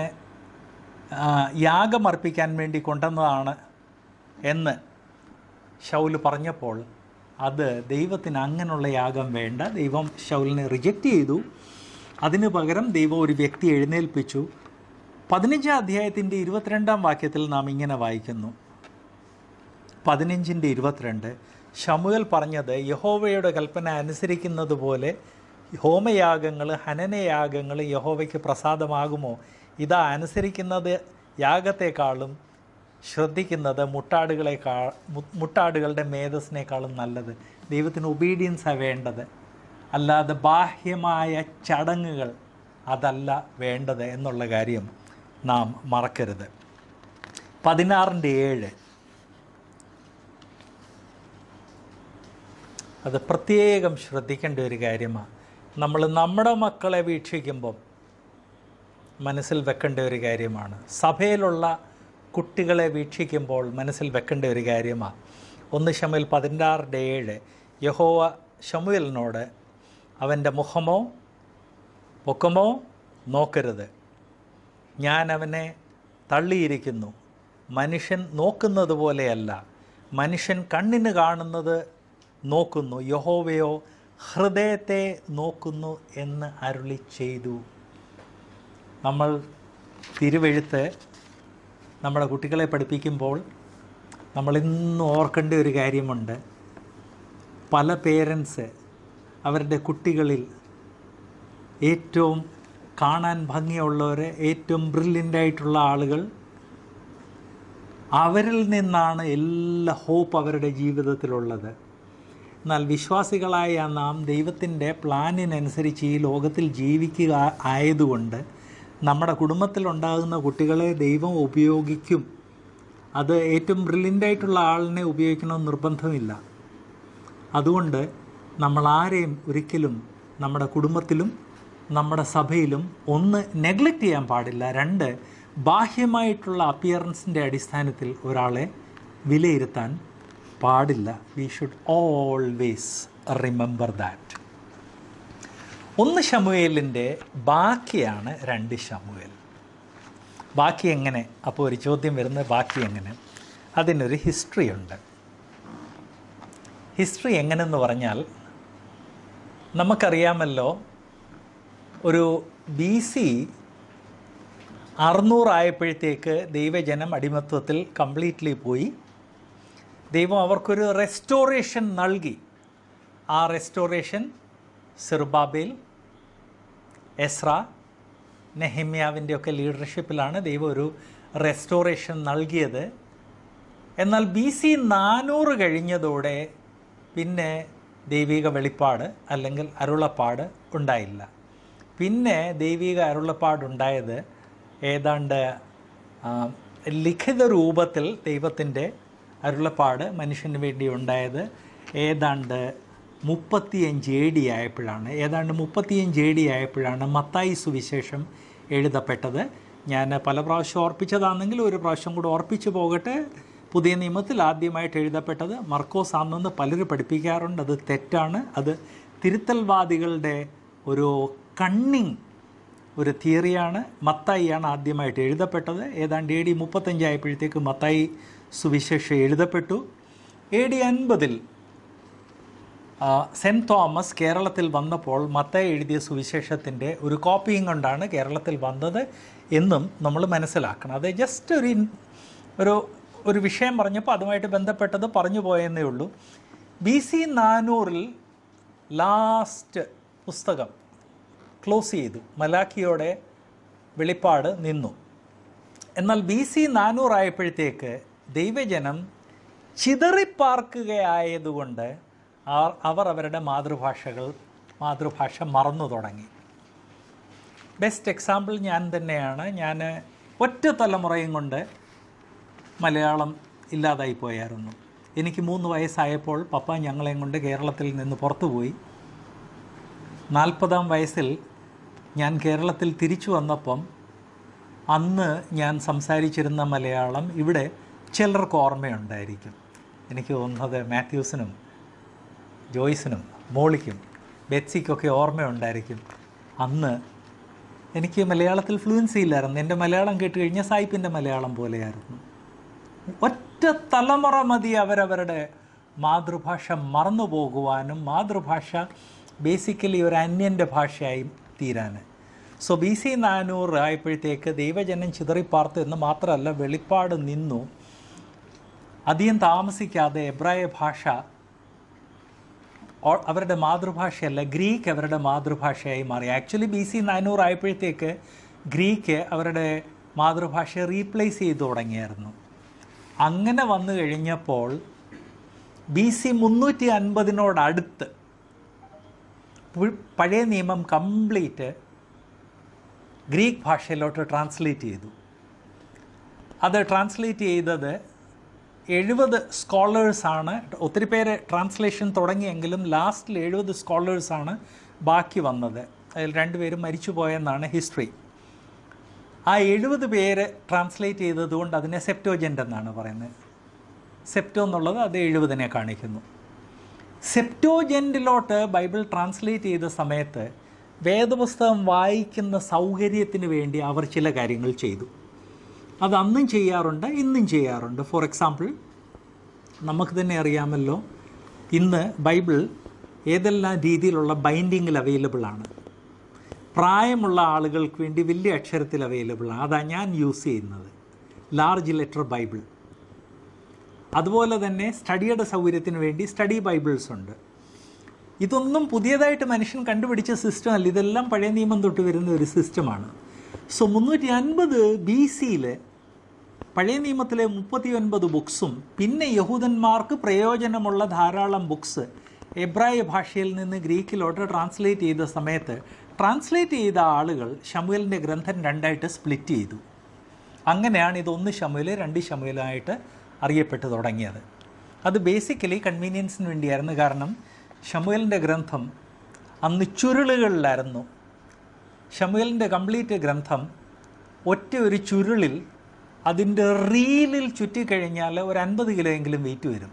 യാഗമർപ്പിക്കാൻ വേണ്ടി കൊണ്ടുവന്നതാണ് എന്ന് ശൗൽ പറഞ്ഞപ്പോൾ അത് ദൈവത്തിന് അങ്ങനെയുള്ള യാഗം വേണ്ട. ദൈവം ശൗലിനെ റിജക്റ്റ് ചെയ്തു. അതിനു പകരം ദൈവം ഒരു വ്യക്തി എഴുന്നേൽപ്പിച്ചു. പതിനഞ്ചാം അധ്യായത്തിൻ്റെ ഇരുപത്തിരണ്ടാം വാക്യത്തിൽ നാം ഇങ്ങനെ വായിക്കുന്നു. പതിനഞ്ചിൻ്റെ ഇരുപത്തിരണ്ട്, ശമൂവേൽ പറഞ്ഞത്, യഹോവയുടെ കൽപ്പന അനുസരിക്കുന്നത് പോലെ ഹോമയാഗങ്ങൾ ഹനനയാഗങ്ങൾ യഹോവയ്ക്ക് പ്രസാദമാകുമോ? ഇതാ അനുസരിക്കുന്നത് യാഗത്തെക്കാളും ശ്രദ്ധിക്കുന്നത് മുട്ടാടുകളെക്കാ മുട്ടാടുകളുടെ മേധസ്സിനേക്കാളും നല്ലത്. ദൈവത്തിന് ഒബീഡിയൻസാണ് വേണ്ടത്, അല്ലാതെ ബാഹ്യമായ ചടങ്ങുകൾ അതല്ല വേണ്ടത് എന്നുള്ള കാര്യം നാം മറക്കരുത്. പതിനാറിൻ്റെ ഏഴ്, അത് പ്രത്യേകം ശ്രദ്ധിക്കേണ്ട ഒരു കാര്യമാണ്. നമ്മൾ നമ്മുടെ മക്കളെ വീക്ഷിക്കുമ്പം മനസ്സിൽ വെക്കേണ്ട ഒരു കാര്യമാണ്. സഭയിലുള്ള കുട്ടികളെ വീക്ഷിക്കുമ്പോൾ മനസ്സിൽ വെക്കേണ്ട ഒരു കാര്യമാണ്. ഒന്ന് ശമൂവേൽ പതിനാറിൻ്റെ ഏഴ്, യഹോവ ശമൂവേലിനോട് അവൻ്റെ മുഖമോ പൊക്കമോ നോക്കരുത്, ഞാൻ അവനെ തള്ളിയിരിക്കുന്നു. മനുഷ്യൻ നോക്കുന്നത് പോലെയല്ല, മനുഷ്യൻ കണ്ണിന് കാണുന്നത് നോക്കുന്നു, യഹോവയോ ഹൃദയത്തെ നോക്കുന്നു എന്ന് അരുളി ചെയ്തു. നമ്മൾ തിരുവെഴുത്ത് നമ്മുടെ കുട്ടികളെ പഠിപ്പിക്കുമ്പോൾ നമ്മളിന്ന് ഓർക്കേണ്ട ഒരു കാര്യമുണ്ട്. പല പേരൻസ് അവരുടെ കുട്ടികളിൽ ഏറ്റവും കാണാൻ ഭംഗിയുള്ളവർ, ഏറ്റവും ബ്രില്യൻ്റായിട്ടുള്ള ആളുകൾ, അവരിൽ നിന്നാണ് എല്ലാ ഹോപ്പ് അവരുടെ ജീവിതത്തിലുള്ളത്. എന്നാൽ വിശ്വാസികളായ നാം ദൈവത്തിൻ്റെ പ്ലാനിനനുസരിച്ച് ഈ ലോകത്തിൽ ജീവിക്കുക ആയതുകൊണ്ട് നമ്മുടെ കുടുംബത്തിലുണ്ടാകുന്ന കുട്ടികളെ ദൈവം ഉപയോഗിക്കും. അത് ഏറ്റവും ബ്രില്യൻ്റായിട്ടുള്ള ആളിനെ ഉപയോഗിക്കണമെന്ന് നിർബന്ധമില്ല. അതുകൊണ്ട് നമ്മൾ ആരെയും ഒരിക്കലും നമ്മുടെ കുടുംബത്തിലും നമ്മുടെ സഭയിലും ഒന്ന് നെഗ്ലക്റ്റ് ചെയ്യാൻ പാടില്ല. രണ്ട്, ബാഹ്യമായിട്ടുള്ള അപ്പിയറൻസിൻ്റെ അടിസ്ഥാനത്തിൽ ഒരാളെ വിലയിരുത്താൻ പാടില്ല. We should always remember that. ഒന്ന് ശമൂവേലിൻ്റെ ബാക്കിയാണ് രണ്ട് ശമൂവേൽ. ബാക്കി എങ്ങനെ? അപ്പോൾ ഒരു ചോദ്യം വരുന്നത്, ബാക്കി എങ്ങനെ? അതിനൊരു ഹിസ്റ്ററി ഉണ്ട്. ഹിസ്റ്ററി എങ്ങനെയെന്ന് പറഞ്ഞാൽ, നമുക്കറിയാമല്ലോ, ഒരു ബി സി അറുന്നൂറായപ്പോഴത്തേക്ക് ദൈവജനം അടിമത്വത്തിൽ കംപ്ലീറ്റ്ലി പോയി. ദൈവം അവർക്കൊരു റെസ്റ്റോറേഷൻ നൽകി. ആ റെസ്റ്റോറേഷൻ സെറുബാബേൽ, എസ്ര, നെഹമ്യാവിൻ്റെയൊക്കെ ലീഡർഷിപ്പിലാണ് ദൈവം ഒരു റെസ്റ്റോറേഷൻ നൽകിയത്. എന്നാൽ ബി സി നാനൂറ് കഴിഞ്ഞതോടെ പിന്നെ ദൈവിക വെളിപ്പാട് അല്ലെങ്കിൽ അരുളപ്പാട് ഉണ്ടായില്ല. പിന്നെ ദൈവിക അരുളപ്പാടുണ്ടായത് ഏതാണ്ട് ലിഖിത രൂപത്തിൽ ദൈവത്തിൻ്റെ അരുളപ്പാട് മനുഷ്യന് വേണ്ടി ഉണ്ടായത് ഏതാണ്ട് മുപ്പത്തിയഞ്ച് എ ഡി ആയപ്പോഴാണ്. ഏതാണ്ട് മുപ്പത്തിയഞ്ച് എ ഡി ആയപ്പോഴാണ് മത്തായി സുവിശേഷം എഴുതപ്പെട്ടത്. ഞാൻ പല പ്രാവശ്യം ഓർപ്പിച്ചതാണെങ്കിൽ ഒരു പ്രാവശ്യം കൂടെ ഓർപ്പിച്ചു പോകട്ടെ. പുതിയ നിയമത്തിൽ ആദ്യമായിട്ട് എഴുതപ്പെട്ടത് മർക്കോസ് ആണെന്ന് പലരും പഠിപ്പിക്കാറുണ്ട്. അത് തെറ്റാണ്. അത് തിരുത്തൽവാദികളുടെ ഒരു കണ്ണിങ് ഒരു തിയറിയാണ്. മത്തായിയാണ് ആദ്യമായിട്ട് എഴുതപ്പെട്ടത്. ഏതാണ്ട് എ ഡി മുപ്പത്തഞ്ചായപ്പോഴത്തേക്ക് മത്തായി സുവിശേഷം എഴുതപ്പെട്ടു. എ ഡി അൻപതിൽ സെൻറ്റ് തോമസ് കേരളത്തിൽ വന്നപ്പോൾ മത്തായി എഴുതിയ സുവിശേഷത്തിൻ്റെ ഒരു കോപ്പിയും കൊണ്ടാണ് കേരളത്തിൽ വന്നത് എന്നും നമ്മൾ മനസ്സിലാക്കണം. അത് ജസ്റ്റ് ഒരു ഒരു ഒരു വിഷയം പറഞ്ഞപ്പോൾ അതുമായിട്ട് ബന്ധപ്പെട്ടത് പറഞ്ഞു പോയെന്നേ ഉള്ളൂ. ബി സി നാനൂറിൽ ലാസ്റ്റ് പുസ്തകം ക്ലോസ് ചെയ്തു. മലാക്കിയോടെ വെളിപ്പാട് നിന്നു. എന്നാൽ ബി സി നാനൂറായപ്പോഴത്തേക്ക് ദൈവജനം ചിതറിപ്പാർക്കുകയായതുകൊണ്ട് അവർ അവരുടെ മാതൃഭാഷകൾ മാതൃഭാഷ മറന്നു തുടങ്ങി. ബെസ്റ്റ് എക്സാമ്പിൾ ഞാൻ തന്നെയാണ്. ഞാൻ ഒറ്റ തലമുറയും കൊണ്ട് മലയാളം ഇല്ലാതായി പോയായിരുന്നു. എനിക്ക് മൂന്ന് വയസ്സായപ്പോൾ പപ്പ ഞങ്ങളെയും കൊണ്ട് കേരളത്തിൽ നിന്ന് പുറത്തുപോയി. നാൽപ്പതാം വയസ്സിൽ ഞാൻ കേരളത്തിൽ തിരിച്ചു വന്നപ്പം അന്ന് ഞാൻ സംസാരിച്ചിരുന്ന മലയാളം ഇവിടെ ചിലർക്ക് ഓർമ്മയുണ്ടായിരിക്കും. എനിക്ക് തോന്നുന്നത് മാത്യൂസിനും ജോയ്സിനും മോളിക്കും ബെറ്റ്സിക്കൊക്കെ ഓർമ്മയുണ്ടായിരിക്കും. അന്ന് എനിക്ക് മലയാളത്തിൽ ഫ്ലുവൻസി ഇല്ലായിരുന്നു. എൻ്റെ മലയാളം കേട്ട് കഴിഞ്ഞാൽ സായിപ്പിൻ്റെ മലയാളം പോലെയായിരുന്നു. ഒറ്റ തലമുറ മതി അവരവരുടെ മാതൃഭാഷ മറന്നു പോകുവാനും മാതൃഭാഷ ബേസിക്കലി ഒരു അന്യൻ്റെ ഭാഷയായി തീരാൻ. സോ ബി സി നാനൂറ് ആയപ്പോഴത്തേക്ക് ദൈവജനം ചിതറിപ്പാർത്തു എന്ന് മാത്രമല്ല, വെളിപ്പാട് നിന്നു. അധികം താമസിക്കാതെ എബ്രായ ഭാഷ അവരുടെ മാതൃഭാഷയല്ല, ഗ്രീക്ക് അവരുടെ മാതൃഭാഷയായി മാറി. ആക്ച്വലി ബി സി നാനൂറ് ആയപ്പോഴത്തേക്ക് ഗ്രീക്ക് അവരുടെ മാതൃഭാഷയെ റീപ്ലേസ് ചെയ്തു തുടങ്ങിയായിരുന്നു. അങ്ങനെ വന്നു കഴിഞ്ഞപ്പോൾ ബി സി മുന്നൂറ്റി അൻപതിനോടടുത്ത് പഴയ നിയമം കംപ്ലീറ്റ് ഗ്രീക്ക് ഭാഷയിലോട്ട് ട്രാൻസ്ലേറ്റ് ചെയ്തു. അത് ട്രാൻസ്ലേറ്റ് ചെയ്തത് എഴുപത് സ്കോളേഴ്സാണ്. ഒത്തിരി പേര് ട്രാൻസ്ലേഷൻ തുടങ്ങിയെങ്കിലും ലാസ്റ്റിൽ എഴുപത് സ്കോളേഴ്സാണ് ബാക്കി വന്നത്. അതിൽ രണ്ടുപേരും മരിച്ചു പോയെന്നാണ് ഹിസ്റ്ററി. ആ എഴുപത് പേര് ട്രാൻസ്ലേറ്റ് ചെയ്തതുകൊണ്ട് അതിനെ സെപ്റ്റോജൻ്റ് എന്നാണ് പറയുന്നത്. സെപ്റ്റോ എന്നുള്ളത് അത് എഴുപതിനെ കാണിക്കുന്നു. സെപ്റ്റോജൻ്റിലോട്ട് ബൈബിൾ ട്രാൻസ്ലേറ്റ് ചെയ്ത സമയത്ത് വേദപുസ്തകം വായിക്കുന്ന സൗകര്യത്തിന് വേണ്ടി അവർ ചില കാര്യങ്ങൾ ചെയ്തു. അത് അന്നും ചെയ്യാറുണ്ട്, ഇന്നും ചെയ്യാറുണ്ട്. ഫോർ എക്സാമ്പിൾ, നമുക്ക് തന്നെ അറിയാമല്ലോ ഇന്ന് ബൈബിൾ ഏതെല്ലാം രീതിയിലുള്ള ബൈൻഡിങ്ങിൽ അവൈലബിളാണ്. പ്രായമുള്ള ആളുകൾക്ക് വേണ്ടി വലിയ അക്ഷരത്തിൽ അവൈലബിളാണ്. അതാണ് ഞാൻ യൂസ് ചെയ്യുന്നത്, ലാർജ് ലെറ്റർ ബൈബിൾ. അതുപോലെ തന്നെ സ്റ്റഡിയുടെ സൗകര്യത്തിന് വേണ്ടി സ്റ്റഡി ബൈബിൾസ് ഉണ്ട്. ഇതൊന്നും പുതിയതായിട്ട് മനുഷ്യൻ കണ്ടുപിടിച്ച സിസ്റ്റം അല്ല, ഇതെല്ലാം പഴയ നിയമം തൊട്ട് വരുന്ന ഒരു സിസ്റ്റമാണ്. സോ മുന്നൂറ്റി അൻപത് ബി സിയിൽ പഴയ നിയമത്തിലെ മുപ്പത്തി ഒൻപത് ബുക്സും പിന്നെ യഹൂദന്മാർക്ക് പ്രയോജനമുള്ള ധാരാളം ബുക്സ് എബ്രായ ഭാഷയിൽ നിന്ന് ഗ്രീക്കിലോട്ട് ട്രാൻസ്ലേറ്റ് ചെയ്ത സമയത്ത് ട്രാൻസ്ലേറ്റ് ചെയ്ത ആളുകൾ ശമൂവേലിൻ്റെ ഗ്രന്ഥം രണ്ടായിട്ട് സ്പ്ലിറ്റ് ചെയ്തു. അങ്ങനെയാണ് ഇതൊന്ന് ശമൂവേൽ രണ്ട് ശമൂവേലായിട്ട് അറിയപ്പെട്ടു തുടങ്ങിയത്. അത് ബേസിക്കലി കൺവീനിയൻസിന് വേണ്ടിയായിരുന്നു. കാരണം ശമൂവേലിൻ്റെ ഗ്രന്ഥം അന്ന് ചുരുളുകളിലായിരുന്നു. ശമൂവേലിൻ്റെ കംപ്ലീറ്റ് ഗ്രന്ഥം ഒറ്റ ഒരു ചുരുളിൽ അതിൻ്റെ റീലിൽ ചുറ്റിക്കഴിഞ്ഞാൽ ഒരു അൻപത് കിലോ എങ്കിലും വെയിറ്റ് വരും.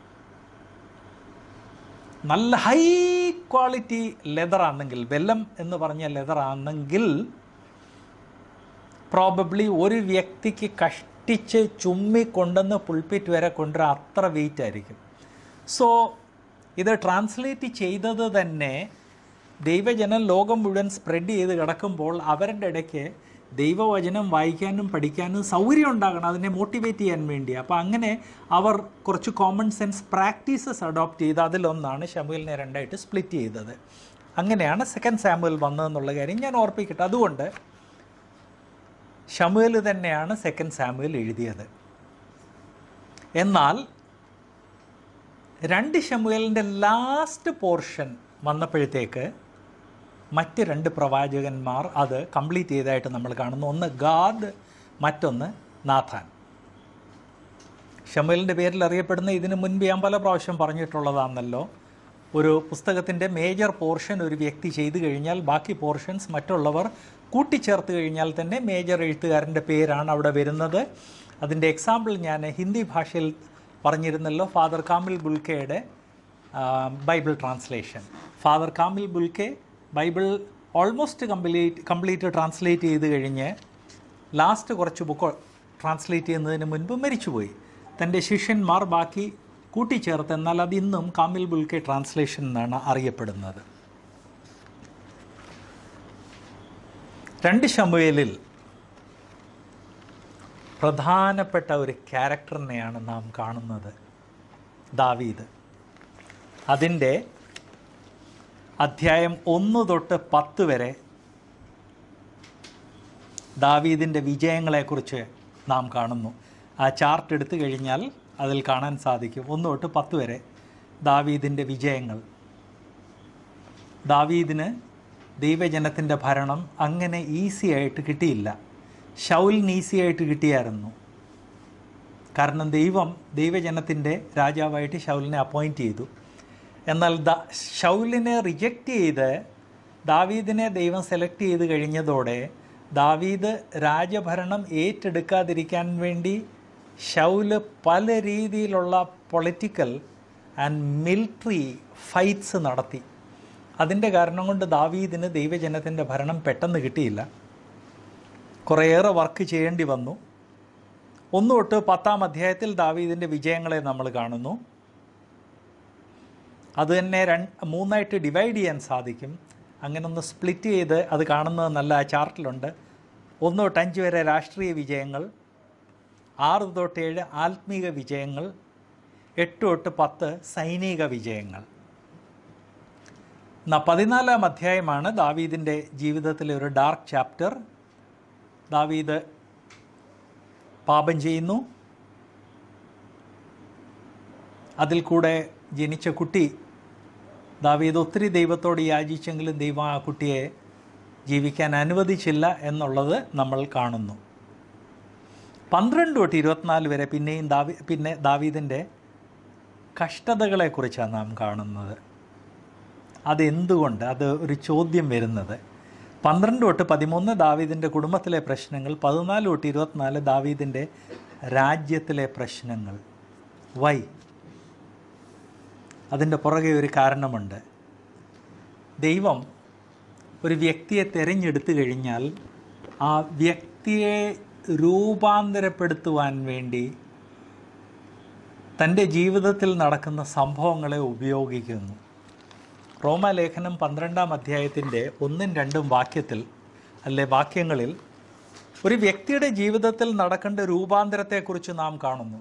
നല്ല ഹൈ ക്വാളിറ്റി ലെതറാണെങ്കിൽ, വെല്ലം എന്ന് പറഞ്ഞ ലെതറാണെങ്കിൽ പ്രോബബ്ലി ഒരു വ്യക്തിക്ക് കഷ്ടിച്ച് ചുമ്മി കൊണ്ടുവന്ന് പുൾപിറ്റ് വരെ കൊണ്ടുവരാൻ അത്ര വെയിറ്റ് ആയിരിക്കും. സോ ഇത് ട്രാൻസ്ലേറ്റ് ചെയ്തത് തന്നെ ദൈവജനം ലോകം മുഴുവൻ സ്പ്രെഡ് ചെയ്ത് കിടക്കുമ്പോൾ അവരുടെ ഇടയ്ക്ക് ദൈവവചനം വായിക്കാനും പഠിക്കാനും സൗകര്യം ഉണ്ടാകണം, അതിനെ മോട്ടിവേറ്റ് ചെയ്യാൻ വേണ്ടി. അപ്പോൾ അങ്ങനെ അവർ കുറച്ച് കോമൺ സെൻസ് പ്രാക്ടീസസ് അഡോപ്റ്റ് ചെയ്ത് അതിലൊന്നാണ് ശമൂവേലിനെ രണ്ടായിട്ട് സ്പ്ലിറ്റ് ചെയ്തത്. അങ്ങനെയാണ് സെക്കൻഡ് സാമുവേൽ വന്നതെന്നുള്ള കാര്യം ഞാൻ ഓർപ്പിക്കട്ടെ. അതുകൊണ്ട് ശമൂവേൽ തന്നെയാണ് സെക്കൻഡ് സാമുവേൽ എഴുതിയത്. എന്നാൽ രണ്ട് ശമൂവേലിൻ്റെ ലാസ്റ്റ് പോർഷൻ വന്നപ്പോഴത്തേക്ക് മറ്റ് രണ്ട് പ്രവാചകന്മാർ അത് കംപ്ലീറ്റ് ചെയ്തതായിട്ട് നമ്മൾ കാണുന്നു. ഒന്ന് ഗാദ്, മറ്റൊന്ന് നാഥാൻ. ശമൂവേലിൻ്റെ പേരിൽ അറിയപ്പെടുന്ന, ഇതിനു മുൻപ് ഞാൻ പല പ്രാവശ്യം പറഞ്ഞിട്ടുള്ളതാണല്ലോ, ഒരു പുസ്തകത്തിൻ്റെ മേജർ പോർഷൻ ഒരു വ്യക്തി ചെയ്തു കഴിഞ്ഞാൽ ബാക്കി പോർഷൻസ് മറ്റുള്ളവർ കൂട്ടിച്ചേർത്ത് കഴിഞ്ഞാൽ തന്നെ മേജർ എഴുത്തുകാരൻ്റെ പേരാണ് അവിടെ വരുന്നത്. അതിൻ്റെ എക്സാമ്പിൾ ഞാൻ ഹിന്ദി ഭാഷയിൽ പറഞ്ഞിരുന്നല്ലോ, ഫാദർ കാമിൽ ബുൽക്കയുടെ Bible translation. Father Camille Bulcke Bible almost complete complete translate ചെയ്ത് കഴിഞ്ഞ് ലാസ്റ്റ് കുറച്ച് ബുക്ക് ട്രാൻസ്ലേറ്റ് ചെയ്യുന്നതിന് മുൻപ് മരിച്ചുപോയി. തൻ്റെ ശിഷ്യന്മാർ ബാക്കി കൂട്ടിച്ചേർത്ത്, എന്നാൽ അതിന്നും കാമിൽ ബുൽക്കെ ട്രാൻസ്ലേഷൻ എന്നാണ് അറിയപ്പെടുന്നത്. രണ്ട് ശമൂവേലിൽ പ്രധാനപ്പെട്ട ഒരു ക്യാരക്ടറിനെയാണ് നാം കാണുന്നത്, ദാവീദ്. അതിൻ്റെ അധ്യായം ഒന്ന് തൊട്ട് പത്ത് വരെ ദാവീദിൻ്റെ വിജയങ്ങളെക്കുറിച്ച് നാം കാണുന്നു. ആ ചാർട്ട് എടുത്തു കഴിഞ്ഞാൽ അതിൽ കാണാൻ സാധിക്കും. ഒന്ന് തൊട്ട് പത്ത് വരെ ദാവീദിൻ്റെ വിജയങ്ങൾ. ദാവീദിന് ദൈവജനത്തിൻ്റെ ഭരണം അങ്ങനെ ഈസി ആയിട്ട് കിട്ടിയില്ല. ശൗലിന് ഈസി ആയിട്ട് കിട്ടിയായിരുന്നു. കാരണം ദൈവം ദൈവജനത്തിൻ്റെ രാജാവായിട്ട് ശൗലിനെ അപ്പോയിൻറ്റ് ചെയ്തു. എന്നാൽ ദ ശൗലിനെ റിജക്റ്റ് ചെയ്ത് ദാവീദിനെ ദൈവം സെലക്ട് ചെയ്ത് കഴിഞ്ഞതോടെ ദാവീദ് രാജഭരണം ഏറ്റെടുക്കാതിരിക്കാൻ വേണ്ടി ശൗല് പല രീതിയിലുള്ള പൊളിറ്റിക്കൽ ആൻഡ് മിലിറ്ററി ഫൈറ്റ്സ് നടത്തി. അതിൻ്റെ കാരണം കൊണ്ട് ദാവീദിന് ദൈവജനത്തിൻ്റെ ഭരണം പെട്ടെന്ന് കിട്ടിയില്ല. കുറേയേറെ വർക്ക് ചെയ്യേണ്ടി വന്നു. ഒന്ന് തൊട്ട് പത്താം അധ്യായത്തിൽ ദാവീദിൻ്റെ വിജയങ്ങളെ നമ്മൾ കാണുന്നു. അത് തന്നെ രണ്ട് മൂന്നായിട്ട് ഡിവൈഡ് ചെയ്യാൻ സാധിക്കും. അങ്ങനെ ഒന്ന് സ്പ്ലിറ്റ് ചെയ്ത് അത് കാണുന്നത് നല്ല ആ ചാർട്ടിലുണ്ട്. ഒന്ന് തൊട്ട് അഞ്ച് വരെ രാഷ്ട്രീയ വിജയങ്ങൾ, ആറ് തൊട്ട് ഏഴ് ആത്മീക വിജയങ്ങൾ, എട്ട് തൊട്ട് പത്ത് സൈനിക വിജയങ്ങൾ. എന്നാൽ പതിനാലാം അധ്യായമാണ് ദാവീദിൻ്റെ ജീവിതത്തിലെ ഒരു ഡാർക്ക് ചാപ്റ്റർ. ദാവീദ് പാപം ചെയ്യുന്നു. അതിൽ കൂടെ ജനിച്ച കുട്ടി ദാവീദ് ഒത്തിരി ദൈവത്തോട് യാചിച്ചെങ്കിലും ദൈവം ആ കുട്ടിയെ ജീവിക്കാൻ അനുവദിച്ചില്ല എന്നുള്ളത് നമ്മൾ കാണുന്നു. പന്ത്രണ്ട് തൊട്ട് ഇരുപത്തിനാല് വരെ പിന്നെയും ദാവി പിന്നെ ദാവീദിൻ്റെ കഷ്ടതകളെക്കുറിച്ചാണ് നാം കാണുന്നത്. അതെന്തുകൊണ്ട്, അത് ഒരു ചോദ്യം വരുന്നത്. പന്ത്രണ്ട് തൊട്ട് പതിമൂന്ന് ദാവീദിൻ്റെ കുടുംബത്തിലെ പ്രശ്നങ്ങൾ, പതിനാല് തൊട്ട് ഇരുപത്തിനാല് ദാവീദിൻ്റെ രാജ്യത്തിലെ പ്രശ്നങ്ങൾ. വൈ? അതിൻ്റെ പുറകെ ഒരു കാരണമുണ്ട്. ദൈവം ഒരു വ്യക്തിയെ തിരഞ്ഞെടുത്തു കഴിഞ്ഞാൽ ആ വ്യക്തിയെ രൂപാന്തരപ്പെടുത്തുവാൻ വേണ്ടി തൻ്റെ ജീവിതത്തിൽ നടക്കുന്ന സംഭവങ്ങളെ ഉപയോഗിക്കുന്നു. റോമാലേഖനം പന്ത്രണ്ടാം അധ്യായത്തിൻ്റെ ഒന്നും രണ്ടും വാക്യത്തിൽ അല്ലെ വാക്യങ്ങളിൽ ഒരു വ്യക്തിയുടെ ജീവിതത്തിൽ നടക്കേണ്ട രൂപാന്തരത്തെക്കുറിച്ച് നാം കാണുന്നു.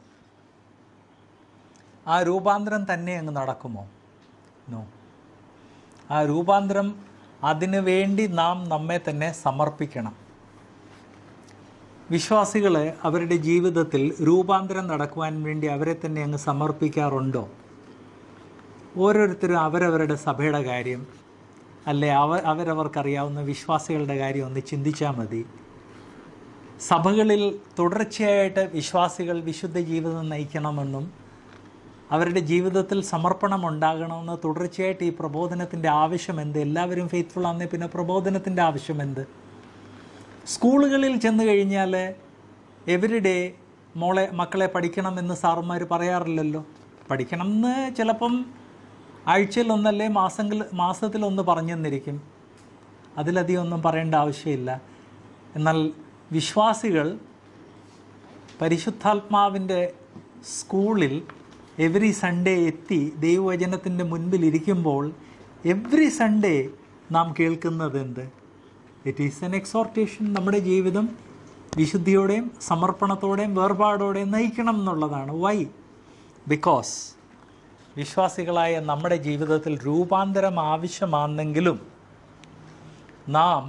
ആ രൂപാന്തരം തന്നെ അങ്ങ് നടക്കുമോ? നോ. ആ രൂപാന്തരം അതിനു വേണ്ടി നാം നമ്മെ തന്നെ സമർപ്പിക്കണം. വിശ്വാസികൾ അവരുടെ ജീവിതത്തിൽ രൂപാന്തരം നടക്കുവാൻ വേണ്ടി അവരെ തന്നെ അങ്ങ് സമർപ്പിക്കാറുണ്ടോ? ഓരോരുത്തരും അവരവരുടെ സഭയുടെ കാര്യം അല്ലെ അവ അവരവർക്കറിയാവുന്ന വിശ്വാസികളുടെ കാര്യം ഒന്ന് ചിന്തിച്ചാൽ മതി. സഭകളിൽ തുടർച്ചയായിട്ട് വിശ്വാസികൾ വിശുദ്ധ ജീവിതം നയിക്കണമെന്നും അവരുടെ ജീവിതത്തിൽ സമർപ്പണം ഉണ്ടാകണമെന്ന് തുടർച്ചയായിട്ട് ഈ പ്രബോധനത്തിൻ്റെ ആവശ്യം എന്ത്? എല്ലാവരും ഫെയ്ത്ത്ഫുൾ ആണെന്നേ പിന്നെ പ്രബോധനത്തിൻ്റെ ആവശ്യം എന്ത്? സ്കൂളുകളിൽ ചെന്ന് കഴിഞ്ഞാൽ എവരിഡേ മോളെ മക്കളെ പഠിക്കണമെന്ന് സാറുമാർ പറയാറില്ലല്ലോ. പഠിക്കണം എന്ന് ചിലപ്പം ആഴ്ചയിൽ ഒന്നല്ലേ മാസങ്ങൾ മാസത്തിലൊന്ന് പറഞ്ഞു തന്നിരിക്കും. അതിലധികം ഒന്നും പറയേണ്ട ആവശ്യമില്ല. എന്നാൽ വിശ്വാസികൾ പരിശുദ്ധാത്മാവിൻ്റെ സ്കൂളിൽ എവറി സൺഡേ എത്തി ദൈവവചനത്തിൻ്റെ മുൻപിൽ ഇരിക്കുമ്പോൾ എവറി സൺഡേ നാം കേൾക്കുന്നത് എന്ത്? It is an exhortation. നമ്മുടെ ജീവിതം വിശുദ്ധിയോടെയും സമർപ്പണത്തോടെയും വേർപാടോടെയും നയിക്കണം എന്നുള്ളതാണ്. വൈ? ബിക്കോസ് വിശ്വാസികളായ നമ്മുടെ ജീവിതത്തിൽ രൂപാന്തരം ആവശ്യമാണെങ്കിലും നാം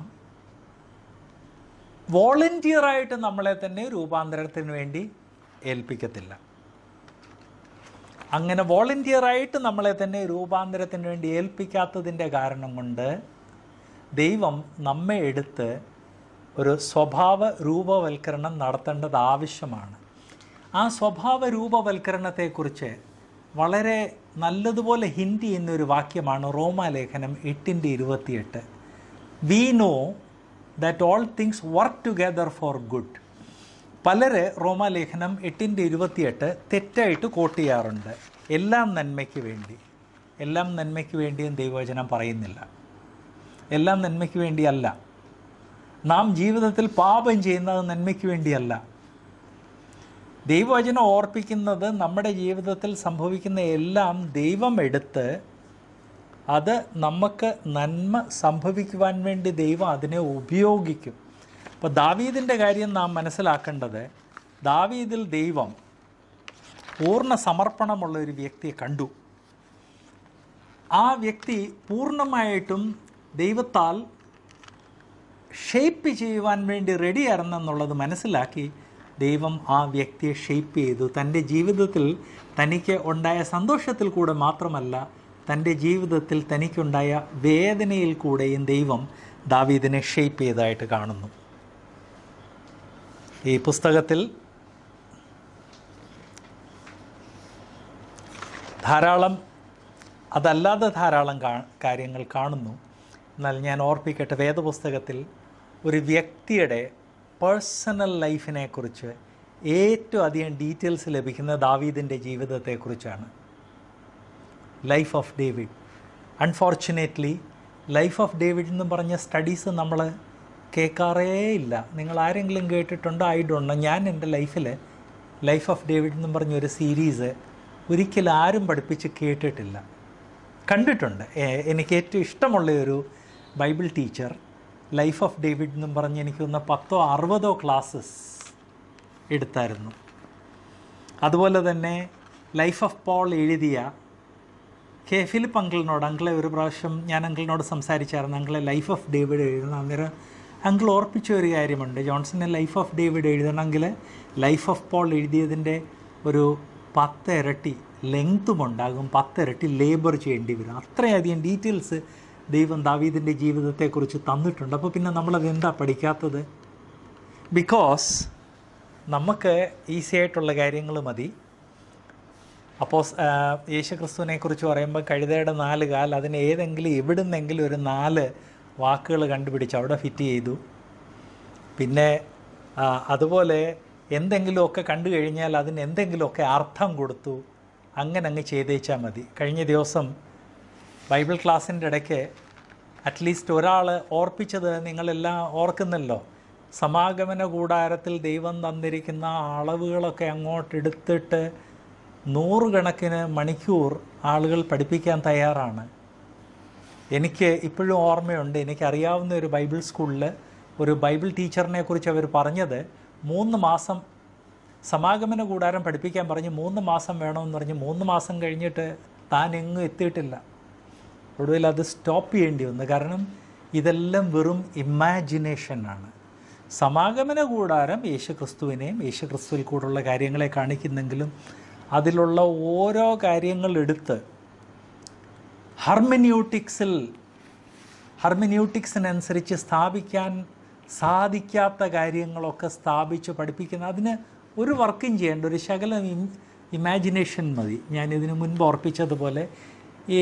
വോളണ്ടിയറായിട്ട് നമ്മളെ തന്നെ രൂപാന്തരത്തിന് വേണ്ടി ഏൽപ്പിക്കത്തില്ല. അങ്ങനെ വോളണ്ടിയറായിട്ട് നമ്മളെ തന്നെ രൂപാന്തരത്തിന് വേണ്ടി ഏൽപ്പിക്കാത്തതിൻ്റെ കാരണം കൊണ്ട് ദൈവം നമ്മെ എടുത്ത് ഒരു സ്വഭാവ രൂപവൽക്കരണം നടത്തേണ്ടത് ആവശ്യമാണ്. ആ സ്വഭാവ രൂപവൽക്കരണത്തെക്കുറിച്ച് വളരെ നല്ലതുപോലെ ഹിൻഡ് ചെയ്യുന്നൊരു വാക്യമാണ് റോമാലേഖനം എട്ടിൻ്റെ ഇരുപത്തിയെട്ട്. We know that all things work together for good പലര് റോമാലേഖനം എട്ടിൻ്റെ ഇരുപത്തിയെട്ട് തെറ്റായിട്ട് കോട്ട് ചെയ്യാറുണ്ട്. എല്ലാം നന്മയ്ക്ക് വേണ്ടി. എല്ലാം നന്മയ്ക്ക് വേണ്ടിയും ദൈവവചനം പറയുന്നില്ല. എല്ലാം നന്മയ്ക്ക് വേണ്ടിയല്ല. നാം ജീവിതത്തിൽ പാപം ചെയ്യുന്നത് നന്മയ്ക്ക് വേണ്ടിയല്ല. ദൈവവചനം ഓർപ്പിക്കുന്നത് നമ്മുടെ ജീവിതത്തിൽ സംഭവിക്കുന്ന എല്ലാം ദൈവം എടുത്ത് അത് നമുക്ക് നന്മ സംഭവിക്കുവാൻ വേണ്ടി ദൈവം അതിനെ ഉപയോഗിക്കും. അപ്പോൾ ദാവീദിൻ്റെ കാര്യം നാം മനസ്സിലാക്കേണ്ടത്, ദാവീദിൽ ദൈവം പൂർണ്ണ സമർപ്പണമുള്ള ഒരു വ്യക്തിയെ കണ്ടു. ആ വ്യക്തി പൂർണ്ണമായിട്ടും ദൈവത്താൽ ഷേപ്പ് ചെയ്യുവാൻ വേണ്ടി റെഡിയായിരുന്നെന്നുള്ളത് മനസ്സിലാക്കി ദൈവം ആ വ്യക്തിയെ ഷേപ്പ് ചെയ്തു. തൻ്റെ ജീവിതത്തിൽ തനിക്ക് ഉണ്ടായ സന്തോഷത്തിൽ കൂടെ മാത്രമല്ല, തൻ്റെ ജീവിതത്തിൽ തനിക്കുണ്ടായ വേദനയിൽ കൂടെയും ദൈവം ദാവീദിനെ ഷേപ്പ് ചെയ്തതായിട്ട് കാണുന്നു. ഈ പുസ്തകത്തിൽ ധാരാളം അതല്ലാതെ ധാരാളം കാ കാര്യങ്ങൾ കാണുന്നു. എന്നാൽ ഞാൻ ഓർപ്പിക്കട്ടെ, വേദപുസ്തകത്തിൽ ഒരു വ്യക്തിയുടെ പേഴ്സണൽ ലൈഫിനെക്കുറിച്ച് ഏറ്റവും അധികം ഡീറ്റെയിൽസ് ലഭിക്കുന്ന ദാവീദിൻ്റെ ജീവിതത്തെക്കുറിച്ചാണ്. Life of David. Unfortunately life of David എന്ന് പറഞ്ഞ സ്റ്റഡീസ് നമ്മൾ കേൾക്കാറേ ഇല്ല. നിങ്ങൾ ആരെങ്കിലും കേട്ടിട്ടുണ്ടോ? I don't know. ഞാൻ എൻ്റെ ലൈഫിൽ ലൈഫ് ഓഫ് ഡേവിഡ് എന്നും പറഞ്ഞൊരു സീരീസ് ഒരിക്കലും ആരും പഠിപ്പിച്ച് കേട്ടിട്ടില്ല. കണ്ടിട്ടുണ്ട്. എനിക്ക് ഏറ്റവും ഇഷ്ടമുള്ള ഒരു Bible teacher life of David എന്നും പറഞ്ഞ് എനിക്കൊന്ന് പത്തോ അറുപതോ ക്ലാസ്സസ് എടുത്തായിരുന്നു. അതുപോലെ തന്നെ ലൈഫ് ഓഫ് പോൾ എഴുതിയ കെ ഫിലിപ്പ് അങ്കിളിനോട്, അങ്കിളെ ഒരു പ്രാവശ്യം ഞാൻ അങ്കിളിനോട് സംസാരിച്ചായിരുന്നു, അങ്കിളെ ലൈഫ് ഓഫ് ഡേവിഡ് എഴുതണം. അന്നേരം അങ്കിൾ ഓർപ്പിച്ച ഒരു കാര്യമുണ്ട്, ജോൺസനെ ലൈഫ് ഓഫ് ഡേവിഡ് എഴുതണമെങ്കിൽ ലൈഫ് ഓഫ് പോൾ എഴുതിയതിൻ്റെ ഒരു പത്ത് ഇരട്ടി ലെങ്ത്തും ഉണ്ടാകും, പത്തിരട്ടി ലേബർ ചെയ്യേണ്ടി വരും. അത്രയധികം ഡീറ്റെയിൽസ് ദൈവം ദാവീദിൻ്റെ ജീവിതത്തെക്കുറിച്ച് തന്നിട്ടുണ്ട്. അപ്പോൾ പിന്നെ നമ്മളത് എന്താ പഠിക്കാത്തത്? ബിക്കോസ് നമുക്ക് ഈസി ആയിട്ടുള്ള കാര്യങ്ങൾ മതി. അപ്പോൾ യേശുക്രിസ്തുവിനെക്കുറിച്ച് പറയുമ്പോൾ കഴുതയുടെ നാല് കാൽ, അതിന് ഏതെങ്കിലും എവിടുന്നെങ്കിലും ഒരു നാല് വാക്കുകൾ കണ്ടുപിടിച്ച് അവിടെ ഫിറ്റ് ചെയ്തു. പിന്നെ അതുപോലെ എന്തെങ്കിലുമൊക്കെ കണ്ടു കഴിഞ്ഞാൽ അതിന് എന്തെങ്കിലുമൊക്കെ അർത്ഥം കൊടുത്തു. അങ്ങനെ അങ്ങ് ചെയ്തേച്ചാൽ മതി. കഴിഞ്ഞ ദിവസം ബൈബിൾ ക്ലാസ്സിൻ്റെ ഇടയ്ക്ക് അറ്റ്ലീസ്റ്റ് ഒരാൾ ഓർപ്പിച്ചത് നിങ്ങളെല്ലാം ഓർക്കുന്നല്ലോ, സമാഗമന കൂടാരത്തിൽ ദൈവം തന്നിരിക്കുന്ന അളവുകളൊക്കെ അങ്ങോട്ട് എടുത്തിട്ട് നൂറുകണക്കിന് മണിക്കൂർ ആളുകൾ പഠിപ്പിക്കാൻ തയ്യാറാണ്. എനിക്ക് ഇപ്പോഴും ഓർമ്മയുണ്ട്, എനിക്കറിയാവുന്ന ഒരു ബൈബിൾ സ്കൂളിൽ ഒരു ബൈബിൾ ടീച്ചറിനെ കുറിച്ച് അവർ പറഞ്ഞത്, മൂന്ന് മാസം സമാഗമന കൂടാരം പഠിപ്പിക്കാൻ പറഞ്ഞ് മൂന്ന് മാസം വേണമെന്ന് പറഞ്ഞ് മൂന്ന് മാസം കഴിഞ്ഞിട്ട് താൻ എങ്ങും എത്തിയിട്ടില്ല. ഒടുവിൽ അത് സ്റ്റോപ്പ് ചെയ്യേണ്ടി വന്നു. കാരണം ഇതെല്ലാം വെറും ഇമാജിനേഷനാണ്. സമാഗമന കൂടാരം യേശുക്രിസ്തുവിനെയും യേശുക്രിസ്തുവിൽ കൂടുള്ള കാര്യങ്ങളെ കാണിക്കുന്നെങ്കിലും അതിലുള്ള ഓരോ കാര്യങ്ങളെടുത്ത് ഹർമന്യൂട്ടിക്സിൽ ഹർമന്യൂട്ടിക്സിനനുസരിച്ച് സ്ഥാപിക്കാൻ സാധിക്കാത്ത കാര്യങ്ങളൊക്കെ സ്ഥാപിച്ച് പഠിപ്പിക്കുന്ന, അതിന് ഒരു വർക്കും ചെയ്യേണ്ട, ഒരു ശകലം ഇമാജിനേഷൻ മതി. ഞാനിതിന് മുൻപ് ഓർപ്പിച്ചതുപോലെ ഈ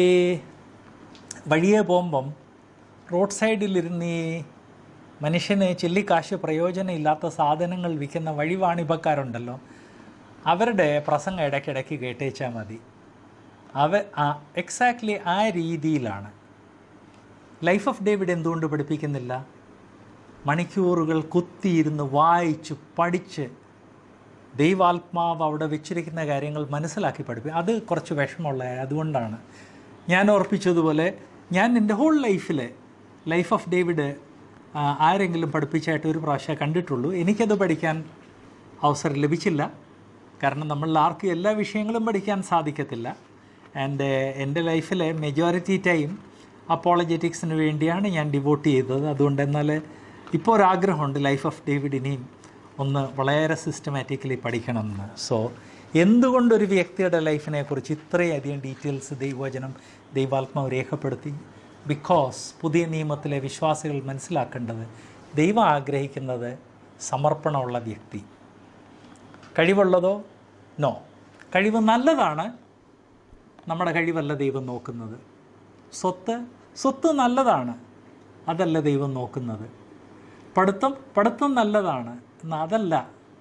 വഴിയെ പോകുമ്പം റോഡ് സൈഡിലിരുന്ന് ഈ മനുഷ്യന് ചില്ലിക്കാശ് പ്രയോജനമില്ലാത്ത സാധനങ്ങൾ വിൽക്കുന്ന വഴിവാണിഭക്കാരുണ്ടല്ലോ, അവരുടെ പ്രസംഗം ഇടയ്ക്കിടയ്ക്ക് കേട്ടേച്ചാൽ മതി. അവ എക്സാക്ട്ലി ആ രീതിയിലാണ്. ലൈഫ് ഓഫ് ഡേവിഡ് എന്തുകൊണ്ട് പഠിപ്പിക്കുന്നില്ല? മണിക്കൂറുകൾ കുത്തിയിരുന്ന് വായിച്ച് പഠിച്ച് ദൈവാത്മാവ് അവിടെ വെച്ചിരിക്കുന്ന കാര്യങ്ങൾ മനസ്സിലാക്കി പഠിപ്പിക്കും. അത് കുറച്ച് വിഷമമുള്ള, അതുകൊണ്ടാണ് ഞാൻ ഓർപ്പിച്ചതുപോലെ ഞാൻ എൻ്റെ ഹോൾ ലൈഫിൽ ലൈഫ് ഓഫ് ഡേവിഡ് ആരെങ്കിലും പഠിപ്പിച്ചായിട്ട് ഒരു പ്രാവശ്യം കണ്ടിട്ടുള്ളൂ. എനിക്കത് പഠിക്കാൻ അവസരം ലഭിച്ചില്ല. കാരണം നമ്മളിൽ ആർക്കും എല്ലാ വിഷയങ്ങളും പഠിക്കാൻ സാധിക്കത്തില്ല. ആൻഡ് എൻ്റെ ലൈഫിലെ മെജോറിറ്റി ടൈം അപ്പോളജറ്റിക്സിന് വേണ്ടിയാണ് ഞാൻ ഡിവോട്ട് ചെയ്തത്. അതുകൊണ്ട് എന്നാൽ ഇപ്പോൾ ഒരാഗ്രഹമുണ്ട് ലൈഫ് ഓഫ് ഡേവിഡ് ഇനിയും ഒന്ന് വളരെ സിസ്റ്റമാറ്റിക്കലി പഠിക്കണമെന്ന്. സോ എന്തുകൊണ്ടൊരു വ്യക്തിയുടെ ലൈഫിനെക്കുറിച്ച് ഇത്രയധികം ഡീറ്റെയിൽസ് ദൈവവചനം ദൈവാത്മാവ് രേഖപ്പെടുത്തി? ബിക്കോസ് പുതിയ നിയമത്തിലെ വിശ്വാസികൾ മനസ്സിലാക്കേണ്ടത്, ദൈവം ആഗ്രഹിക്കുന്നത് സമർപ്പണമുള്ള വ്യക്തി. കഴിവുള്ളതോ? നോ. കഴിവ് നല്ലതാണ്, നമ്മുടെ കഴിവല്ല ദൈവം നോക്കുന്നത്. സ്വത്ത് സ്വത്ത് നല്ലതാണ്, അതല്ല ദൈവം നോക്കുന്നത്. പഠിത്തം പഠിത്തം നല്ലതാണ്, എന്നാൽ അതല്ല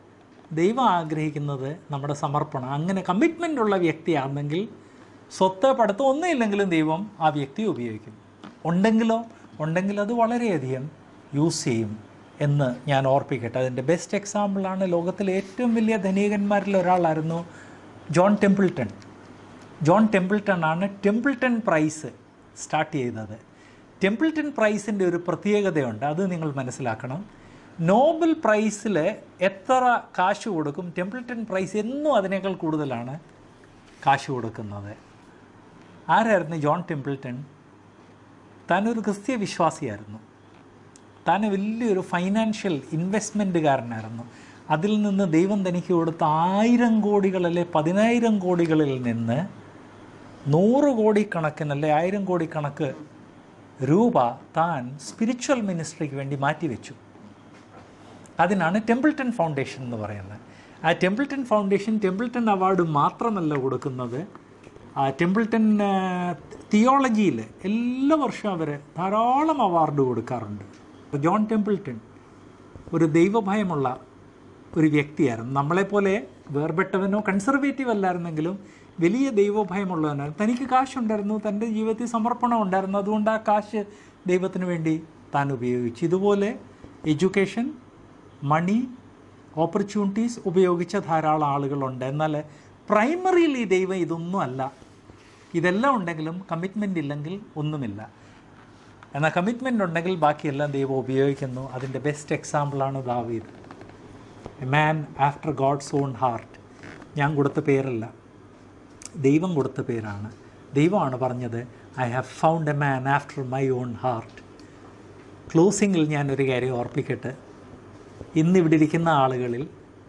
ദൈവം ആഗ്രഹിക്കുന്നത് നമ്മുടെ സമർപ്പണം. അങ്ങനെ കമ്മിറ്റ്മെൻ്റ് ഉള്ള വ്യക്തിയാണെങ്കിൽ സ്വത്ത് പഠിത്തം ഒന്നുമില്ലെങ്കിലും ദൈവം ആ വ്യക്തിയെ ഉപയോഗിക്കും. ഉണ്ടെങ്കിലോ ഉണ്ടെങ്കിൽ അത് വളരെയധികം യൂസ് ചെയ്യും എന്ന് ഞാൻ ഓർപ്പിക്കട്ടെ. അതിൻ്റെ ബെസ്റ്റ് എക്സാമ്പിളാണ് ലോകത്തിലെ ഏറ്റവും വലിയ ധനികന്മാരിൽ ഒരാളായിരുന്നു ജോൺ ടെമ്പിൾട്ടൺ. ജോൺ ടെമ്പിൾട്ടൺ ആണ് ടെമ്പിൾട്ടൺ പ്രൈസ് സ്റ്റാർട്ട് ചെയ്തത്. ടെമ്പിൾട്ടൺ പ്രൈസിൻ്റെ ഒരു പ്രത്യേകതയുണ്ട്, അത് നിങ്ങൾ മനസ്സിലാക്കണം. നോബൽ പ്രൈസിൽ എത്ര കാശ് കൊടുക്കും, ടെമ്പിൾട്ടൺ പ്രൈസ് എന്നും അതിനേക്കാൾ കൂടുതലാണ് കാശ് കൊടുക്കുന്നത്. ആരായിരുന്നു ജോൺ ടെമ്പിൾട്ടൺ? താനൊരു ക്രിസ്തീയ വിശ്വാസിയായിരുന്നു. താൻ വലിയൊരു ഫൈനാൻഷ്യൽ ഇൻവെസ്റ്റ്മെൻറ്റുകാരനായിരുന്നു. അതിൽ നിന്ന് ദൈവം തനിക്ക് കൊടുത്ത ആയിരം കോടികളല്ലേ പതിനായിരം കോടികളിൽ നിന്ന് നൂറ് കോടി കണക്കിനല്ലേ ആയിരം കോടി കണക്ക് രൂപ താൻ സ്പിരിച്വൽ മിനിസ്ട്രിക്ക് വേണ്ടി മാറ്റിവെച്ചു. അതിനാണ് ടെമ്പിൾട്ടൺ ഫൗണ്ടേഷൻ എന്ന് പറയുന്നത്. ആ ടെമ്പിൾട്ടൺ ഫൗണ്ടേഷൻ ടെമ്പിൾട്ടൺ അവാർഡ് മാത്രമല്ല കൊടുക്കുന്നത്, ആ ടെമ്പിൾട്ടൺ തിയോളജിയിൽ എല്ലാ വർഷവും അവർ ധാരാളം അവാർഡ് കൊടുക്കാറുണ്ട്. ജോൺ ടെമ്പിൾട്ടൺ ഒരു ദൈവഭയമുള്ള ഒരു വ്യക്തിയായിരുന്നു. നമ്മളെപ്പോലെ വേർപെട്ടവനോ കൺസർവേറ്റീവ് അല്ലായിരുന്നെങ്കിലും വലിയ ദൈവഭയമുള്ളവനായിരുന്നു. തനിക്ക് കാശുണ്ടായിരുന്നു, തൻ്റെ ജീവിതത്തിൽ സമർപ്പണം ഉണ്ടായിരുന്നു. അതുകൊണ്ട് ആ കാശ് ദൈവത്തിന് വേണ്ടി താൻ ഉപയോഗിച്ചു. ഇതുപോലെ എഡ്യൂക്കേഷൻ, മണി, ഓപ്പർച്യൂണിറ്റീസ് ഉപയോഗിച്ച ധാരാളം ആളുകളുണ്ട്. എന്നാൽ പ്രൈമറിലി ദൈവം ഇതൊന്നും അല്ല. ഇതെല്ലാം ഉണ്ടെങ്കിലും കമ്മിറ്റ്മെൻ്റ് ഇല്ലെങ്കിൽ ഒന്നുമില്ല. എന്നാൽ കമ്മിറ്റ്മെൻ്റ് ഉണ്ടെങ്കിൽ ബാക്കിയെല്ലാം ദൈവം ഉപയോഗിക്കുന്നു. അതിൻ്റെ ബെസ്റ്റ് എക്സാമ്പിളാണ് ദാവീദ്, a man after God's own heart. ഞാൻ കൊടുത്ത പേരല്ല, ദൈവം കൊടുത്ത പേരാണ്. ദൈവമാണ് പറഞ്ഞത്, I have found a man after my own heart. ക്ലോസിങ്ങിൽ ഞാനൊരു കാര്യം ഓർപ്പിക്കട്ടെ. ഇന്നിവിടെ ഇരിക്കുന്ന ആളുകളിൽ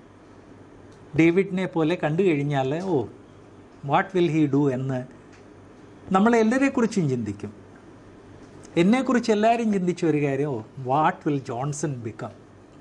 ഡേവിഡിനെ പോലെ കണ്ടു കഴിഞ്ഞാൽ oh what will he do എന്ന് നമ്മളെല്ലാവരെക്കുറിച്ചും ചിന്തിക്കും. എന്നെക്കുറിച്ച് എല്ലാവരും ചിന്തിച്ച ഒരു കാര്യം, oh what will Johnson become.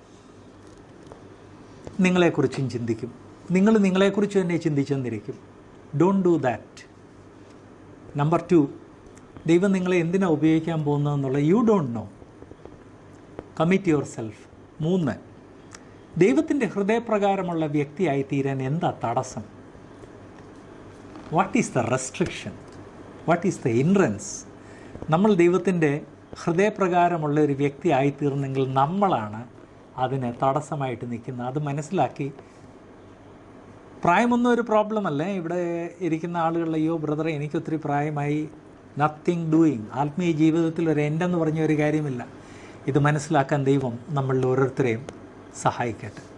നിങ്ങളെക്കുറിച്ചും ചിന്തിക്കും. നിങ്ങൾ നിങ്ങളെക്കുറിച്ച് തന്നെ ചിന്തിച്ചെന്നിരിക്കും. Don't do that. Number two, ദൈവം നിങ്ങളെ എന്തിനാണ് ഉപയോഗിക്കാൻ പോകുന്നതെന്നുള്ള you don't know. Commit your yourself, ദൈവത്തിൻ്റെ ഹൃദയപ്രകാരമുള്ള വ്യക്തിയായി തീരാൻ എന്താ തടസ്സം? What is the restriction? What is the hindrance? നമ്മൾ ദൈവത്തിൻ്റെ ഹൃദയപ്രകാരമുള്ള ഒരു വ്യക്തി ആയിത്തീർന്നെങ്കിൽ നമ്മളാണ് അതിന് തടസ്സമായിട്ട് നിൽക്കുന്നത്. അത് മനസ്സിലാക്കി, പ്രായമൊന്നും ഒരു പ്രോബ്ലം അല്ലേ. ഇവിടെ ഇരിക്കുന്ന ആളുകൾ, അയ്യോ ബ്രദറെ എനിക്കൊത്തിരി പ്രായമായി, നത്തിങ് ഡൂയിങ്, ആത്മീയ ജീവിതത്തിൽ ഒരു എൻഡെന്ന് പറഞ്ഞ ഒരു കാര്യമില്ല. ഇത് മനസ്സിലാക്കാൻ ദൈവം നമ്മളിൽ ഓരോരുത്തരെയും സഹായിക്കട്ടെ.